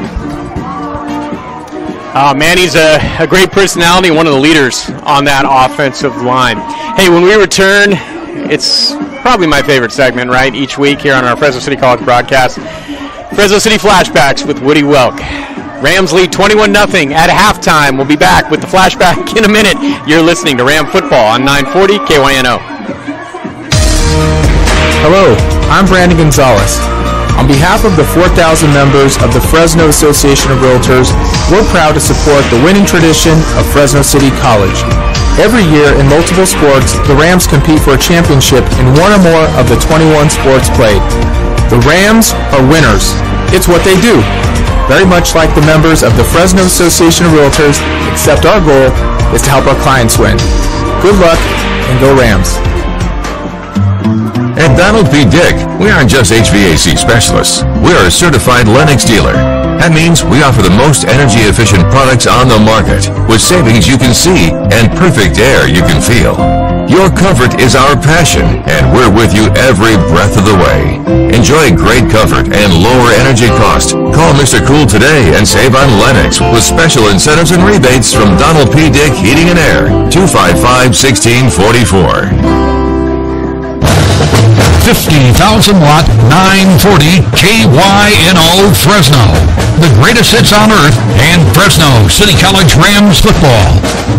Uh, Manny's a, a great personality, one of the leaders on that offensive line. Hey, when we return, it's probably my favorite segment, right? Each week here on our Fresno City College broadcast, Fresno City Flashbacks with Woody Welk. Rams lead twenty-one nothing at halftime. We'll be back with the flashback in a minute. You're listening to Ram Football on nine forty K Y N O. Hello, I'm Brandon Gonzalez. On behalf of the four thousand members of the Fresno Association of Realtors, we're proud to support the winning tradition of Fresno City College. Every year in multiple sports, the Rams compete for a championship in one or more of the twenty-one sports played. The Rams are winners. It's what they do. Very much like the members of the Fresno Association of Realtors, except our goal is to help our clients win. Good luck, and go Rams. At Donald P. Dick, we aren't just H V A C specialists. We are a certified Lennox dealer. That means we offer the most energy-efficient products on the market, with savings you can see and perfect air you can feel. Your comfort is our passion, and we're with you every breath of the way. Enjoy great comfort and lower energy cost. Call Mister Cool today and save on Lennox with special incentives and rebates from Donald P. Dick Heating and Air, two five five, one six four four. fifty thousand watt nine forty K Y N O Fresno. The greatest hits on earth and Fresno City College Rams football.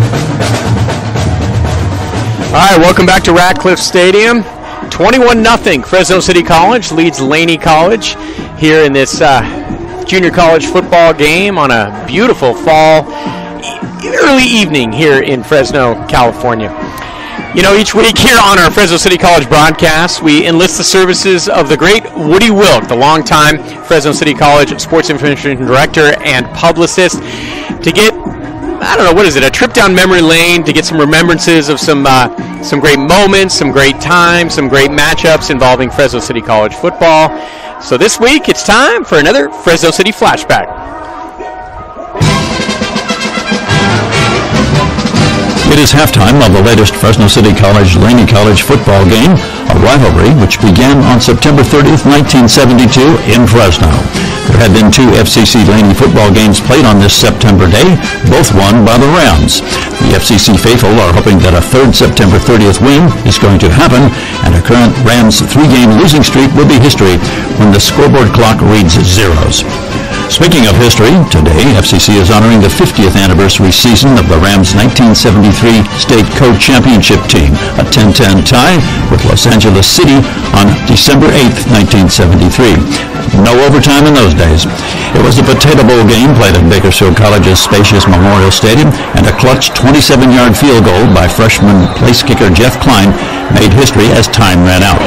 All right, welcome back to Ratcliffe Stadium. twenty-one nothing Fresno City College leads Laney College here in this uh, junior college football game on a beautiful fall, e- early evening here in Fresno, California. You know, each week here on our Fresno City College broadcast, we enlist the services of the great Woody Welk, the longtime Fresno City College sports information director and publicist, to get, I don't know, what is it, a trip down memory lane to get some remembrances of some uh, some great moments, some great times, some great matchups involving Fresno City College football. So this week, it's time for another Fresno City Flashback. It is halftime of the latest Fresno City College-Laney College football game, a rivalry which began on September thirtieth, nineteen seventy-two in Fresno. There had been two F C C Laney football games played on this September day, both won by the Rams. The F C C faithful are hoping that a third September thirtieth win is going to happen, and a current Rams three-game losing streak will be history when the scoreboard clock reads zeros. Speaking of history, today F C C is honoring the fiftieth anniversary season of the Rams' nineteen seventy-three State Co-Championship team, a ten ten tie with Los Angeles City on December eighth, nineteen seventy-three. No overtime in those days. It was the Potato Bowl game played at Bakersfield College's spacious Memorial Stadium, and a clutch twenty-seven-yard field goal by freshman place kicker Jeff Klein made history as time ran out.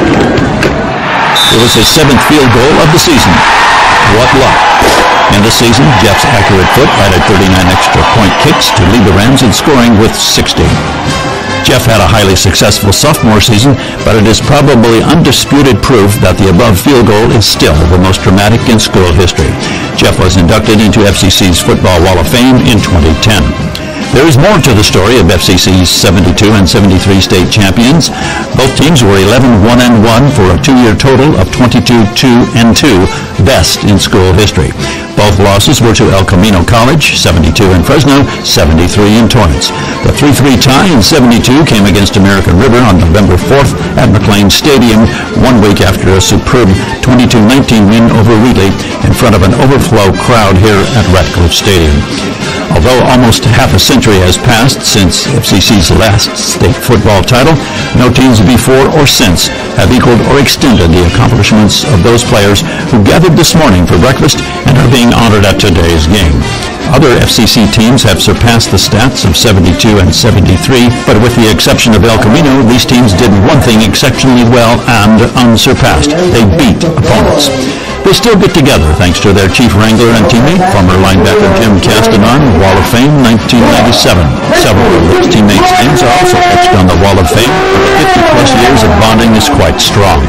It was his seventh field goal of the season. What luck. And the season season, Jeff's accurate foot added thirty-nine extra point kicks to lead the Rams in scoring with sixty. Jeff had a highly successful sophomore season, but it is probably undisputed proof that the above field goal is still the most dramatic in school history. Jeff was inducted into F C C's Football Wall of Fame in twenty ten. There is more to the story of F C C's seventy-two and seventy-three state champions. Both teams were eleven one and one for a two-year total of twenty-two two and two, best in school history. Both losses were to El Camino College, seventy-two in Fresno, seventy-three in Torrance. The three three tie in seventy-two came against American River on November fourth at McLean Stadium, one week after a superb twenty-two nineteen win over Wheatley in front of an overflow crowd here at Ratcliffe Stadium. Although almost half a century has passed since F C C's last state football title, no teams before or since have equaled or extended the accomplishments of those players who gathered this morning for breakfast and are being honored at today's game. Other F C C teams have surpassed the stats of seventy-two and seventy-three, but with the exception of El Camino, these teams did one thing exceptionally well and unsurpassed. They beat opponents. They still get together thanks to their chief wrangler and teammate, former linebacker Jim Castanon, Wall of Fame nineteen ninety-seven. Several of those teammates' names are also etched on the Wall of Fame. fifty plus years of bonding is quite strong.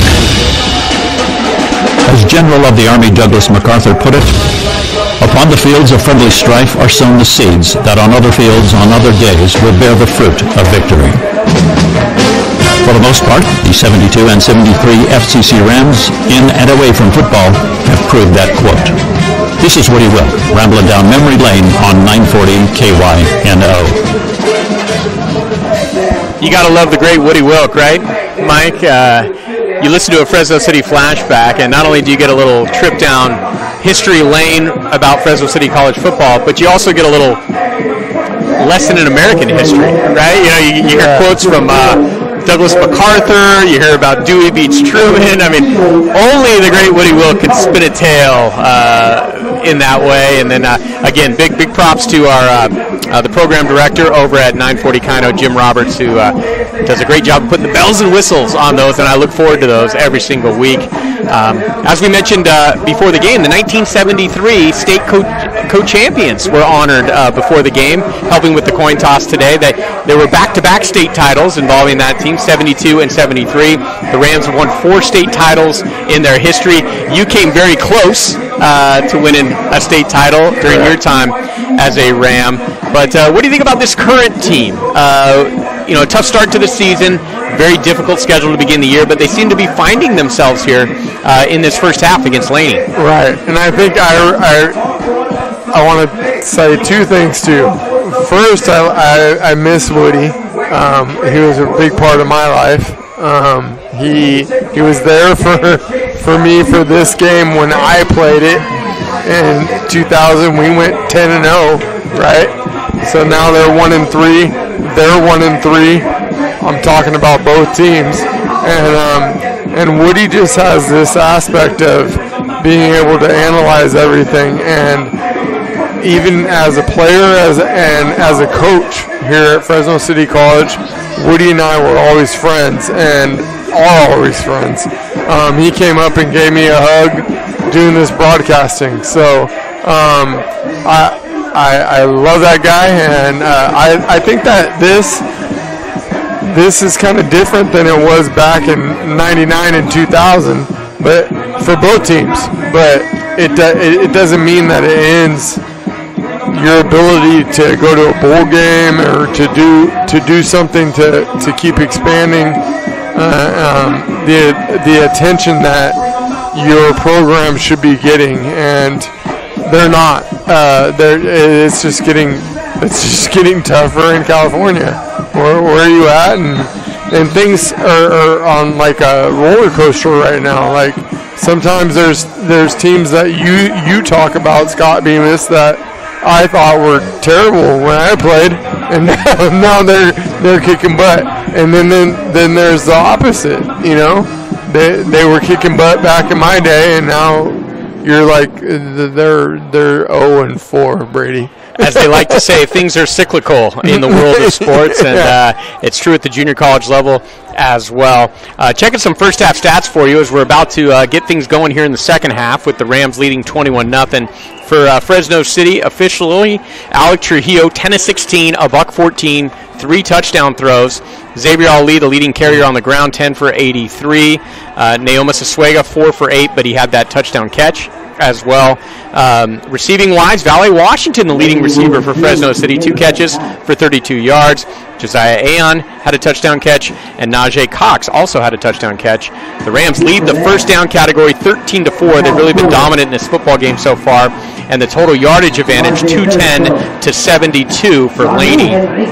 As General of the Army Douglas MacArthur put it, upon the fields of friendly strife are sown the seeds that on other fields on other days will bear the fruit of victory. For the most part, the seventy-two and seventy-three F C C Rams, in and away from football, have proved that quote. This is Woody Will, rambling down memory lane on nine forty K Y N O. You got to love the great Woody Wilk, right, Mike? Uh, you listen to a Fresno City flashback, and not only do you get a little trip down history lane about Fresno City College football, but you also get a little lesson in American history, right? You know, you, you hear quotes from uh, Douglas MacArthur, you hear about Dewey beats Truman. I mean, only the great Woody Wilk could spin a tale uh, in that way. And then, uh, again, big, big props to our uh, uh, the program director over at nine forty Kino, Jim Roberts, who uh, does a great job of putting the bells and whistles on those, and I look forward to those every single week. Um, as we mentioned uh, before the game, the nineteen seventy-three state co- co-champions were honored uh, before the game, helping with the coin toss today. That there were back-to-back state titles involving that team, seventy-two and seventy-three. The Rams have won four state titles in their history. You came very close uh, to winning a state title during your time as a Ram. But uh, what do you think about this current team? Uh, you know, tough start to the season, very difficult schedule to begin the year, but they seem to be finding themselves here uh, in this first half against Laney. Right, and I think I, I, I want to say two things too. First, I, I, I miss Woody. Um, he was a big part of my life. Um, he he was there for for me for this game when I played it in two thousand. We went ten and oh, right? So now they're one and three. They're one and three. I'm talking about both teams, and um, and Woody just has this aspect of being able to analyze everything, and even as a player, as and as a coach here at Fresno City College, Woody and I were always friends, and are always friends. Um, he came up and gave me a hug doing this broadcasting, so um, I. I, I love that guy, and uh, I, I think that this this is kind of different than it was back in ninety-nine and two thousand, but for both teams. But it it, it doesn't mean that it ends your ability to go to a bowl game or to do to do something to, to keep expanding uh, um, the the attention that your program should be getting, and they're not. Uh, they're, it's just getting it's just getting tougher in California. Where, where are you at? And and things are, are on like a roller coaster right now. Like sometimes there's there's teams that you you talk about, Scott Bemis, that I thought were terrible when I played, and now, now they're they're kicking butt. And then then then there's the opposite. You know, they they were kicking butt back in my day, and now You're like they're they're zero and four, Brady. As they like to say, things are cyclical in the world of sports, and uh, it's true at the junior college level as well. Uh, checking some first half stats for you as we're about to uh, get things going here in the second half with the Rams leading twenty-one nothing. For uh, Fresno City, officially, Alec Trujillo, ten of sixteen, a buck fourteen, three touchdown throws. Xavier Ali, the leading carrier on the ground, ten for eighty-three. Uh, Naoma Sasuega, four for eight, but he had that touchdown catch as well. Um, receiving-wise, Valley Washington, the leading receiver for Fresno City, two catches for thirty-two yards. Josiah Aon had a touchdown catch, and Najee Cox also had a touchdown catch. The Rams lead the first down category thirteen to four. They've really been dominant in this football game so far, and the total yardage advantage two ten to seventy-two for Laney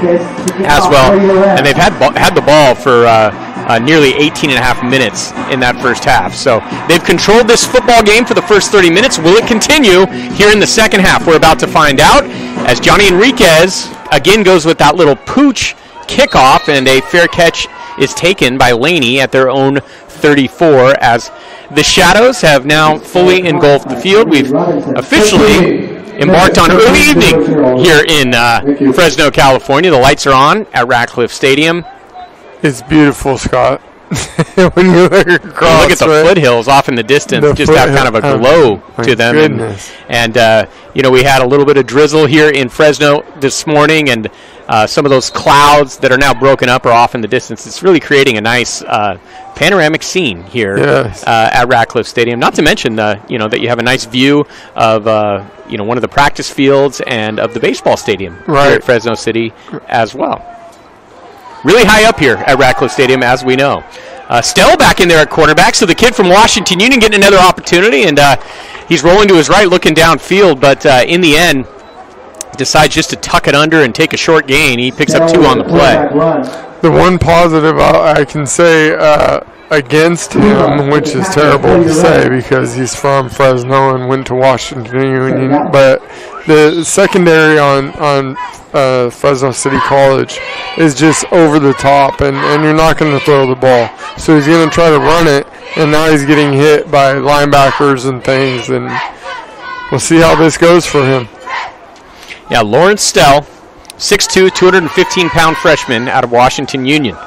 as well. And they've had had the ball for uh, uh, nearly eighteen and a half minutes in that first half. So they've controlled this football game for the first thirty minutes. Will it continue here in the second half? We're about to find out as Johnny Enriquez again goes with that little pooch kickoff, and a fair catch is taken by Laney at their own thirty-four as the Shadows have now fully engulfed the field. We've officially embarked on early evening here in uh, Fresno, California. The lights are on at Ratcliffe Stadium. It's beautiful, Scott. When you look across, look at the right? foothills off in the distance, The just have kind of a foot- glow oh, to my them. goodness. And, and uh, you know, we had a little bit of drizzle here in Fresno this morning, and uh, some of those clouds that are now broken up are off in the distance. It's really creating a nice uh, panoramic scene here Yes. uh, at Ratcliffe Stadium. Not to mention, uh, you know, that you have a nice view of, uh, you know, one of the practice fields and of the baseball stadium Right. here at Fresno City as well. Really high up here at Ratcliffe Stadium, as we know. Uh, Stell back in there at quarterback, so the kid from Washington Union getting another opportunity, and uh, he's rolling to his right, looking downfield, but uh, in the end, decides just to tuck it under and take a short gain. He picks up two on the play. The one positive I, I can say uh, against him, which is terrible to say because he's from Fresno and went to Washington Union, but the secondary on on uh, Fresno City College is just over the top, and, and you're not going to throw the ball. So he's going to try to run it, and now he's getting hit by linebackers and things, and we'll see how this goes for him. Yeah, Lawrence Stell, six two, two hundred fifteen pound freshman out of Washington Union.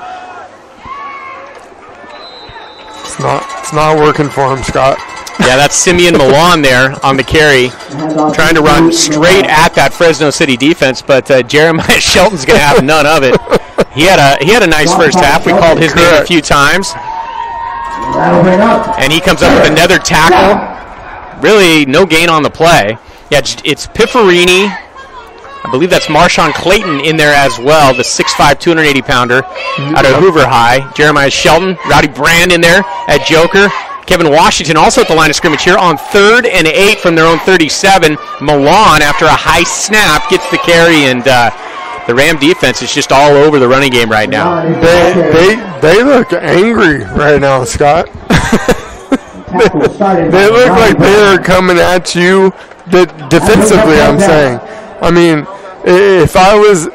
It's not, it's not working for him, Scott. Yeah, that's Simeon Milan there on the carry, trying to run straight at that Fresno City defense, but uh, Jeremiah Shelton's going to have none of it. He had a he had a nice first half. We called his name a few times. And he comes up with another tackle. Really no gain on the play. Yeah, it's, it's Pifferini. I believe that's Marshawn Clayton in there as well, the six five, two hundred eighty pounder out of Hoover High. Jeremiah Shelton, Rowdy Brand in there at Joker. Kevin Washington also at the line of scrimmage here on third and eight from their own thirty-seven. Milan, after a high snap, gets the carry, and uh, the Ram defense is just all over the running game right now. They they they look angry right now, Scott. they, they look like they are coming at you de- defensively, I'm saying. I mean, if I was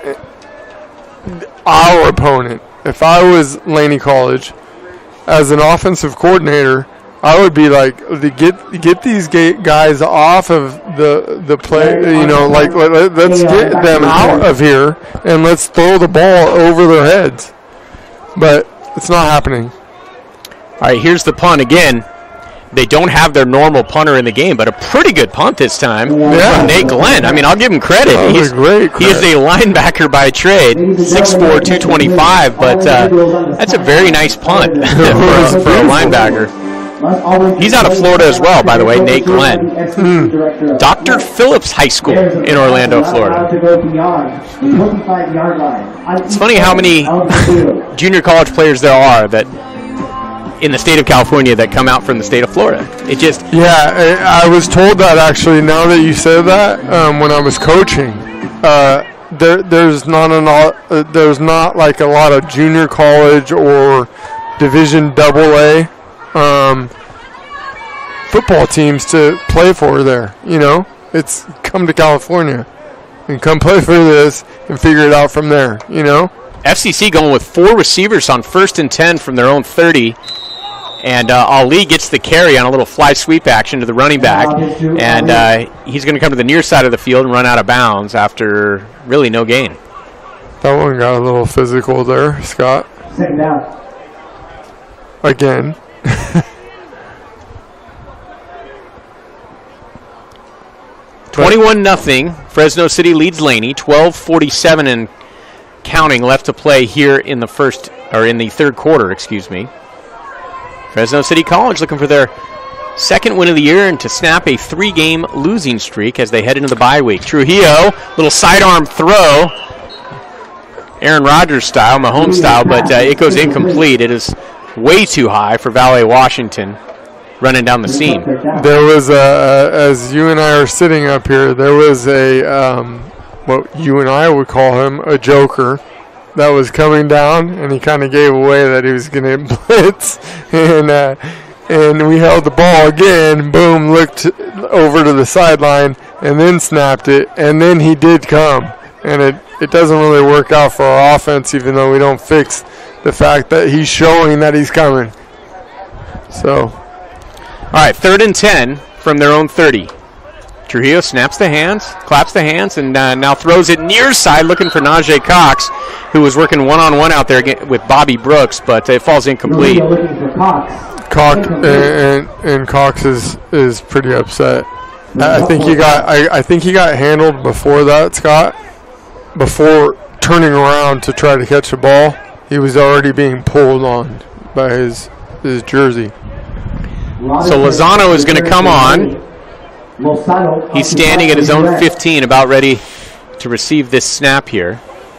our opponent, if I was Laney College, as an offensive coordinator, I would be like, get get these guys off of the the play. You know, like let, let's get them out of here and let's throw the ball over their heads. But it's not happening. All right, here's the punt again. They don't have their normal punter in the game, but a pretty good punt this time Yeah. from Nate Glenn. I mean, I'll give him credit. That was He's, a great he is a linebacker by trade, six four, two twenty-five, but uh, that's a very nice punt for, a, for a linebacker. He's out of Florida as well, by the way, Nate Glenn. Mm. Doctor Phillips High School in Orlando, Florida. It's funny how many junior college players there are that in the state of California that come out from the state of Florida. It just Yeah, I, I was told that actually. Now that you said that, um, when I was coaching, uh, there there's not a lot, uh, there's not like a lot of junior college or Division Double A um, football teams to play for there. You know, it's come to California and come play for this and figure it out from there. You know, F C C going with four receivers on first and ten from their own thirty. And uh, Ali gets the carry on a little fly sweep action to the running back. And uh, he's going to come to the near side of the field and run out of bounds after really no gain. That one got a little physical there, Scott. Second down. Again. twenty-one nothing. Fresno City leads Laney. twelve forty-seven and counting left to play here in the first, or in the third quarter, excuse me. Fresno City College looking for their second win of the year and to snap a three-game losing streak as they head into the bye week. Trujillo, little sidearm throw, Aaron Rodgers style, Mahomes style, but uh, it goes incomplete. It is way too high for Valet Washington running down the seam. There was a, as you and I are sitting up here, there was a, um, what you and I would call him, a joker that was coming down, and he kind of gave away that he was going to blitz, and uh, and we held the ball again, boom, looked over to the sideline, and then snapped it, and then he did come, and it, it doesn't really work out for our offense, even though we don't fix the fact that he's showing that he's coming. So, all right, third and ten from their own thirty. Trujillo snaps the hands, claps the hands, and uh, now throws it near side looking for Najee Cox, who was working one-on-one out there with Bobby Brooks, but it falls incomplete. Cox and, and, and Cox is, is pretty upset. I, I think he got I, I think he got handled before that, Scott. Before turning around to try to catch the ball, he was already being pulled on by his his jersey. So Lozano is going to come on. He's standing at his own fifteen, about ready to receive this snap here.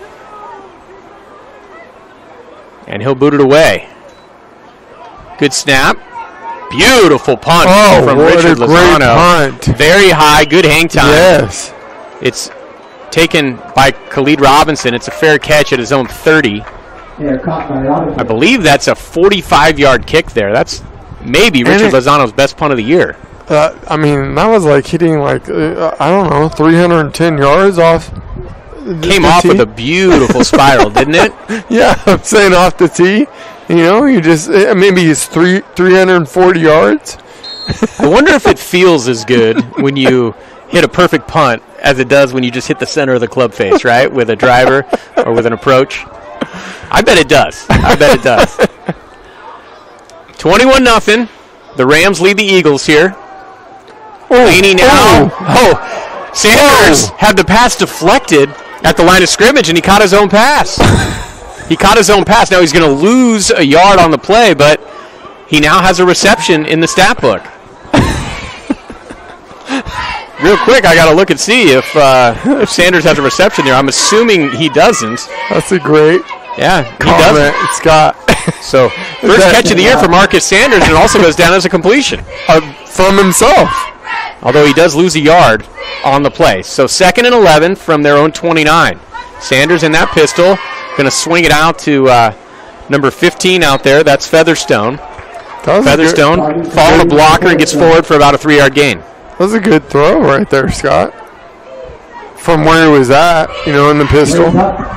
And he'll boot it away. Good snap. Beautiful punt oh, from what Richard a Lozano. Great punt. Very high, good hang time. Yes. It's taken by Khalid Robinson. It's a fair catch at his own thirty. I believe that's a forty-five-yard kick there. That's maybe Richard it, Lozano's best punt of the year. Uh, I mean, that was like hitting like, uh, I don't know, three hundred ten yards off. Came off tee. With a beautiful spiral, didn't it? Yeah, I'm saying off the tee. You know, you just, maybe it's three, three hundred forty yards. I wonder if it feels as good when you hit a perfect punt as it does when you just hit the center of the club face, right? With a driver or with an approach. I bet it does. I bet it does. twenty-one nothing. The Rams lead the Eagles here. Oh, Laney now. Oh, oh. Sanders oh. had the pass deflected at the line of scrimmage, and he caught his own pass. He caught his own pass. Now he's going to lose a yard on the play, but he now has a reception in the stat book. Real quick, I got to look and see if, uh, if Sanders has a reception there. I'm assuming he doesn't. That's a great yeah, he comment, doesn't. Scott. So first catch of the year for Marcus Sanders, and it also goes down as a completion uh, from himself. Although he does lose a yard on the play. So second and eleven from their own twenty-nine. Sanders in that pistol, going to swing it out to uh, number fifteen out there. That's Featherstone. That Featherstone following a blocker and gets forward for about a three-yard gain. That was a good throw right there, Scott. From where he was at, you know, in the pistol.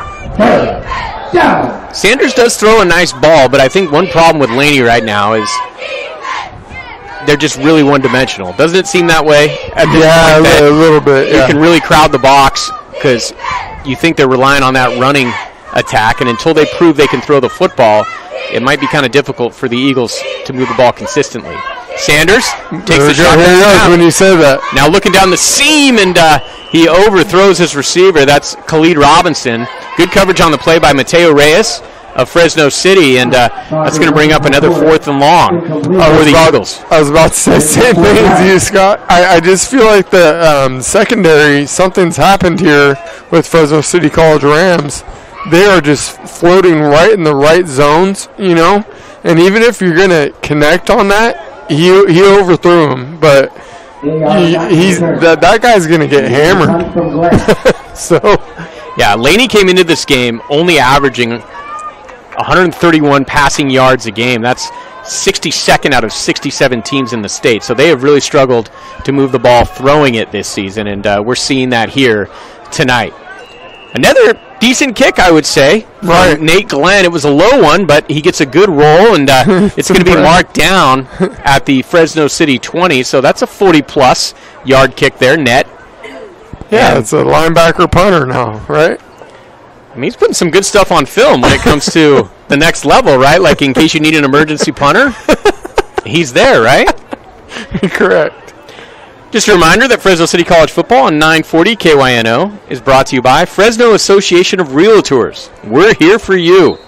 Sanders does throw a nice ball, but I think one problem with Laney right now is they're just really one-dimensional. Doesn't it seem that way? At this yeah, point that a little bit. You yeah. can really crowd the box because you think they're relying on that running attack, and until they prove they can throw the football, it might be kind of difficult for the Eagles to move the ball consistently. Sanders takes the shot. Here it is when you say that. Now looking down the seam, and uh, he overthrows his receiver. That's Khalid Robinson. Good coverage on the play by Mateo Reyes of Fresno City, and uh, that's going to bring up another fourth and long for the about, Eagles. I was about to say the same thing as you, Scott. I, I just feel like the um, secondary, something's happened here with Fresno City College Rams. They are just floating right in the right zones, you know, and even if you're going to connect on that, he he overthrew him, but he, he's that, that guy's going to get hammered. So, yeah, Laney came into this game only averaging one hundred thirty-one passing yards a game. That's sixty-second out of sixty-seven teams in the state. So they have really struggled to move the ball throwing it this season, and uh, we're seeing that here tonight. Another decent kick, I would say. Right. Nate Glenn. It was a low one, but he gets a good roll, and uh, it's going to be marked down at the Fresno City twenty. So that's a forty-plus yard kick there, net. Yeah, And it's a linebacker punter now, right? I mean, he's putting some good stuff on film when it comes to the next level, right? Like in case you need an emergency punter, he's there, right? Correct. Just a reminder that Fresno City College football on nine forty K Y N O is brought to you by Fresno Association of Realtors. We're here for you.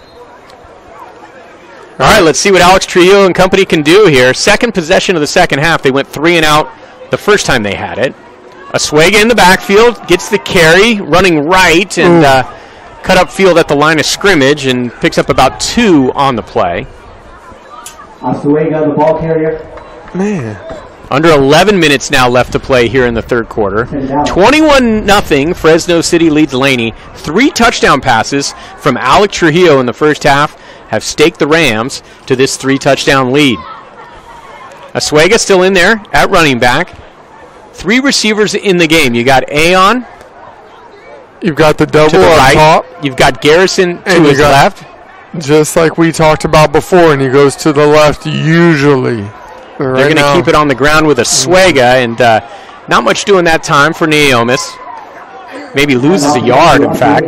All right, let's see what Alex Trujillo and company can do here. Second possession of the second half. They went three and out the first time they had it. Asuega in the backfield, gets the carry, running right, and uh, cut up field at the line of scrimmage, and picks up about two on the play. Asuega, the ball carrier. Man. Under eleven minutes now left to play here in the third quarter. twenty-one nothing, Fresno City leads Laney. Three touchdown passes from Alex Trujillo in the first half have staked the Rams to this three-touchdown lead. Asuega still in there at running back. Three receivers in the game. You got Aon. You've got the double to the up right. top. You've got Garrison to And you his got- left. Just like we talked about before, and he goes to the left usually. They're Right going to now. keep it on the ground with Asuega, and uh, not much doing that time for Neomis. Maybe loses a yard, in fact.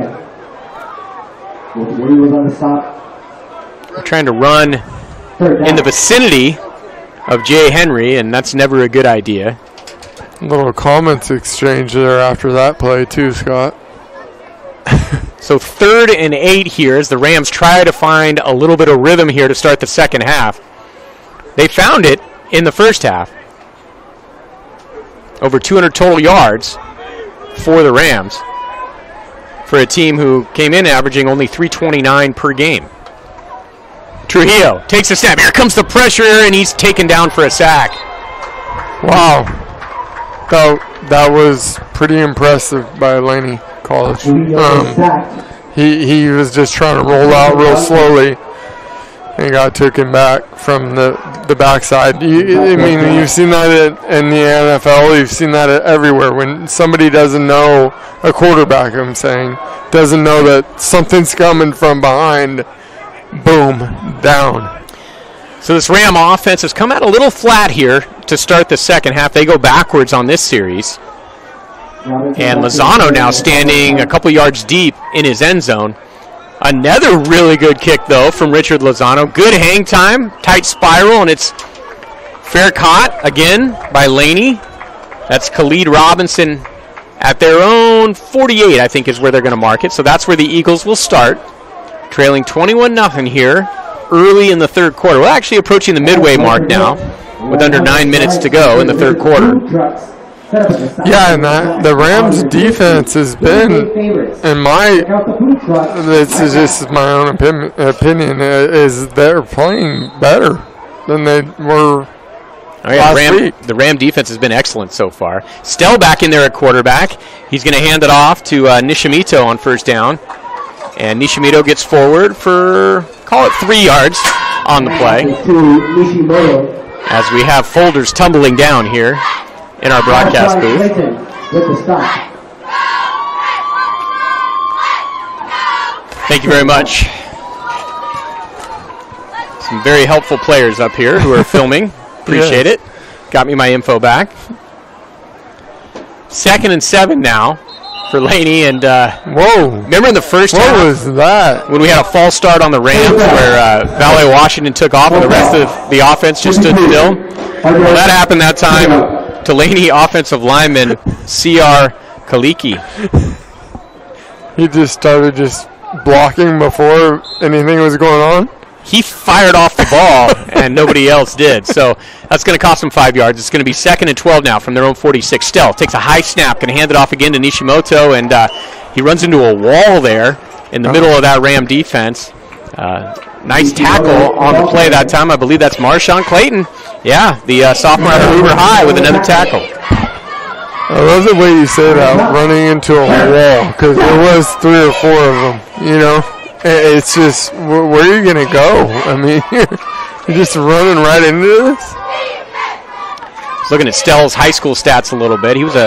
He was on the stop. They're trying to run in the vicinity of Jay Henry, and that's never a good idea. Little comments exchange there after that play too, Scott. So third and eight here as the Rams try to find a little bit of rhythm here to start the second half. They found it in the first half. Over two hundred total yards for the Rams, for a team who came in averaging only three twenty-nine per game. Trujillo takes a snap. Here comes the pressure, and he's taken down for a sack. Wow. That, that was pretty impressive by Laney College. Um, he, he was just trying to roll out real slowly and got taken back from the, the backside. You, I mean, you've seen that in the N F L. You've seen that everywhere. When somebody doesn't know, a quarterback, I'm saying, doesn't know that something's coming from behind, boom, down. So this Ram offense has come out a little flat here to start the second half. They go backwards on this series. And Lozano now standing a couple yards deep in his end zone. Another really good kick, though, from Richard Lozano. Good hang time, tight spiral, and it's fair caught again by Laney. That's Khalid Robinson at their own forty-eight, I think, is where they're going to mark it. So that's where the Eagles will start, trailing twenty-one nothing here early in the third quarter. We're actually approaching the midway mark now with under nine minutes to go in the third quarter. Yeah, and that, the Rams' defense has been, in my, this is just my own opinion, opinion is they're playing better than they were Oh, yeah, last Ram, week. the Ram defense has been excellent so far. Stell back in there at quarterback. He's going to hand it off to uh, Nishimito on first down. And Nishimito gets forward for, call it three yards on the play. As we have folders tumbling down here in our broadcast booth. With the stop. Thank you very much. Some very helpful players up here who are filming. Appreciate Yeah. it. Got me my info back. Second and seven now for Laney. And uh, whoa! Remember in the first What half was that? when we had a false start on the Rams where uh, Valley Washington took off and the rest of the offense just stood still? Well, that happened that time to Laney offensive lineman C R Kaliki. He just started just blocking before anything was going on. He fired off the ball, and nobody else did. So that's going to cost him five yards. It's going to be second and twelve now from their own forty-six. Stell takes a high snap, going to hand it off again to Nishimoto, and uh, he runs into a wall there in the middle of that Ram defense. Uh, nice tackle on the play that time. I believe that's Marshawn Clayton. Yeah, the uh, sophomore out of Hoover High with another tackle. I love the way you say that, running into a wall, because there was three or four of them, you know. It's just, wh- where are you going to go? I mean, you're just running right into this? Just looking at Stell's high school stats a little bit. He was a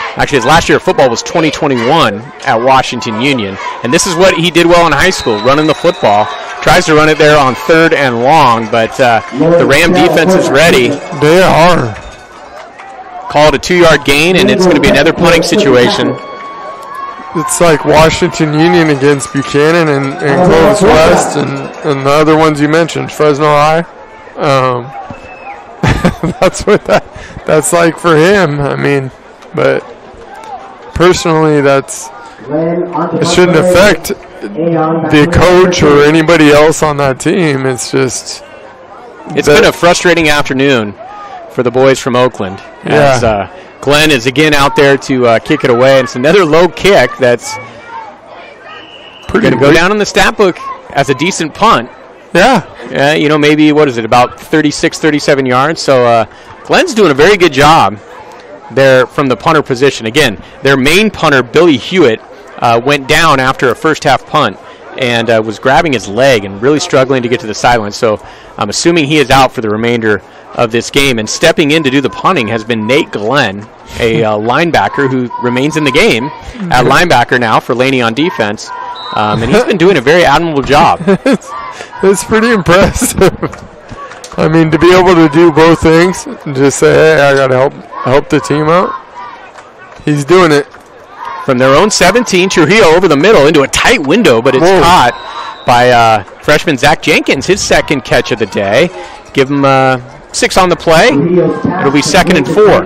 Actually, his last year of football was twenty twenty-one at Washington Union. And this is what he did well in high school, running the football. Tries to run it there on third and long, but uh, the Ram defense is ready. They are. Call it a two-yard gain, and it's going to be another punting situation. It's like Washington Union against Buchanan and, and Clovis West and, and the other ones you mentioned, Fresno High. Um, that's what that that's like for him. I mean, but personally, that's it shouldn't affect the coach or anybody else on that team. It's just it's been a frustrating afternoon for the boys from Oakland. As, yeah. uh, Glenn is again out there to uh, kick it away. And it's another low kick that's going to go down in the stat book as a decent punt. Yeah. Yeah, you know, maybe, what is it, about thirty-six, thirty-seven yards. So uh, Glenn's doing a very good job there from the punter position. Again, their main punter, Billy Hewitt, uh, went down after a first-half punt and uh, was grabbing his leg and really struggling to get to the sideline. So I'm assuming he is out for the remainder of this game. And stepping in to do the punting has been Nate Glenn, a uh, linebacker who remains in the game at linebacker now for Laney on defense. Um, and he's been doing a very admirable job. it's, it's pretty impressive. I mean, to be able to do both things and just say, hey, I got to help help the team out. He's doing it. From their own seventeen, Trujillo over the middle into a tight window, but it's Whoa. caught by uh, freshman Zach Jenkins, his second catch of the day. Give him uh, six on the play. It'll be second and four.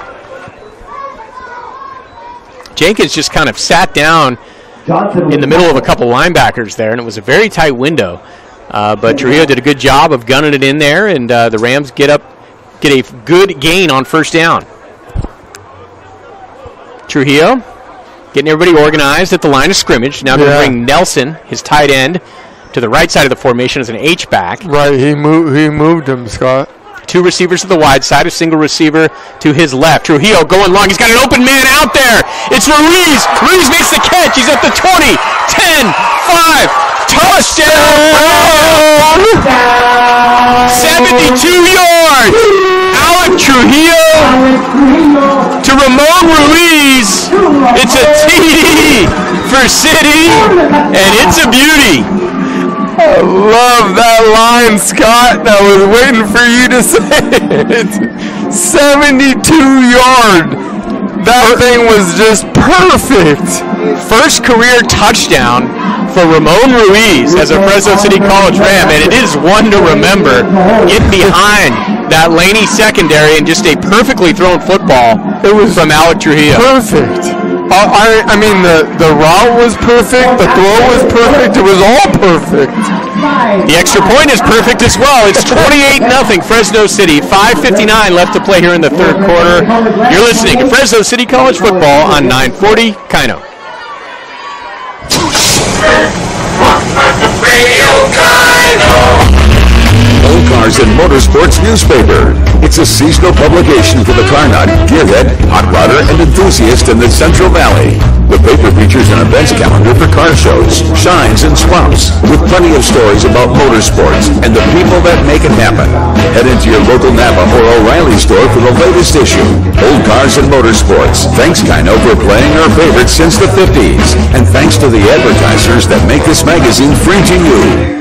Jenkins just kind of sat down in the middle of a couple linebackers there, and it was a very tight window. Uh, but Trujillo did a good job of gunning it in there, and uh, the Rams get up, get a good gain on first down. Trujillo getting everybody organized at the line of scrimmage. Now going to Yeah. bring Nelson, his tight end, to the right side of the formation as an H-back. Right, he moved, he moved him, Scott. Two receivers to the wide side, a single receiver to his left. Trujillo going long. He's got an open man out there. It's Ruiz. Ruiz makes the catch. He's at the twenty, ten, five. Touchdown! seventy-two yards. Alec Trujillo to Ramon Ruiz. It's a T D for City, and it's a beauty. I love that line, Scott. I was waiting for you to say it. seventy-two yard. That thing was just perfect. First career touchdown for Ramon Ruiz as a Fresno City College Ram, and it is one to remember. Get behind that Laney secondary and just a perfectly thrown football It was from Alec Trujillo. perfect. I, I, I mean, the, the route was perfect. The throw was perfect. It was all perfect. The extra point is perfect as well. It's twenty-eight nothing Fresno City. five fifty-nine left to play here in the third quarter. You're listening to Fresno City College Football on nine forty Kino. Old Cars and Motorsports newspaper. It's a seasonal publication for the car nut, gearhead, hot rodder, and enthusiast in the Central Valley. The paper features an events calendar for car shows, shines, and swaps, with plenty of stories about motorsports and the people that make it happen. Head into your local Napa or O'Reilly store for the latest issue. Old Cars and Motorsports. Thanks, Kino, for playing our favorites since the fifties. And thanks to the advertisers that make this magazine free to you.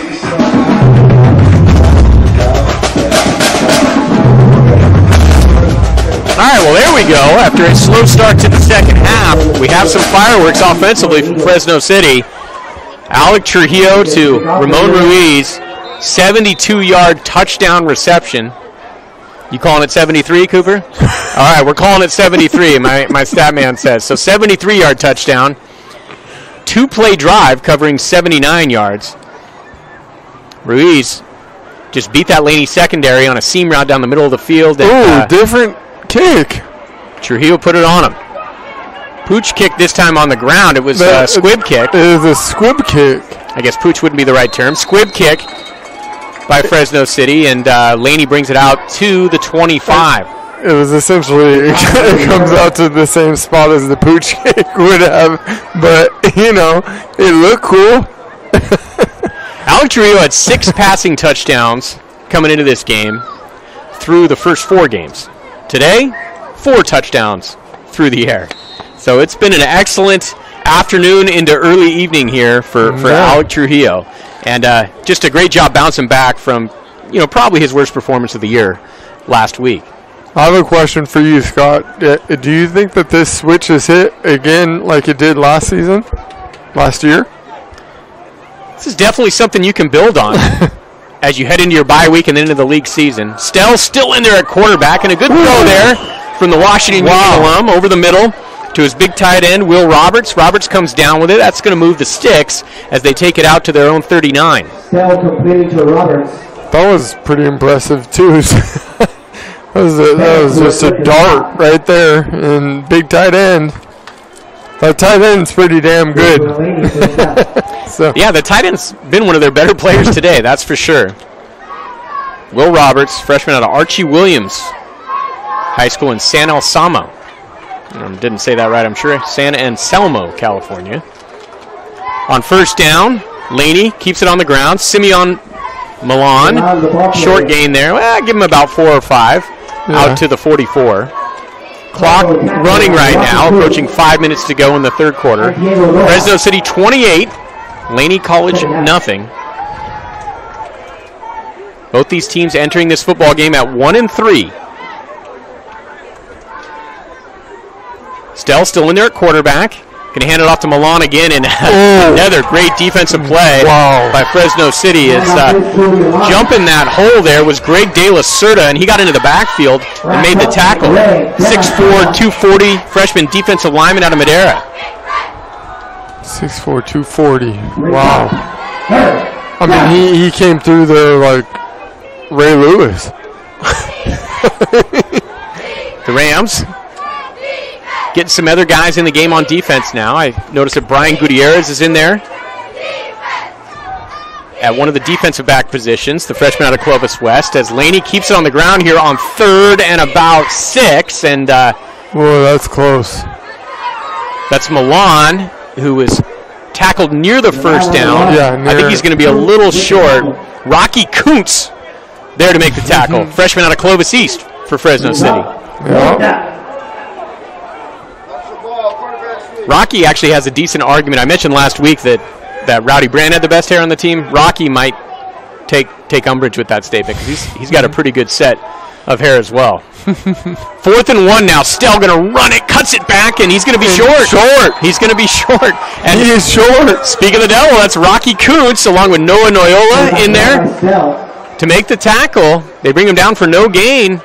All right, well, there we go. After a slow start to the second half, we have some fireworks offensively from Fresno City. Alec Trujillo to Ramon Ruiz, seventy-two yard touchdown reception. You calling it seventy-three, Cooper? All right, we're calling it seventy-three, my, my stat man says. So seventy-three yard touchdown. Two-play drive covering seventy-nine yards. Ruiz just beat that Laney secondary on a seam route down the middle of the field. And, Ooh, uh, different kick. Trujillo put it on him. Pooch kicked this time on the ground. It was a uh, squib kick. It was a squib kick. I guess Pooch wouldn't be the right term. Squib kick by Fresno City, and uh, Laney brings it out to the twenty-five. It was essentially, it comes out to the same spot as the Pooch kick would have, but, you know, it looked cool. Alec Trujillo had six passing touchdowns coming into this game through the first four games. Today, four touchdowns through the air. So it's been an excellent afternoon into early evening here for, for Yeah. Alec Trujillo. And uh, just a great job bouncing back from, you know, probably his worst performance of the year last week. I have a question for you, Scott. Uh, Do you think that this switch has hit again like it did last season, last year? This is definitely something you can build on as you head into your bye week and then into the league season. Stell still in there at quarterback, and a good throw there from the Washington Union alum over the middle to his big tight end, Will Roberts. Roberts comes down with it. That's going to move the sticks as they take it out to their own thirty-nine. Stell completing to Roberts. That was pretty impressive, too. that, was a, that was just a dart right there, and big tight end. That tight end's pretty damn good. so Yeah, the tight end's been one of their better players today, that's for sure. Will Roberts, freshman out of Archie Williams High School in San Anselmo. Um, didn't say that right, I'm sure. San Anselmo, California. On first down, Laney keeps it on the ground. Simeon Milan, short gain there. Well, give him about four or five. Yeah. Out to the forty-four. Clock running right now, approaching five minutes to go in the third quarter. Fresno City twenty-eight, Laney College nothing. Both these teams entering this football game at one and three. Stell still in there at quarterback. Going to hand it off to Milan again, and another great defensive play wow. by Fresno City. Is uh, jumping that hole there was Greg De La Cerda, and he got into the backfield and made the tackle. six four, two forty, freshman defensive lineman out of Madera. six four, two forty. Wow. I mean, he, he came through there like Ray Lewis. The Rams getting some other guys in the game on defense now. I noticed that Brian Gutierrez is in there at one of the defensive back positions, the freshman out of Clovis West, as Laney keeps it on the ground here on third and about six. And uh, whoa, that's close. That's Milan, who was tackled near the first down. Yeah, I think he's going to be a little short. Rocky Kuntz there to make the tackle. Freshman out of Clovis East for Fresno City. Yeah. Rocky actually has a decent argument. I mentioned last week that, that Rowdy Brand had the best hair on the team. Rocky might take take umbrage with that statement because he's, he's got a pretty good set of hair as well. Fourth and one now. Stell going to run it, cuts it back, and he's going to be short. Short. He's going to be short. And he is short. Speaking of the devil, that's Rocky Kuntz along with Noah Noyola in there to make the tackle. They bring him down for no gain.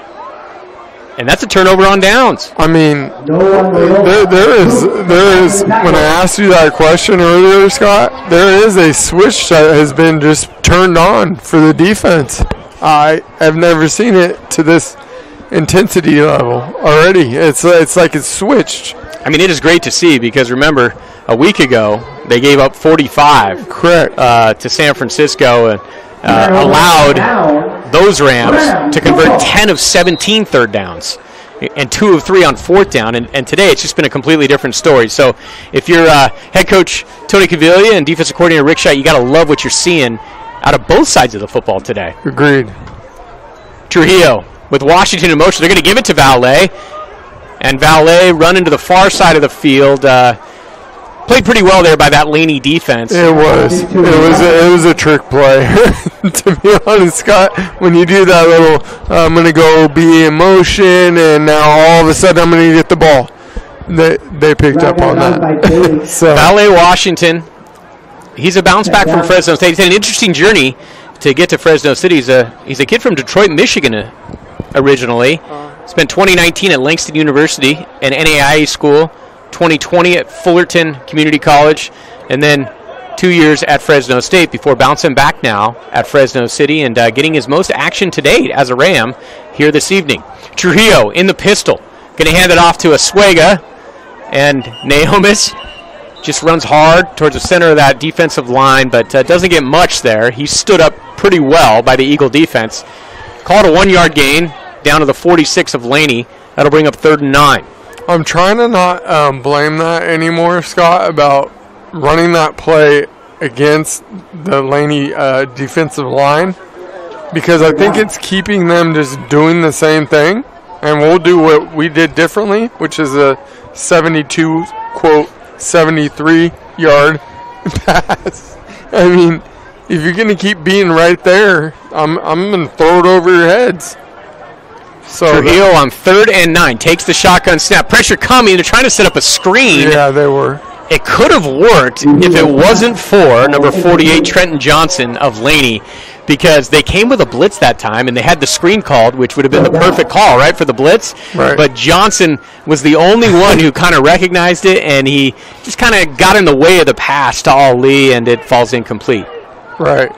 And that's a turnover on downs. I mean, there, there is, there is. When I asked you that question earlier, Scott, there is a switch that has been just turned on for the defense. I have never seen it to this intensity level already. It's it's like it's switched. I mean, it is great to see because remember, a week ago they gave up forty-five, correct, uh, to San Francisco and uh, allowed those Rams to convert ten of seventeen third downs and two of three on fourth down. And, and today it's just been a completely different story. So if you're uh, head coach Tony Caviglia and defensive coordinator Rick Schott, you got to love what you're seeing out of both sides of the football today. Agreed. Trujillo with Washington in motion. They're going to give it to Valet. And Valet run into the far side of the field. Uh, played pretty well there by that Laney defense. It was. It was a, it was a trick play. To be honest, Scott, when you do that little, uh, I'm going to go be in motion, and now all of a sudden I'm going to get the ball. They, they picked up on that. so. Valet Washington. He's a bounce back from Fresno State. He's had an interesting journey to get to Fresno City. He's a, he's a kid from Detroit, Michigan uh, originally. Spent twenty nineteen at Langston University, an N A I A school, twenty twenty at Fullerton Community College, and then two years at Fresno State before bouncing back now at Fresno City and uh, getting his most action to date as a Ram here this evening. Trujillo in the pistol. Going to hand it off to Asuega, and Naomis just runs hard towards the center of that defensive line, but uh, doesn't get much there. He stood up pretty well by the Eagle defense. Called a one-yard gain down to the forty-six of Laney. That'll bring up third and nine. I'm trying to not um, blame that anymore, Scott, about running that play against the Laney uh, defensive line, because I think it's keeping them just doing the same thing. and we'll do what we did differently, which is a seventy-two, quote, seventy-three yard pass. I mean, if you're going to keep being right there, I'm I'm going to throw it over your heads. So Trujillo on third and nine takes the shotgun snap. Pressure coming. They're trying to set up a screen. Yeah, they were. It could have worked if it wasn't for number forty-eight, Trenton Johnson of Laney, because they came with a blitz that time, and they had the screen called, which would have been the perfect call, right, for the blitz. Right. But Johnson was the only one who kind of recognized it, and he just kind of got in the way of the pass to Ali, and it falls incomplete. Right.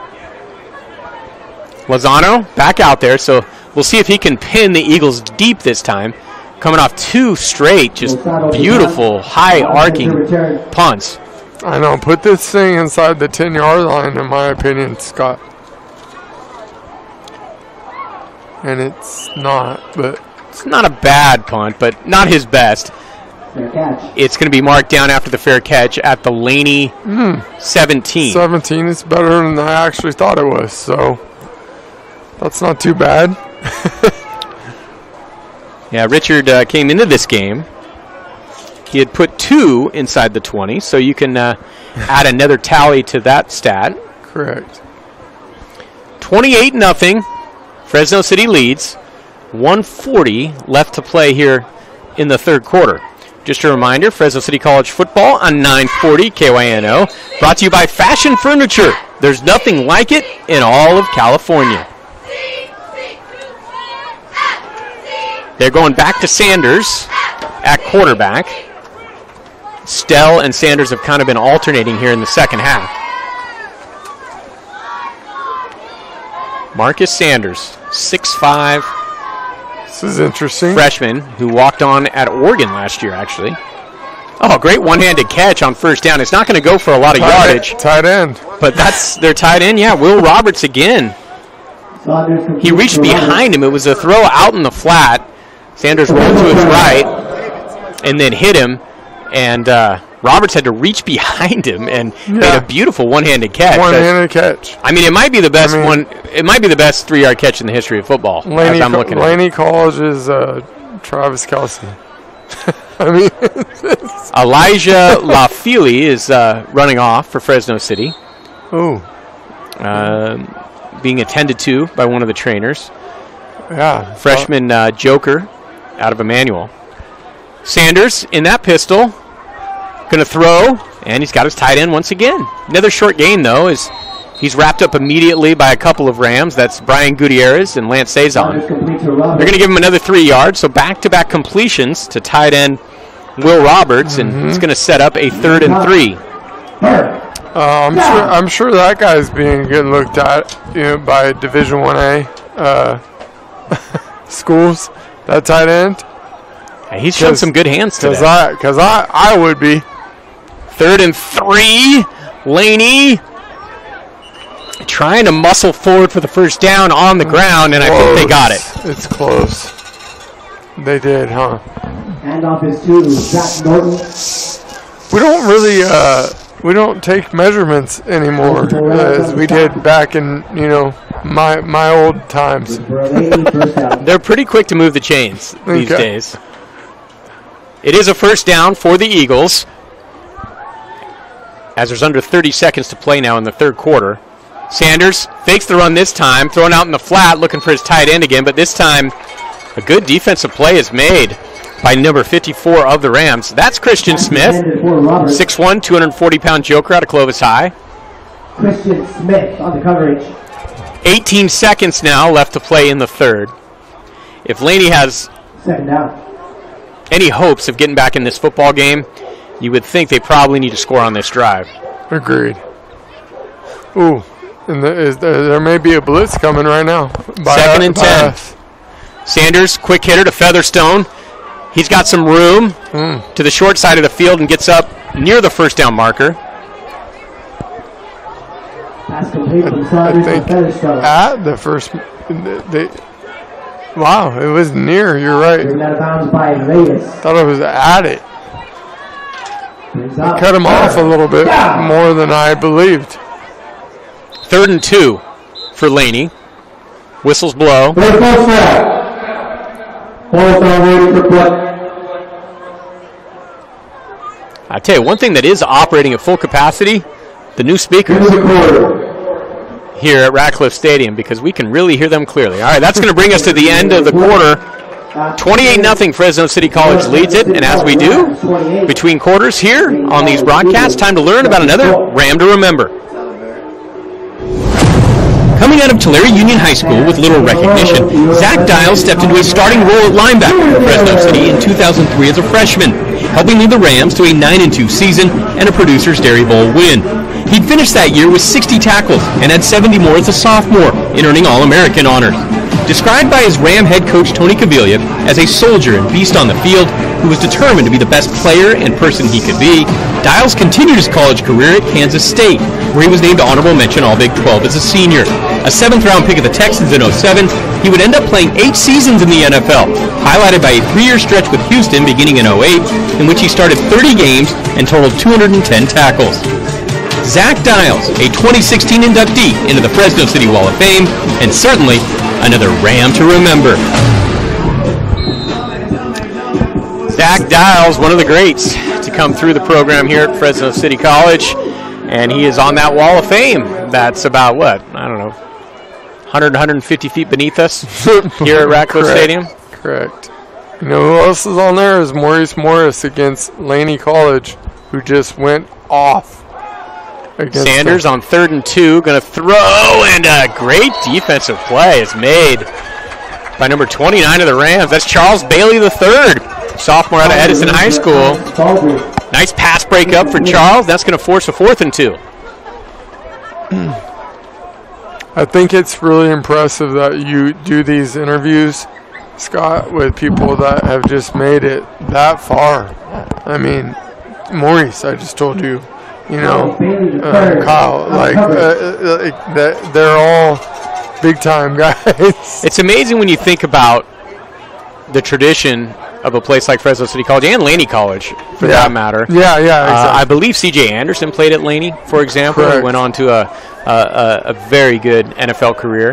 Lozano back out there, so we'll see if he can pin the Eagles deep this time. Coming off two straight, just beautiful, high arcing punts. I know. Put this thing inside the ten-yard line, in my opinion, Scott. And it's not, but it's not a bad punt, but not his best. It's going to be marked down after the fair catch at the Laney mm. seventeen. seventeen is better than I actually thought it was, so that's not too bad. Yeah, Richard uh, came into this game. He had put two inside the twenty, so you can uh, add another tally to that stat. Correct. twenty-eight nothing. Fresno City leads. one forty left to play here in the third quarter. Just a reminder, Fresno City College football on nine forty K Y N O. Brought to you by Fashion Furniture. There's nothing like it in all of California. They're going back to Sanders at quarterback. Stell and Sanders have kind of been alternating here in the second half. Marcus Sanders, six five. This is interesting. Freshman who walked on at Oregon last year, actually. Oh, great one-handed catch on first down. It's not going to go for a lot of tight yardage. Tight end. But that's their tight end, yeah. Will Roberts again. He reached behind him. It was a throw out in the flat. Sanders rolled to his right and then hit him, and uh, Roberts had to reach behind him and yeah. made a beautiful one-handed catch. One-handed catch. I mean, it might be the best I mean, one. It might be the best three-yard catch in the history of football. Laney, as I'm looking Laney at it. College is uh, Travis Kelce. I mean, Elijah LaFili is uh, running off for Fresno City. Ooh. Uh, being attended to by one of the trainers. Yeah. Freshman uh, Joker out of Emmanuel. Sanders in that pistol. Going to throw, and he's got his tight end once again. Another short gain, though, is he's wrapped up immediately by a couple of Rams. That's Brian Gutierrez and Lance Cezanne. They're going to give him another three yards, so back-to-back completions to tight end Will Roberts, and mm-hmm. it's going to set up a third and three. Uh, I'm sure. I'm sure that guy's being getting looked at, you know, by Division One A uh, schools. That tight end. He's shown some good hands today. Because I, because I, I would be. Third and three. Laney trying to muscle forward for the first down on the ground, and close. I think they got it. It's close. They did, huh? Handoff is to Zach Norton. We don't really, uh, we don't take measurements anymore as we did back in, you know, my my old times. They're pretty quick to move the chains these okay. days. It is a first down for the Eagles, as there's under thirty seconds to play now in the third quarter. Sanders fakes the run this time, thrown out in the flat, looking for his tight end again, but this time a good defensive play is made by number fifty-four of the Rams. That's Christian Smith, six one, two hundred forty pound joker out of Clovis High. Christian Smith on the coverage. eighteen seconds now left to play in the third. If Laney has Second down. any hopes of getting back in this football game, you would think they probably need to score on this drive. Agreed. Ooh, and there, is, there, there may be a blitz coming right now. By Second uh, and ten. Us. Sanders, quick hitter to Featherstone. He's got some room mm. to the short side of the field and gets up near the first down marker. Pass complete from I think at the first, they, wow, it was near. You're right. Out of bounds by Reyes. Thought it was at it. They cut him off a little bit yeah. more than I believed. Third and two for Laney. Whistles blow. Ball's now ready for play. I tell you, one thing that is operating at full capacity, the new speakers here at Ratcliffe Stadium, because we can really hear them clearly. All right, that's going to bring us to the end of the quarter. twenty-eight nothing Fresno City College leads it, and as we do, between quarters here on these broadcasts, time to learn about another Ram to remember. Coming out of Tulare Union High School with little recognition, Zach Dials stepped into a starting role at linebacker for Fresno City in two thousand three as a freshman, helping lead the Rams to a nine and two season and a Producers Dairy Bowl win. He'd finished that year with sixty tackles and had seventy more as a sophomore in earning All-American honors. Described by his Ram head coach Tony Caviglia as a soldier and beast on the field who was determined to be the best player and person he could be, Dials continued his college career at Kansas State, where he was named honorable mention All Big twelve as a senior. A seventh round pick of the Texans in oh seven, he would end up playing eight seasons in the N F L, highlighted by a three-year stretch with Houston beginning in oh eight, in which he started thirty games and totaled two hundred ten tackles. Zach Dials, a twenty sixteen inductee into the Fresno City Wall of Fame, and certainly another Ram to remember. Zach Dials, one of the greats to come through the program here at Fresno City College, and he is on that Wall of Fame. That's about, what, I don't know, one hundred, one hundred fifty feet beneath us here at Ratcliffe Correct. Stadium. Correct. You know who else is on there? Is Maurice Morris against Laney College, who just went off. Sanders them. On third and two, going to throw, and a great defensive play is made by number twenty-nine of the Rams. That's Charles Bailey the third, sophomore out of Edison High School. Nice pass break up for Charles. That's going to force a fourth and two. I think it's really impressive that you do these interviews, Scott, with people that have just made it that far. I mean, Maurice, I just told you. You know, uh, Kyle, like, uh, like that, they're all big-time guys. It's amazing when you think about the tradition of a place like Fresno City College and Laney College, for yeah. that matter. Yeah, yeah, exactly. Uh, I believe C J Anderson played at Laney, for example. Correct. He went on to a, a, a very good N F L career.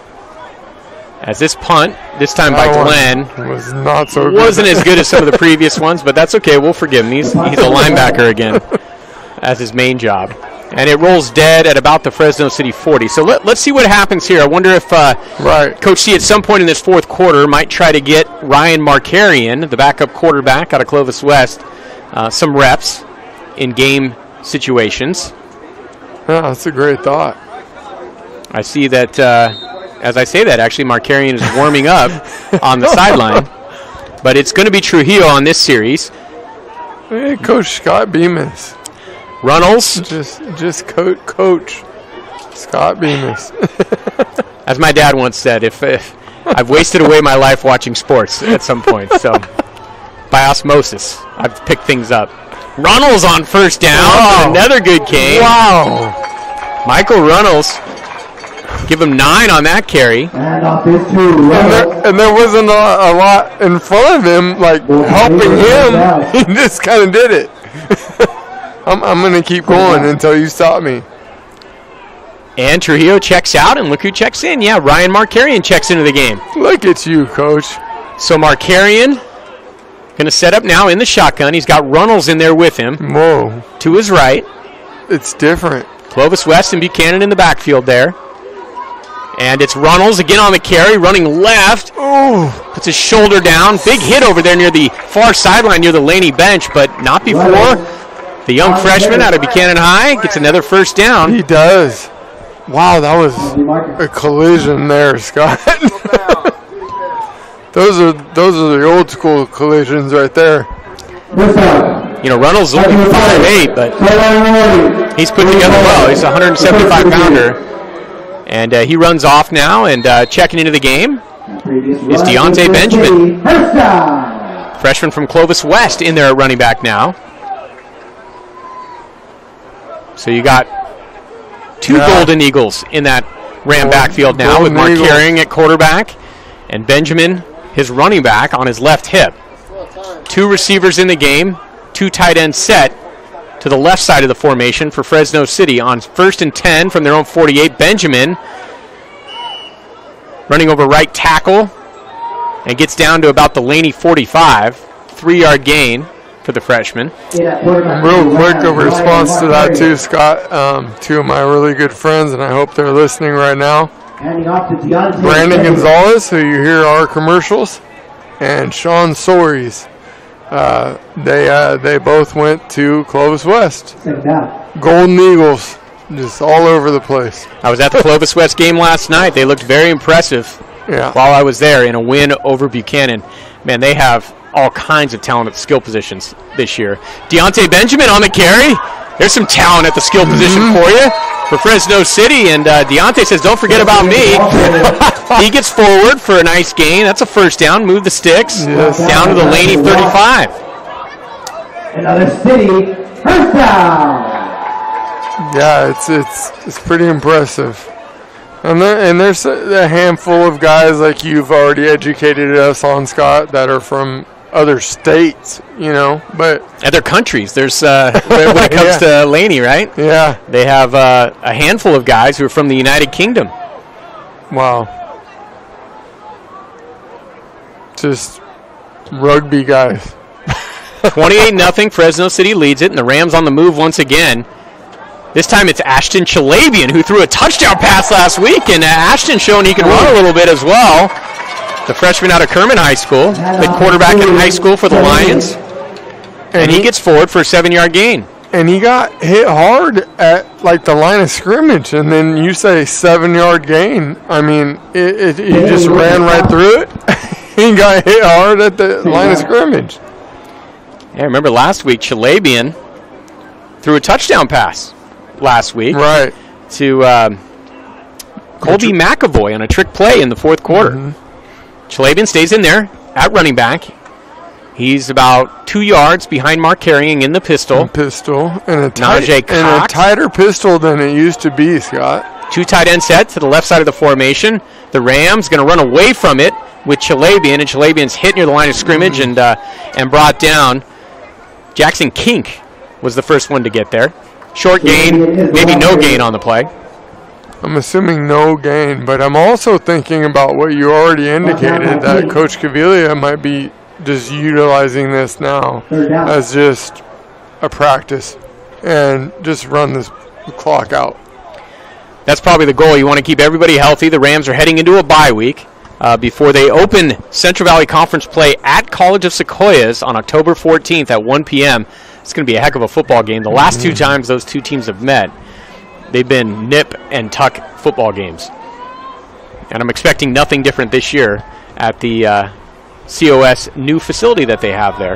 As this punt, this time by that Glenn, was not so good. Wasn't as good as some of the previous ones, but that's okay. We'll forgive him. He's, he's a linebacker again. As his main job. And it rolls dead at about the Fresno City forty. So let, let's see what happens here. I wonder if uh, right. Coach C at some point in this fourth quarter might try to get Ryan Markarian, the backup quarterback out of Clovis West, uh, some reps in game situations. Yeah, that's a great thought. I see that, uh, as I say that, actually Markarian is warming up on the sideline. But it's going to be Trujillo on this series. Hey, Coach Scott Bemis. Runnels. Just just coach, coach Scott Bemis. As my dad once said, if, if I've wasted away my life watching sports at some point, so by osmosis, I've picked things up. Runnels on first down. Wow. Another good game. Wow. Michael Runnels. Give him nine on that carry. And off this two. And there, and there wasn't a, a lot in front of him, like helping him. He just kind of did it. I'm, I'm going to keep going until you stop me. And Trujillo checks out, and look who checks in. Yeah, Ryan Markarian checks into the game. Look at you, Coach. So Markarian going to set up now in the shotgun. He's got Runnels in there with him. Whoa. To his right. It's different. Clovis West and Buchanan in the backfield there. And it's Runnels again on the carry, running left. Ooh. Puts his shoulder down. Big hit over there near the far sideline near the Laney bench, but not before. The young freshman out of Buchanan High gets another first down. He does. Wow, that was a collision there, Scott. those are those are the old school collisions right there. You know, Runnels is only five eight, but he's put together well. He's a one hundred seventy-five pounder. And uh, he runs off now, and uh, checking into the game is Deontay Benjamin. Freshman from Clovis West in there at running back now. So you got two yeah. Golden Eagles in that Ram backfield now, Golden with Markarian at quarterback and Benjamin, his running back, on his left hip. Two receivers in the game, two tight ends set to the left side of the formation for Fresno City. On first and ten from their own forty-eight, Benjamin running over right tackle. and gets down to about the Laney forty-five. Three-yard gain for the freshman. Real quick, a response to that too, Scott. Um, two of my really good friends, and I hope they're listening right now. Brandon Gonzalez, who you hear our commercials, and Sean Soares. Uh, they uh, they both went to Clovis West. Golden Eagles, just all over the place. I was at the Clovis West game last night. They looked very impressive yeah. while I was there in a win over Buchanan. Man, they have all kinds of talent at the skill positions this year. Deontay Benjamin on the carry. There's some talent at the skill position mm-hmm. for you for Fresno City. And uh, Deontay says, don't forget about me. He gets forward for a nice gain. That's a first down. Move the sticks yes. down to the Laney thirty-five. Another City first down. Yeah, it's it's it's pretty impressive. And there, and there's a, a handful of guys like you've already educated us on, Scott, that are from other states, you know, but other countries. There's uh, when it comes yeah. to Laney, right? Yeah, they have uh, a handful of guys who are from the United Kingdom. Wow, just rugby guys. twenty-eight nothing. Fresno City leads it, and the Rams on the move once again. This time it's Ashton Chalabian who threw a touchdown pass last week, and uh, Ashton showing he can run a little bit as well. The freshman out of Kerman High School, the quarterback in high school for the Lions, and he gets forward for a seven-yard gain. And he got hit hard at like the line of scrimmage, and then you say seven-yard gain. I mean, it, it, he just ran right through it. He got hit hard at the line of scrimmage. Yeah, remember last week Chalabian threw a touchdown pass last week right to um, Colby McAvoy on a trick play in the fourth quarter. Mm-hmm. Chalabian stays in there at running back. He's about two yards behind Mark Carrying in the pistol. Pistol. And a, tight, Najee and a tighter pistol than it used to be, Scott. Two tight end set to the left side of the formation. The Rams going to run away from it with Chalabian, and Chalabian's hit near the line of scrimmage mm-hmm. and uh, and brought down. Jackson Kink was the first one to get there. Short gain, maybe no gain on the play. I'm assuming no gain, but I'm also thinking about what you already indicated, that Coach Cavilia might be just utilizing this now as just a practice and just run this clock out. That's probably the goal. You want to keep everybody healthy. The Rams are heading into a bye week uh, before they open Central Valley Conference play at College of Sequoias on October fourteenth at one p.m. It's going to be a heck of a football game. The last mm-hmm. two times those two teams have met, they've been nip and tuck football games. And I'm expecting nothing different this year at the uh, C O S new facility that they have there.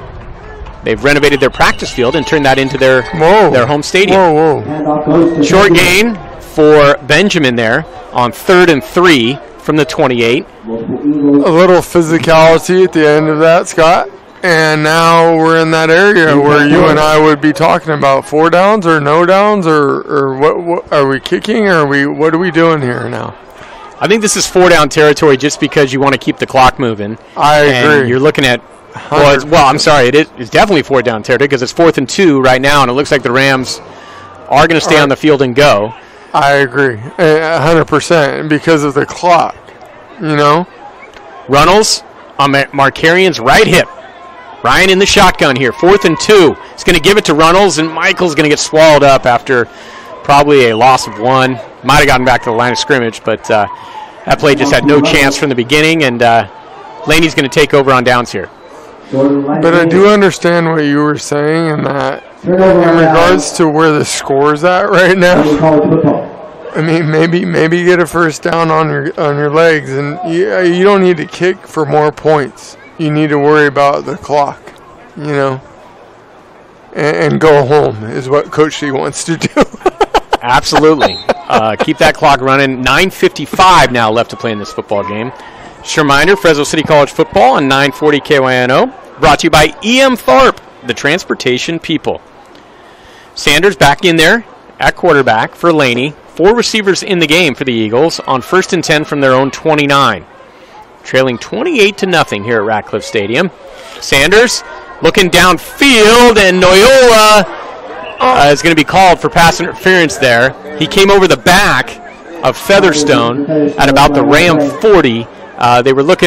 They've renovated their practice field and turned that into their whoa. their home stadium. Whoa, whoa. Short gain for Benjamin there on third and three from the twenty-eight. A little physicality at the end of that, Scott. And now we're in that area where you and I would be talking about four downs or no downs, or, or what, what are we kicking, or are we what are we doing here now? I think this is four down territory just because you want to keep the clock moving. I and agree. You're looking at well, it's, well, I'm sorry, it is it's definitely four down territory because it's fourth and two right now, and it looks like the Rams are going to stay on the field and go. I agree, a hundred percent, because of the clock. You know, Runnels on Markarian's right hip. Ryan in the shotgun here, fourth and two. He's going to give it to Runnels, and Michael's going to get swallowed up after probably a loss of one. Might have gotten back to the line of scrimmage, but uh, that play just had no chance from the beginning, and uh, Laney's going to take over on downs here. But I do understand what you were saying in that, in regards to where the score's at right now. I mean, maybe maybe get a first down on your on your legs, and you, you don't need to kick for more points. You need to worry about the clock, you know, and, and go home is what Coach C wants to do. Absolutely. Uh, keep that clock running. nine fifty-five now left to play in this football game. Just a reminder, Fresno City College football on nine forty K Y N O. Brought to you by E M Tharp, the transportation people. Sanders back in there at quarterback for Laney. Four receivers in the game for the Eagles on first and ten from their own twenty-nine. Trailing twenty-eight to nothing here at Ratcliffe Stadium. Sanders looking downfield, and Noyola uh, is going to be called for pass interference there. He came over the back of Featherstone at about the Ram forty. Uh, they were looking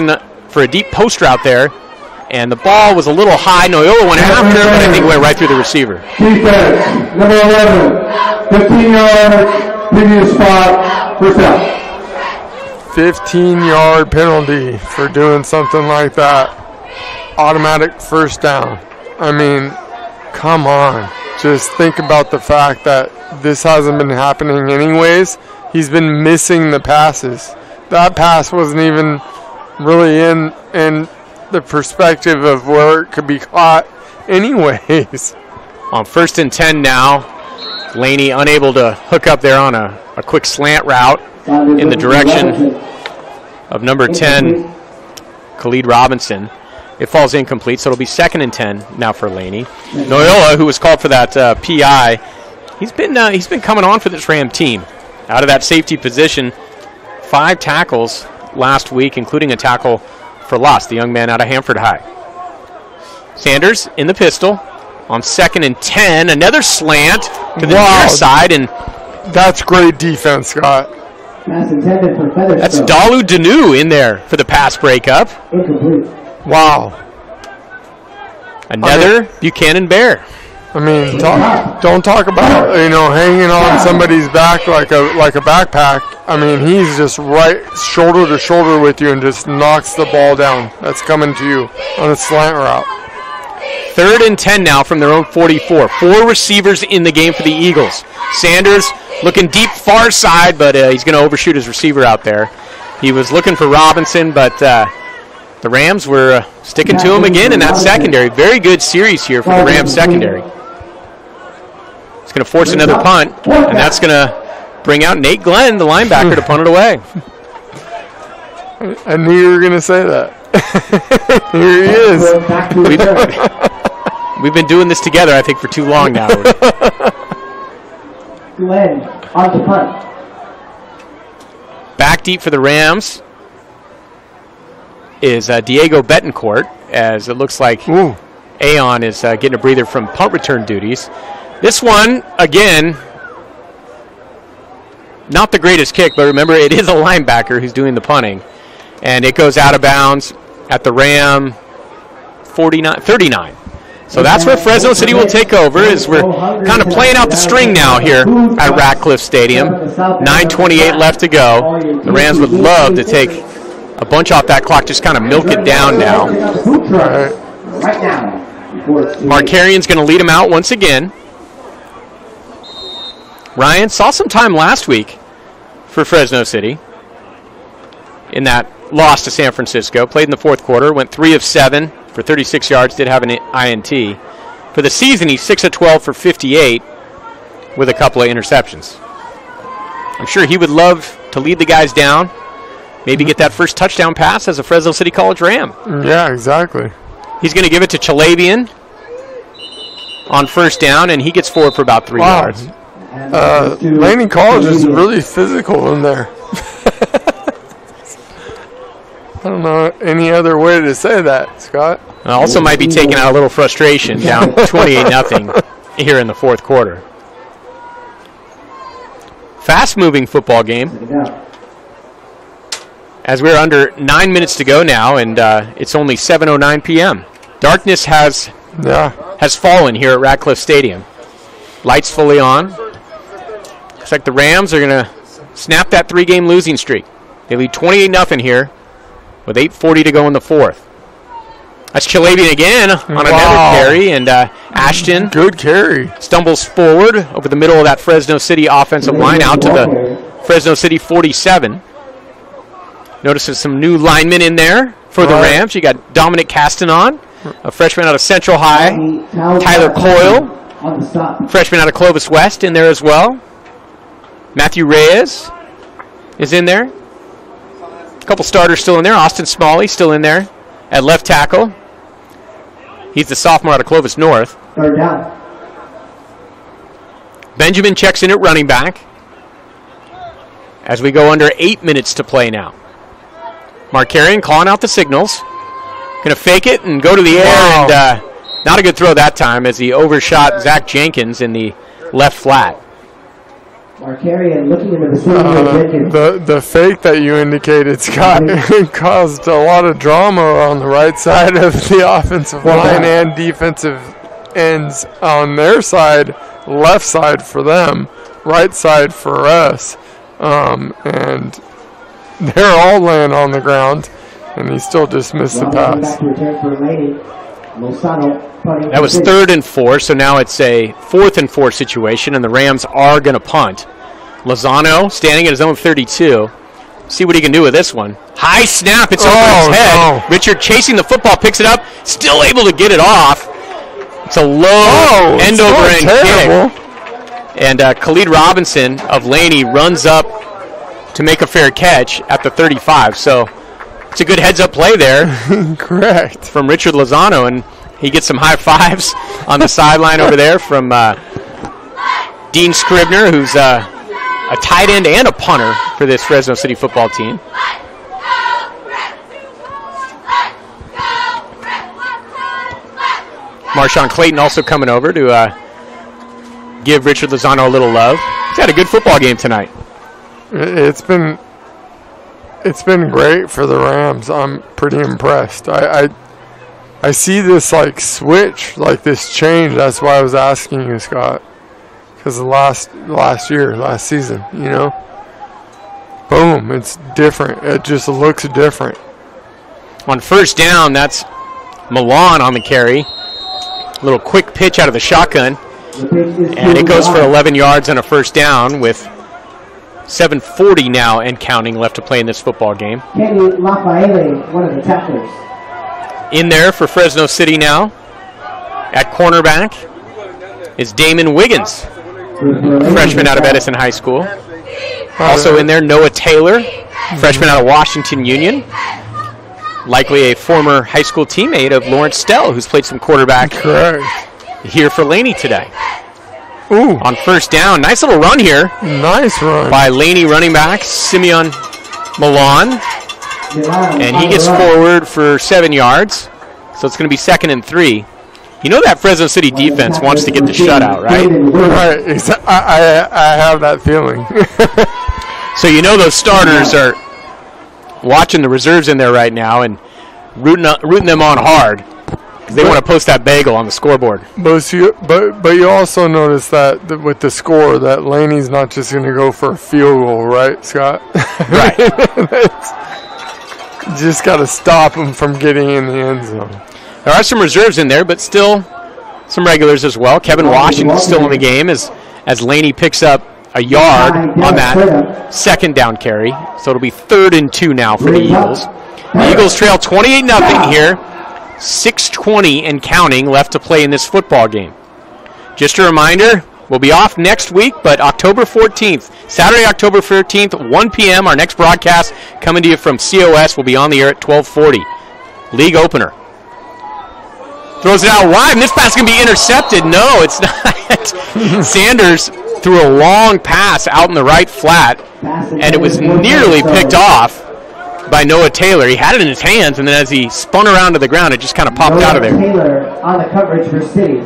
for a deep post route there. And the ball was a little high. Noyola went after, but I think it went right through the receiver. Defense, number eleven, fifteen yard, previous spot, first down. fifteen-yard penalty for doing something like that. Automatic first down. I mean, come on. Just think about the fact that this hasn't been happening anyways. He's been missing the passes. That pass wasn't even really in in the perspective of where it could be caught anyways. On first and ten now, Laney unable to hook up there on a, a quick slant route in the direction of number ten, Khalid Robinson. It falls incomplete, so it'll be second and ten now for Laney. Noyola, who was called for that uh, P I, he's been uh, he's been coming on for this Ram team. Out of that safety position, five tackles last week, including a tackle for loss, the young man out of Hanford High. Sanders in the pistol on second and ten. Another slant to the Wow. near side, and that's great defense, Scott. Pass intended for Featherston. That's Dalu Danu in there for the pass breakup. Incomplete. Wow. Another Buchanan Bear. I mean, talk, don't talk about, you know, hanging on somebody's back like a like a backpack. I mean, he's just right shoulder to shoulder with you and just knocks the ball down. That's coming to you on a slant route. Third and ten now from their own forty-four. Four receivers in the game for the Eagles. Sanders looking deep far side, but uh, he's going to overshoot his receiver out there. He was looking for Robinson, but uh, the Rams were uh, sticking to him again in that secondary. Very good series here for the Rams secondary. It's going to force another punt, and that's going to bring out Nate Glenn, the linebacker, to punt it away. I knew you were going to say that. Here he is. We've, we've been doing this together, I think, for too long now. Glenn on the punt. Back deep for the Rams is uh, Diego Betancourt, as it looks like Ooh. Aon is uh, getting a breather from punt return duties. This one, again, not the greatest kick, but remember, it is a linebacker who's doing the punting. And it goes out of bounds at the Ram forty-nine, thirty-nine. So that's where Fresno City will take over, as we're kind of playing out the string now here at Ratcliffe Stadium. nine twenty-eight left to go. The Rams would love to take a bunch off that clock, just kind of milk it down now. Right now. Markarian's going to lead him out once again. Ryan saw some time last week for Fresno City in that loss to San Francisco. Played in the fourth quarter, went three of seven for thirty-six yards, did have an I N T. For the season, he's six of twelve for fifty-eight with a couple of interceptions. I'm sure he would love to lead the guys down, maybe get that first touchdown pass as a Fresno City College Ram. Yeah, exactly. He's going to give it to Chalabian on first down, and he gets forward for about three Wow. yards. Uh, Laney College is really physical in there. I don't know any other way to say that, Scott. Also might be taking out a little frustration, down twenty-eight nothing here in the fourth quarter. Fast-moving football game. As we're under nine minutes to go now, and uh, it's only seven oh nine p.m. Darkness has yeah. has fallen here at Ratcliffe Stadium. Lights fully on. Looks like the Rams are going to snap that three-game losing streak. They lead twenty-eight nothing here with eight forty to go in the fourth. That's Chalabian again on Wow. another carry, and uh, Ashton Good carry. stumbles forward over the middle of that Fresno City offensive line out to the Fresno City forty-seven. Notices some new linemen in there for the Right. Rams. You got Dominic Castanon, a freshman out of Central High. Tyler Coyle, On the stop. freshman out of Clovis West, in there as well. Matthew Reyes is in there. A couple starters still in there. Austin Smalley still in there at left tackle. He's the sophomore out of Clovis North. Third down. Benjamin checks in at running back as we go under eight minutes to play now. Markarian calling out the signals. Going to fake it and go to the air, Wow. and uh, not a good throw that time as he overshot Zach Jenkins in the left flat. Markarian looking in the vicinity Uh, of Jenkins. the the fake that you indicated, Scott, caused a lot of drama on the right side of the offensive line and defensive ends on their side, left side for them, right side for us, um, and they're all laying on the ground, and he still just missed the pass. That was third and four, so now it's a fourth and four situation, and the Rams are going to punt. Lozano standing at his own thirty-two. See what he can do with this one. High snap, it's over Oh, his head. no. Richard chasing the football, picks it up, still able to get it off. It's a low Oh, it's end over not end terrible. kick. And uh, Khalid Robinson of Laney runs up to make a fair catch at the thirty-five. So it's a good heads-up play there. Correct. From Richard Lozano, and he gets some high fives on the sideline over there from uh, Dean Scribner, who's uh, a tight end and a punter for this Fresno City football team. Marshawn Clayton also coming over to uh, give Richard Lozano a little love. He's had a good football game tonight. It's been it's been great for the Rams. I'm pretty impressed. I I, I see this like switch, like this change. That's why I was asking you, Scott, because the last last year, last season, you know, boom, it's different. It just looks different. On first down, that's Milan on the carry. A little quick pitch out of the shotgun, and it goes for eleven yards and a first down with seven forty now and counting left to play in this football game. Kenny Lafayette, one of the tacklers. In there for Fresno City now at cornerback is Damon Wiggins, freshman out of Edison High School. Also in there, Noah Taylor, freshman out of Washington Union. Likely a former high school teammate of Lawrence Stell, who's played some quarterback Correct. here for Laney today. Ooh. On first down, nice little run here. Nice run. By Laney running back, Simeon Milan. And he gets forward for seven yards. So it's going to be second and three. You know that Fresno City defense wants to get the shutout, right? Right. Exa- I, I, I have that feeling. So you know those starters are watching the reserves in there right now and rooting, rooting them on hard. They want to post that bagel on the scoreboard. But you, but but you also notice that th- with the score that Laney's not just going to go for a field goal, right, Scott? Right. You just got to stop them from getting in the end zone. There are some reserves in there, but still some regulars as well. Kevin Washington's still in the game as as Laney picks up a yard on that second down carry. So it'll be third and two now for the Eagles. The Eagles trail twenty-eight nothing here. six twenty and counting left to play in this football game. Just a reminder, we'll be off next week, but October fourteenth, Saturday, October fourteenth, one p.m., our next broadcast coming to you from C O S will be on the air at twelve forty. League opener. Throws it out wide, and this pass can be intercepted. No, it's not. Sanders threw a long pass out in the right flat, and it was nearly picked off by Noah Taylor. He had it in his hands, and then as he spun around to the ground, it just kind of popped Noah out of there. Taylor on the coverage for City.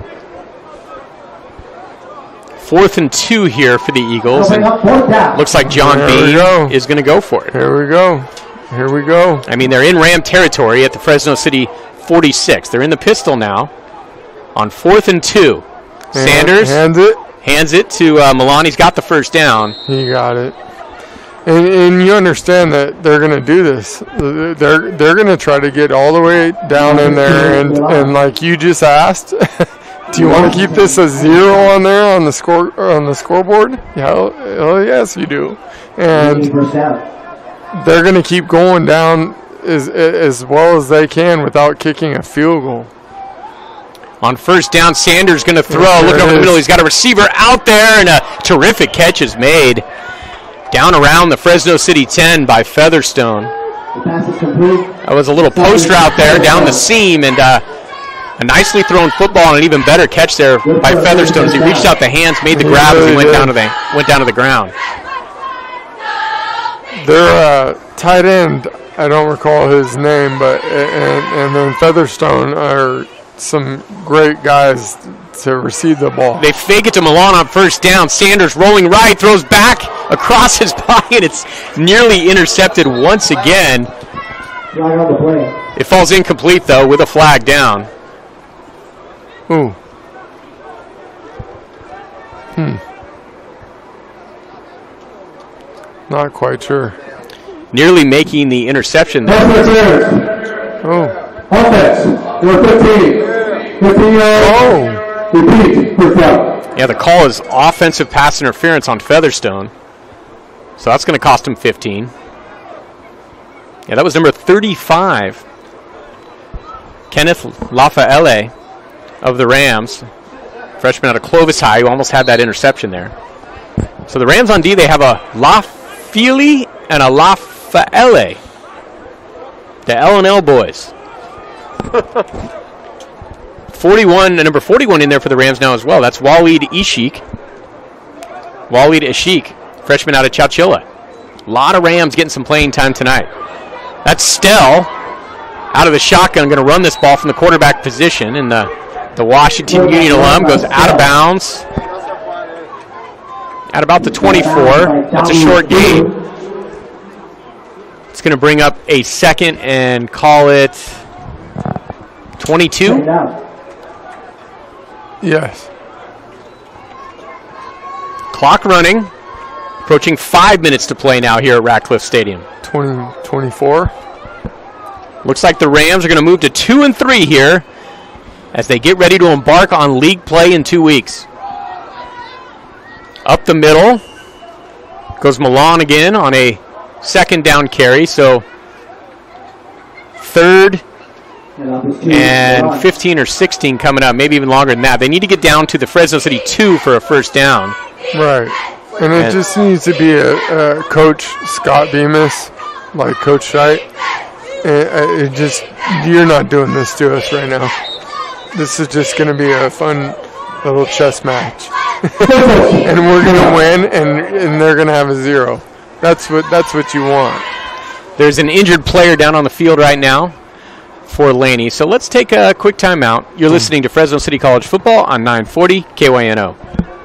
Fourth and two here for the Eagles, and Fourth down. looks like John There we B go. is going to go for it. Here we go. Here we go. I mean, they're in Ram territory at the Fresno City forty-six. They're in the pistol now on fourth and two. Sanders hands it. Hands it to uh, Milan. He's got the first down. He got it. And, and you understand that they're going to do this. They're they're going to try to get all the way down in there, and, and like you just asked, do you want to keep this a zero on there on the score on the scoreboard? Yeah, hell yes, you do. And they're going to keep going down as as well as they can without kicking a field goal. On first down, Sanders going to throw. Look over the middle. He's got a receiver out there, and a terrific catch is made. Down around the Fresno City ten by Featherstone. That was a little post route there down the seam, and uh, a nicely thrown football and an even better catch there by Featherstone as he reached out the hands, made the grab as he went down to the went down to the ground. Their uh, tight end, I don't recall his name, but and, and then Featherstone are some great guys to receive the ball. They fake it to Milan on first down. Sanders rolling right, throws back across his body, and it's nearly intercepted once again. Flag on the play. It falls incomplete, though, with a flag down. Ooh. Hmm. Not quite sure. Nearly making the interception there. Oh. Offense, number fifteen. fifteen yards. Oh. Repeat, first down. Yeah, the call is offensive pass interference on Featherstone. So that's going to cost him fifteen. Yeah, that was number thirty-five. Kenneth Lafaele of the Rams. Freshman out of Clovis High, who almost had that interception there. So the Rams on D, they have a Lafili and a Lafaele. The L and L boys. forty-one, number forty-one in there for the Rams now as well. That's Waleed Ishik. Waleed Ishik, freshman out of Chowchilla. A lot of Rams getting some playing time tonight. That's Stell out of the shotgun, going to run this ball from the quarterback position, and the, the Washington Union alum goes out of bounds at about the twenty-four. That's a short gain. It's going to bring up a second and call it twenty-two. Yes. Clock running. Approaching five minutes to play now here at Ratcliffe Stadium. twenty, twenty-four. Looks like the Rams are going to move to two and three here as they get ready to embark on league play in two weeks. Up the middle goes Milan again on a second down carry. So third and fifteen or sixteen coming up, maybe even longer than that. They need to get down to the Fresno City two for a first down. Right. And it And- just needs to be a, a Coach Scott Bemis, like Coach Scheidt. It, it just, you're not doing this to us right now. This is just going to be a fun little chess match. And we're going to win, and, and they're going to have a zero. That's what that's what you want. There's an injured player down on the field right now for Laney. So let's take a quick timeout. You're listening to Fresno City College football on nine forty K Y N O.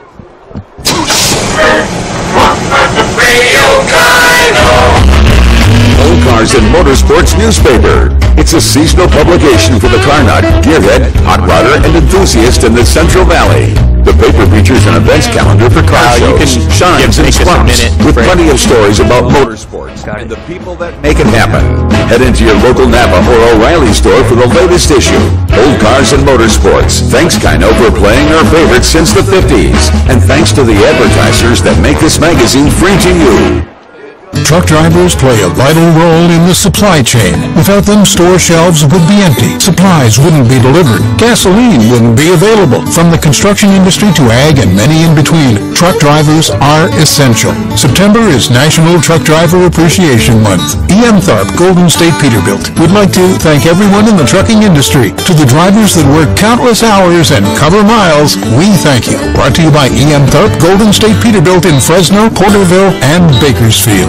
Old Cars and Motorsports newspaper. It's a seasonal publication for the car nut, gearhead, hot rodder, and enthusiast in the Central Valley. The paper features an events calendar for car Kyle, you shows, can shines, give- and take us a swaps, minute, with Fred. plenty of stories about motorsports and the people that make it happen. Head into your local Napa or O'Reilly store for the latest issue. Old Cars and Motorsports. Thanks, Kino, for playing our favorites since the fifties. And thanks to the advertisers that make this magazine free to you. Truck drivers play a vital role in the supply chain. Without them, store shelves would be empty. Supplies wouldn't be delivered. Gasoline wouldn't be available. From the construction industry to ag and many in between, truck drivers are essential. September is National Truck Driver Appreciation Month. E M Tharp Golden State Peterbilt would like to thank everyone in the trucking industry. To the drivers that work countless hours and cover miles, we thank you. Brought to you by E M Tharp Golden State Peterbilt in Fresno, Porterville, and Bakersfield.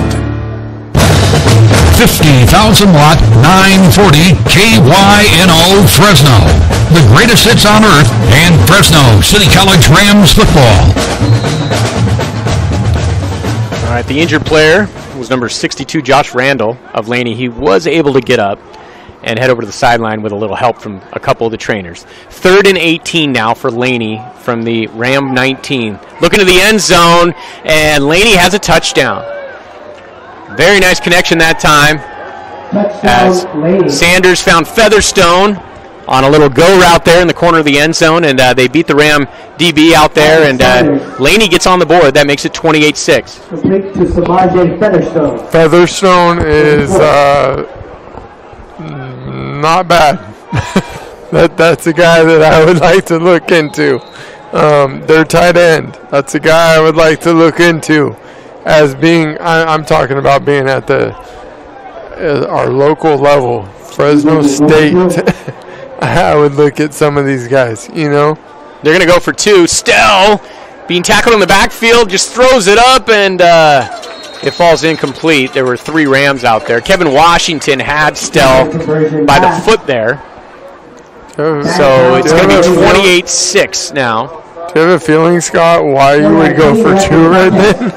fifty thousand watt nine forty K Y N O Fresno. The greatest hits on earth and Fresno City College Rams football. All right, the injured player was number sixty-two, Josh Randall of Laney. He was able to get up and head over to the sideline with a little help from a couple of the trainers. Third and eighteen now for Laney from the Ram nineteen. Looking to the end zone, and Laney has a touchdown. Very nice connection that time as Sanders found Featherstone on a little go route there in the corner of the end zone, and uh, they beat the Ram D B out there, and uh, Laney gets on the board. That makes it twenty-eight six. Complete to Samaje Featherstone. Featherstone is uh, not bad. that That's a guy that I would like to look into. Um, their tight end. That's a guy I would like to look into. As being, I, I'm talking about being at the uh, our local level, Fresno State. I would look at some of these guys, you know. They're going to go for two. Stell, being tackled in the backfield, just throws it up, and uh, it falls incomplete. There were three Rams out there. Kevin Washington had Stell by the foot there. So it's going to be twenty-eight six now. Do you have a feeling, Scott, why you would go for two right then?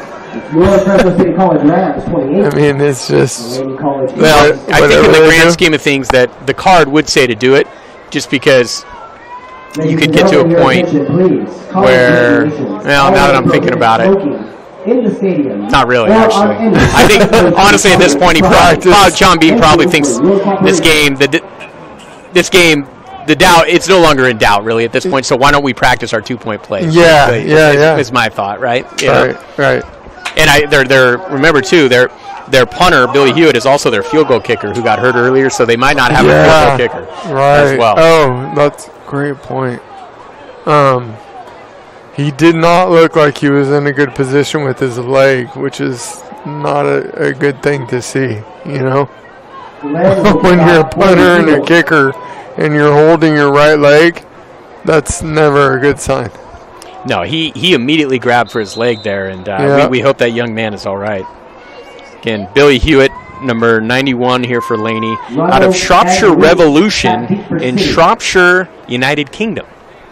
I mean, it's just... Well, I think in the grand scheme of things that the card would say to do it, just because you could get to a point where, well, now that I'm thinking about it, not really, actually. I think, honestly, at this point, he probably, probably, John Bean probably thinks this game, the, this game, the doubt, it's no longer in doubt, really, at this point, so why don't we practice our two-point plays? Yeah, is, yeah, is, yeah. Is my thought, right? You right, know? right. And I, they're, they're, remember, too, they're, their punter, Billy Hewitt, is also their field goal kicker who got hurt earlier, so they might not have yeah, a field goal kicker right. as well. Oh, that's a great point. Um, he did not look like he was in a good position with his leg, which is not a, a good thing to see, you know? When you're a punter and a kicker and you're holding your right leg, that's never a good sign. No, he, he immediately grabbed for his leg there, and uh, yeah. we, we hope that young man is all right. Again, Billy Hewitt, number ninety-one here for Laney, out of Shropshire Revolution in Shropshire, United Kingdom.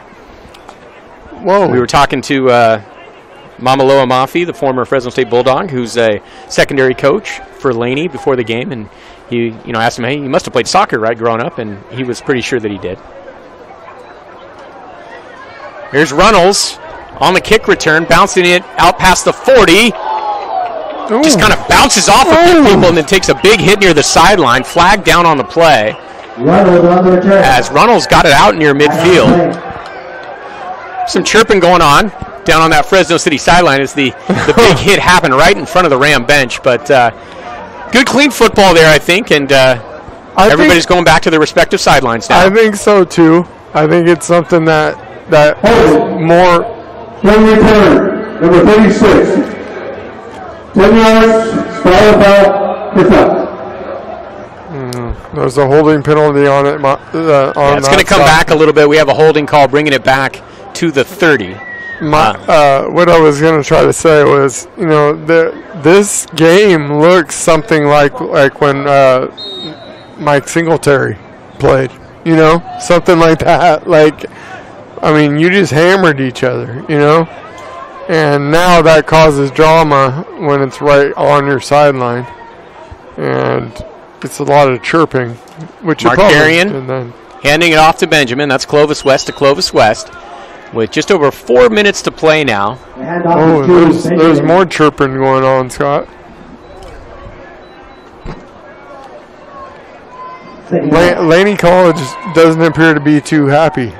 Whoa. We were talking to uh, Mamaloa Mafi, the former Fresno State Bulldog, who's a secondary coach for Laney before the game, and he you know, asked him, hey, you must have played soccer, right, growing up, and he was pretty sure that he did. Here's Runnels on the kick return, bouncing it out past the forty. Ooh. Just kind of bounces off of people and then takes a big hit near the sideline. Flag down on the play. Runnels on the return. As Runnels got it out near midfield. Some chirping going on down on that Fresno City sideline as the, the big hit happened right in front of the Ram bench. But uh, good, clean football there, I think. And uh, everybody's going back to their respective sidelines now. I think so, too. I think it's something that, that more... Play return, number thirty-six. ten yards, style foul, it's up. Mm, there's a holding penalty on it. Uh, on yeah, it's going to come side. back a little bit. We have a holding call bringing it back to the thirty. My, uh, what I was going to try to say was, you know, the, this game looks something like like when uh, Mike Singletary played. You know, something like that. Like, I mean, you just hammered each other. You know. And now that causes drama when it's right on your sideline. And it's a lot of chirping. Which Mark Carrion and then handing it off to Benjamin. That's Clovis West to Clovis West. With just over four minutes to play now. Oh, there's, there's more chirping going on, Scott. La- Laney College doesn't appear to be too happy.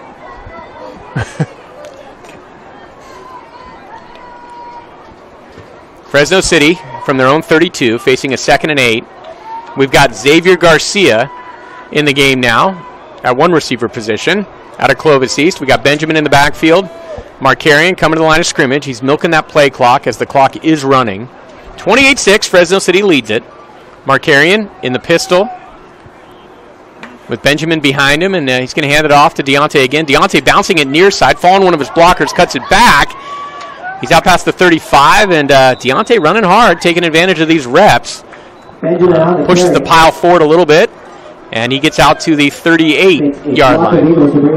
Fresno City from their own thirty-two, facing a second and eight. We've got Xavier Garcia in the game now at one receiver position out of Clovis East. We got Benjamin in the backfield. Markarian coming to the line of scrimmage. He's milking that play clock as the clock is running. twenty-eight six, Fresno City leads it. Markarian in the pistol with Benjamin behind him, and uh, he's going to hand it off to Deontay again. Deontay bouncing it near side, following one of his blockers, cuts it back. He's out past the thirty-five, and uh, Deontay running hard, taking advantage of these reps. Pushes the pile forward a little bit, and he gets out to the thirty-eight-yard line.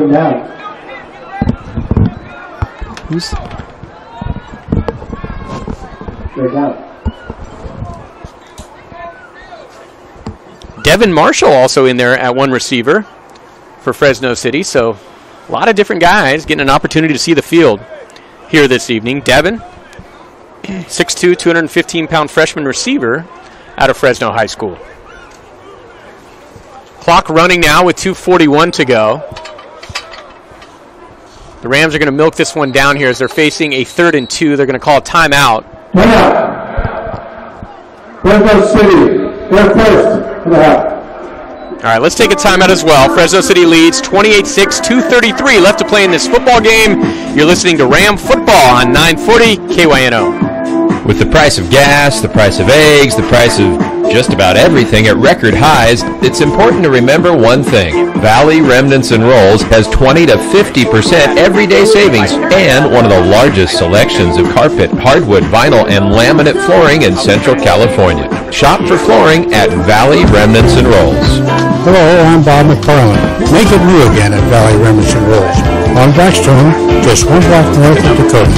Who's? Devin Marshall also in there at one receiver for Fresno City, so a lot of different guys getting an opportunity to see the field here this evening. Devin, six two, two hundred fifteen pound freshman receiver out of Fresno High School. Clock running now with two forty-one to go. The Rams are going to milk this one down here as they're facing a third and two. They're going to call a timeout. Fresno City, they're first and a half. All right, let's take a timeout as well. Fresno City leads twenty-eight six, two thirty-three left to play in this football game. You're listening to Ram Football on nine forty K Y N O. With the price of gas, the price of eggs, the price of just about everything at record highs, it's important to remember one thing. Valley Remnants and Rolls has twenty to fifty percent everyday savings and one of the largest selections of carpet, hardwood, vinyl, and laminate flooring in Central California. Shop for flooring at Valley Remnants and Rolls. Hello, I'm Bob McFarland. Make it new again at Valley Remington Rolls. On Blackstone, just one block north of Dakota.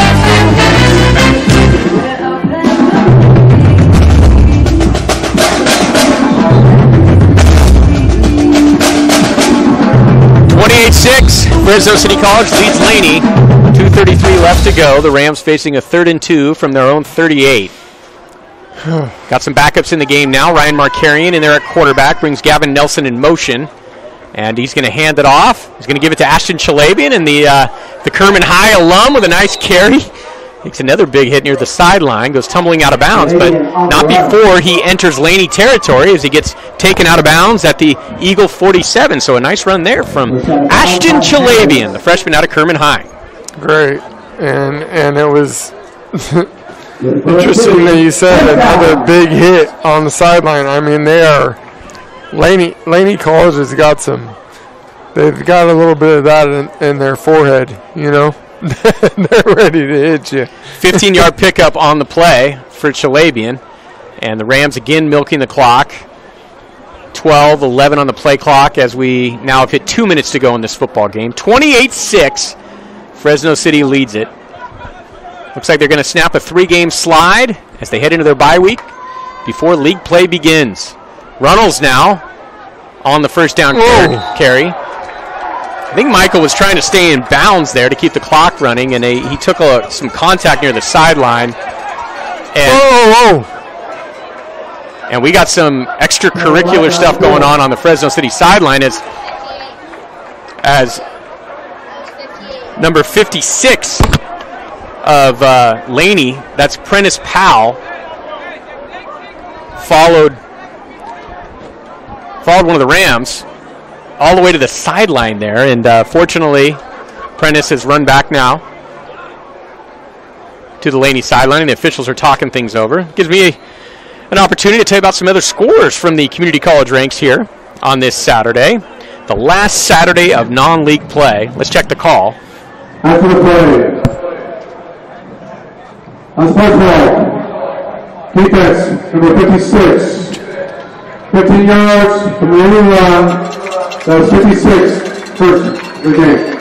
twenty-eight six, Fresno City College leads Laney. two thirty-three left to go. The Rams facing a third and two from their own thirty-eight. Got some backups in the game now. Ryan Markarian in there at quarterback brings Gavin Nelson in motion. And he's going to hand it off. He's going to give it to Ashton Chalabian, and the uh, the Kerman High alum with a nice carry. Makes another big hit near the sideline. Goes tumbling out of bounds, but not before he enters Laney territory as he gets taken out of bounds at the Eagle forty-seven. So a nice run there from Ashton Chalabian, the freshman out of Kerman High. Great. And, and it was interesting that you said another big hit on the sideline. I mean, they are... Laney, Laney College has got some, they've got a little bit of that in, in their forehead, you know. They're ready to hit you. fifteen-yard pickup on the play for Chalabian. And the Rams again milking the clock. twelve eleven on the play clock as we now have hit two minutes to go in this football game. twenty-eight six, Fresno City leads it. Looks like they're going to snap a three-game slide as they head into their bye week before league play begins. Runnels now on the first down car- carry. I think Michael was trying to stay in bounds there to keep the clock running, and they, he took a, some contact near the sideline. And, whoa, whoa. and we got some extracurricular stuff going on on the Fresno City sideline as, as number fifty-six of uh, Laney, that's Prentice Powell, followed followed one of the Rams all the way to the sideline there, and uh, fortunately Prentice has run back now to the Laney sideline, and the officials are talking things over. Gives me a, an opportunity to tell you about some other scores from the community college ranks here on this Saturday, the last Saturday of non-league play. Let's check the call. After the play, on sports ball, defense number fifty-six. fifteen yards from the end of the run. That was fifty-six first of the game.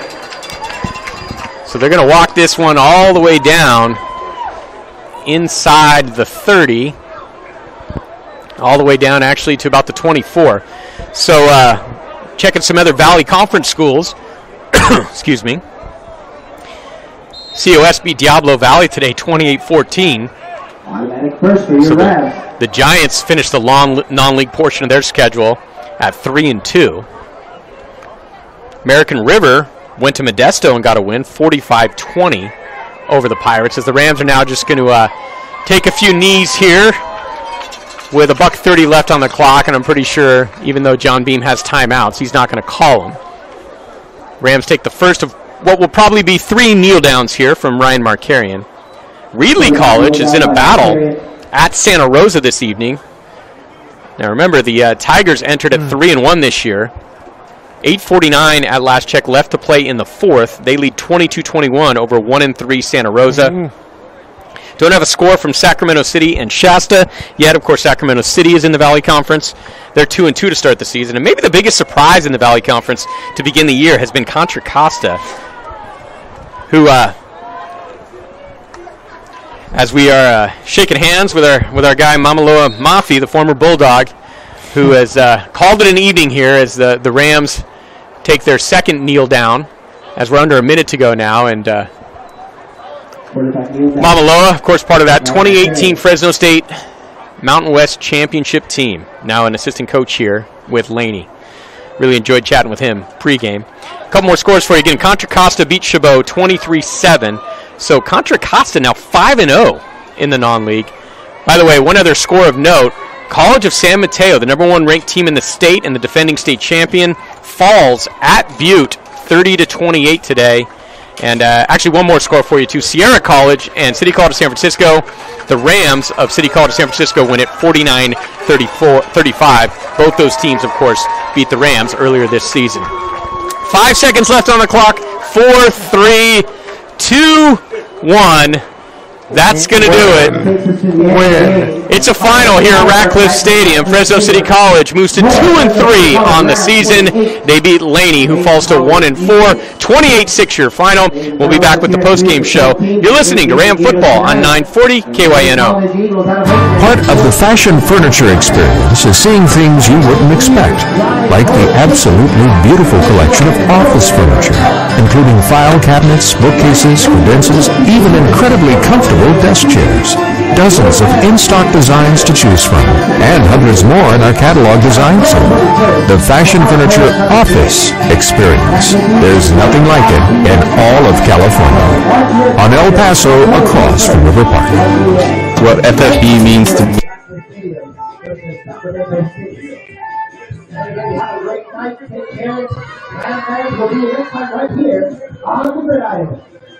So they're going to walk this one all the way down inside the thirty. All the way down actually to about the twenty-four. So uh, checking some other Valley Conference schools. Excuse me. C O S beat Diablo Valley today twenty-eight fourteen. Automatic first for your So Rams. the, the Giants finished the long, non-league portion of their schedule at three and two. American River went to Modesto and got a win, forty-five twenty over the Pirates, as the Rams are now just going to uh, take a few knees here with a buck thirty left on the clock, and I'm pretty sure, even though John Beam has timeouts, he's not going to call them. Rams take the first of what will probably be three kneel downs here from Ryan Markarian. Reedley College is in a battle at Santa Rosa this evening. Now remember, the uh, Tigers entered at three and one this year. eight forty-nine at last check left to play in the fourth. They lead twenty-two twenty-one over one and three Santa Rosa. Mm-hmm. Don't have a score from Sacramento City and Shasta yet. Of course, Sacramento City is in the Valley Conference. They're two and two to start the season. And maybe the biggest surprise in the Valley Conference to begin the year has been Contra Costa, who, uh, as we are uh, shaking hands with our with our guy Mamaloa Mafi, the former Bulldog, who has uh, called it an evening here as the, the Rams take their second kneel down, as we're under a minute to go now. And uh, Mamaloa, of course, part of that twenty eighteen Fresno State Mountain West Championship team, now an assistant coach here with Laney. Really enjoyed chatting with him pregame. A couple more scores for you. Again, Contra Costa beat Chabot twenty-three seven. So Contra Costa now five and oh in the non-league. By the way, one other score of note, College of San Mateo, the number one ranked team in the state and the defending state champion, falls at Butte thirty to twenty-eight today. And uh, actually one more score for you too. Sierra College and City College of San Francisco. The Rams of City College of San Francisco win it forty-nine thirty-five. Both those teams, of course, beat the Rams earlier this season. Five seconds left on the clock. Four, three, two, one. That's going to do it. Win. It's a final here at Ratcliffe Stadium. Fresno City College moves to two and three on the season. They beat Laney, who falls to one and four. twenty-eight six your final. We'll be back with the postgame show. You're listening to Ram Football on nine forty K Y N O. Part of the fashion furniture experience is seeing things you wouldn't expect, like the absolutely beautiful collection of office furniture, including file cabinets, bookcases, credentials, even incredibly comfortable desk chairs. Dozens of in-stock designs to choose from, and hundreds more in our catalog design center. The Fashion Furniture Office Experience. There's nothing like it in all of California. On El Paso, across from River Park. What F F B means to me. We'll be next time right here on the Gridiron.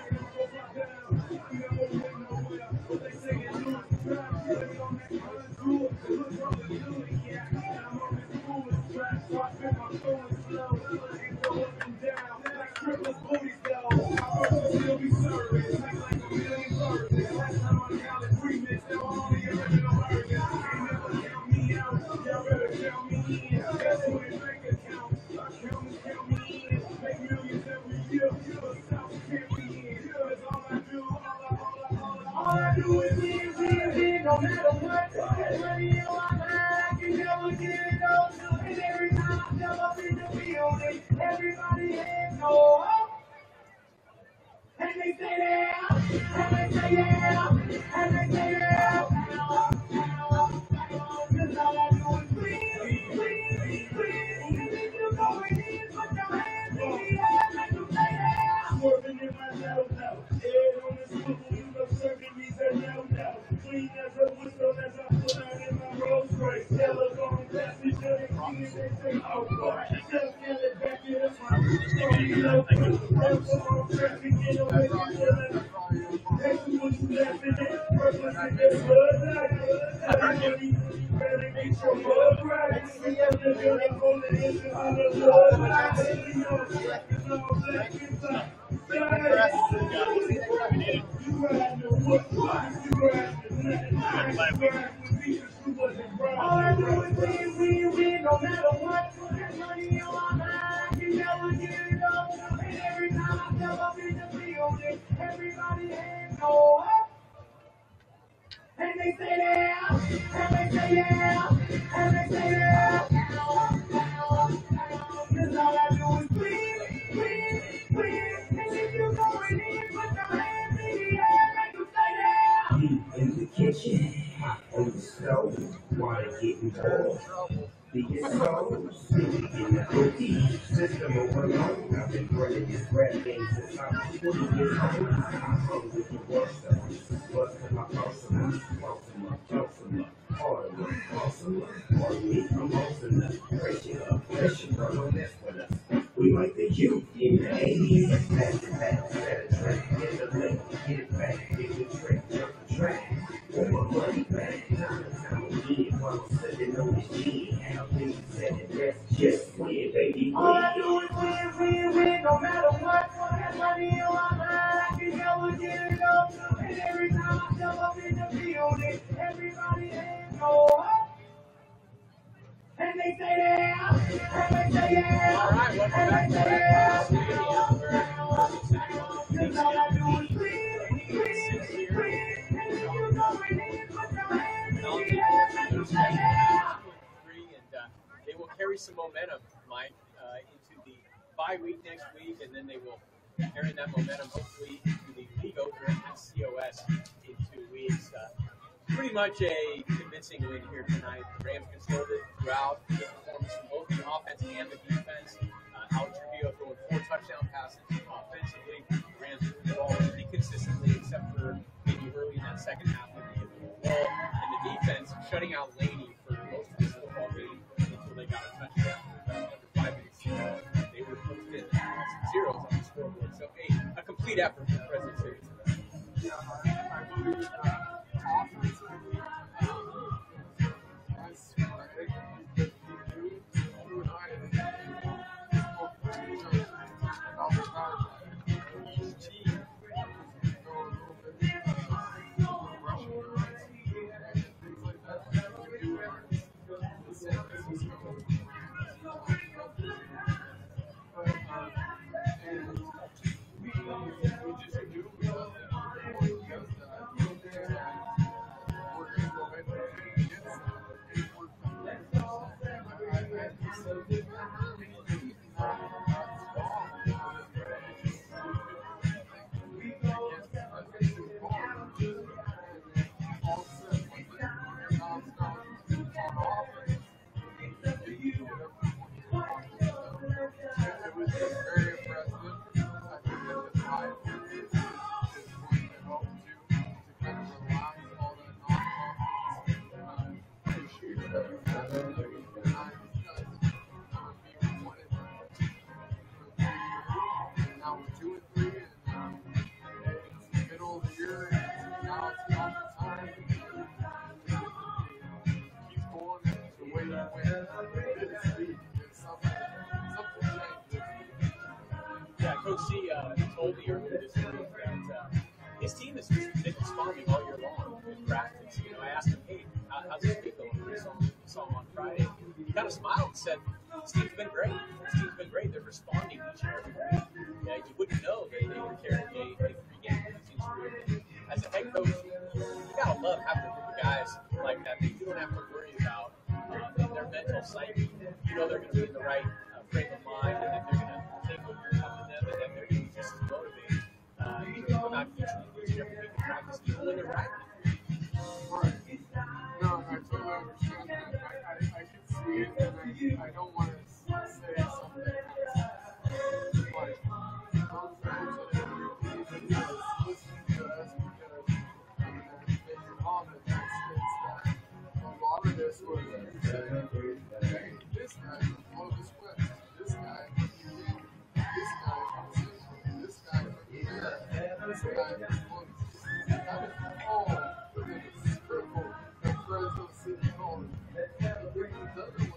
Some momentum, Mike, uh, into the bye week next week, and then they will carry that momentum hopefully into the league opener at C O S in two weeks. Uh, pretty much a convincing win here tonight. The Rams controlled it throughout. Good performance from both the offense and the defense. Uh, Alex Rubio throwing four touchdown passes offensively. The Rams moving the ball pretty consistently, except for maybe early in that second half when they hit the ball. And the defense shutting out Laney for most of this football game until they got a touchdown. Uh, under five minutes, uh, they were posted some zeros on the scoreboard. So a, a complete effort for Fresno City. Coach C uh, told me earlier this week that uh, his team has been responding all year long in practice. You know, I asked him, hey, how, how's this week going? We saw, we saw him on Friday. He kind of smiled and said, this team's been great. This team's been great. They're responding each and every week. Yeah, you wouldn't know that they were carrying a, a three-game losing streak. As a head coach, you gotta love having a group of guys like that that you don't have to worry about uh, in their mental psyche. You know they're going to be in the right uh, frame of mind, and that they're going to take what you're telling them, and that they're going to be just as motivated. Uh, you know, come out each and every week in practice, even when they're right. Right. No, I totally understand that. I, I, I can see it, and I, I don't want to say something that's like, those guys that are listening to us because they were on the next it's that a lot of this was saying, hey, this guy can blow the sweat, this guy can do this guy can sing, this guy can do that, this guy can blow the that is all within a circle of Fresno City College. The other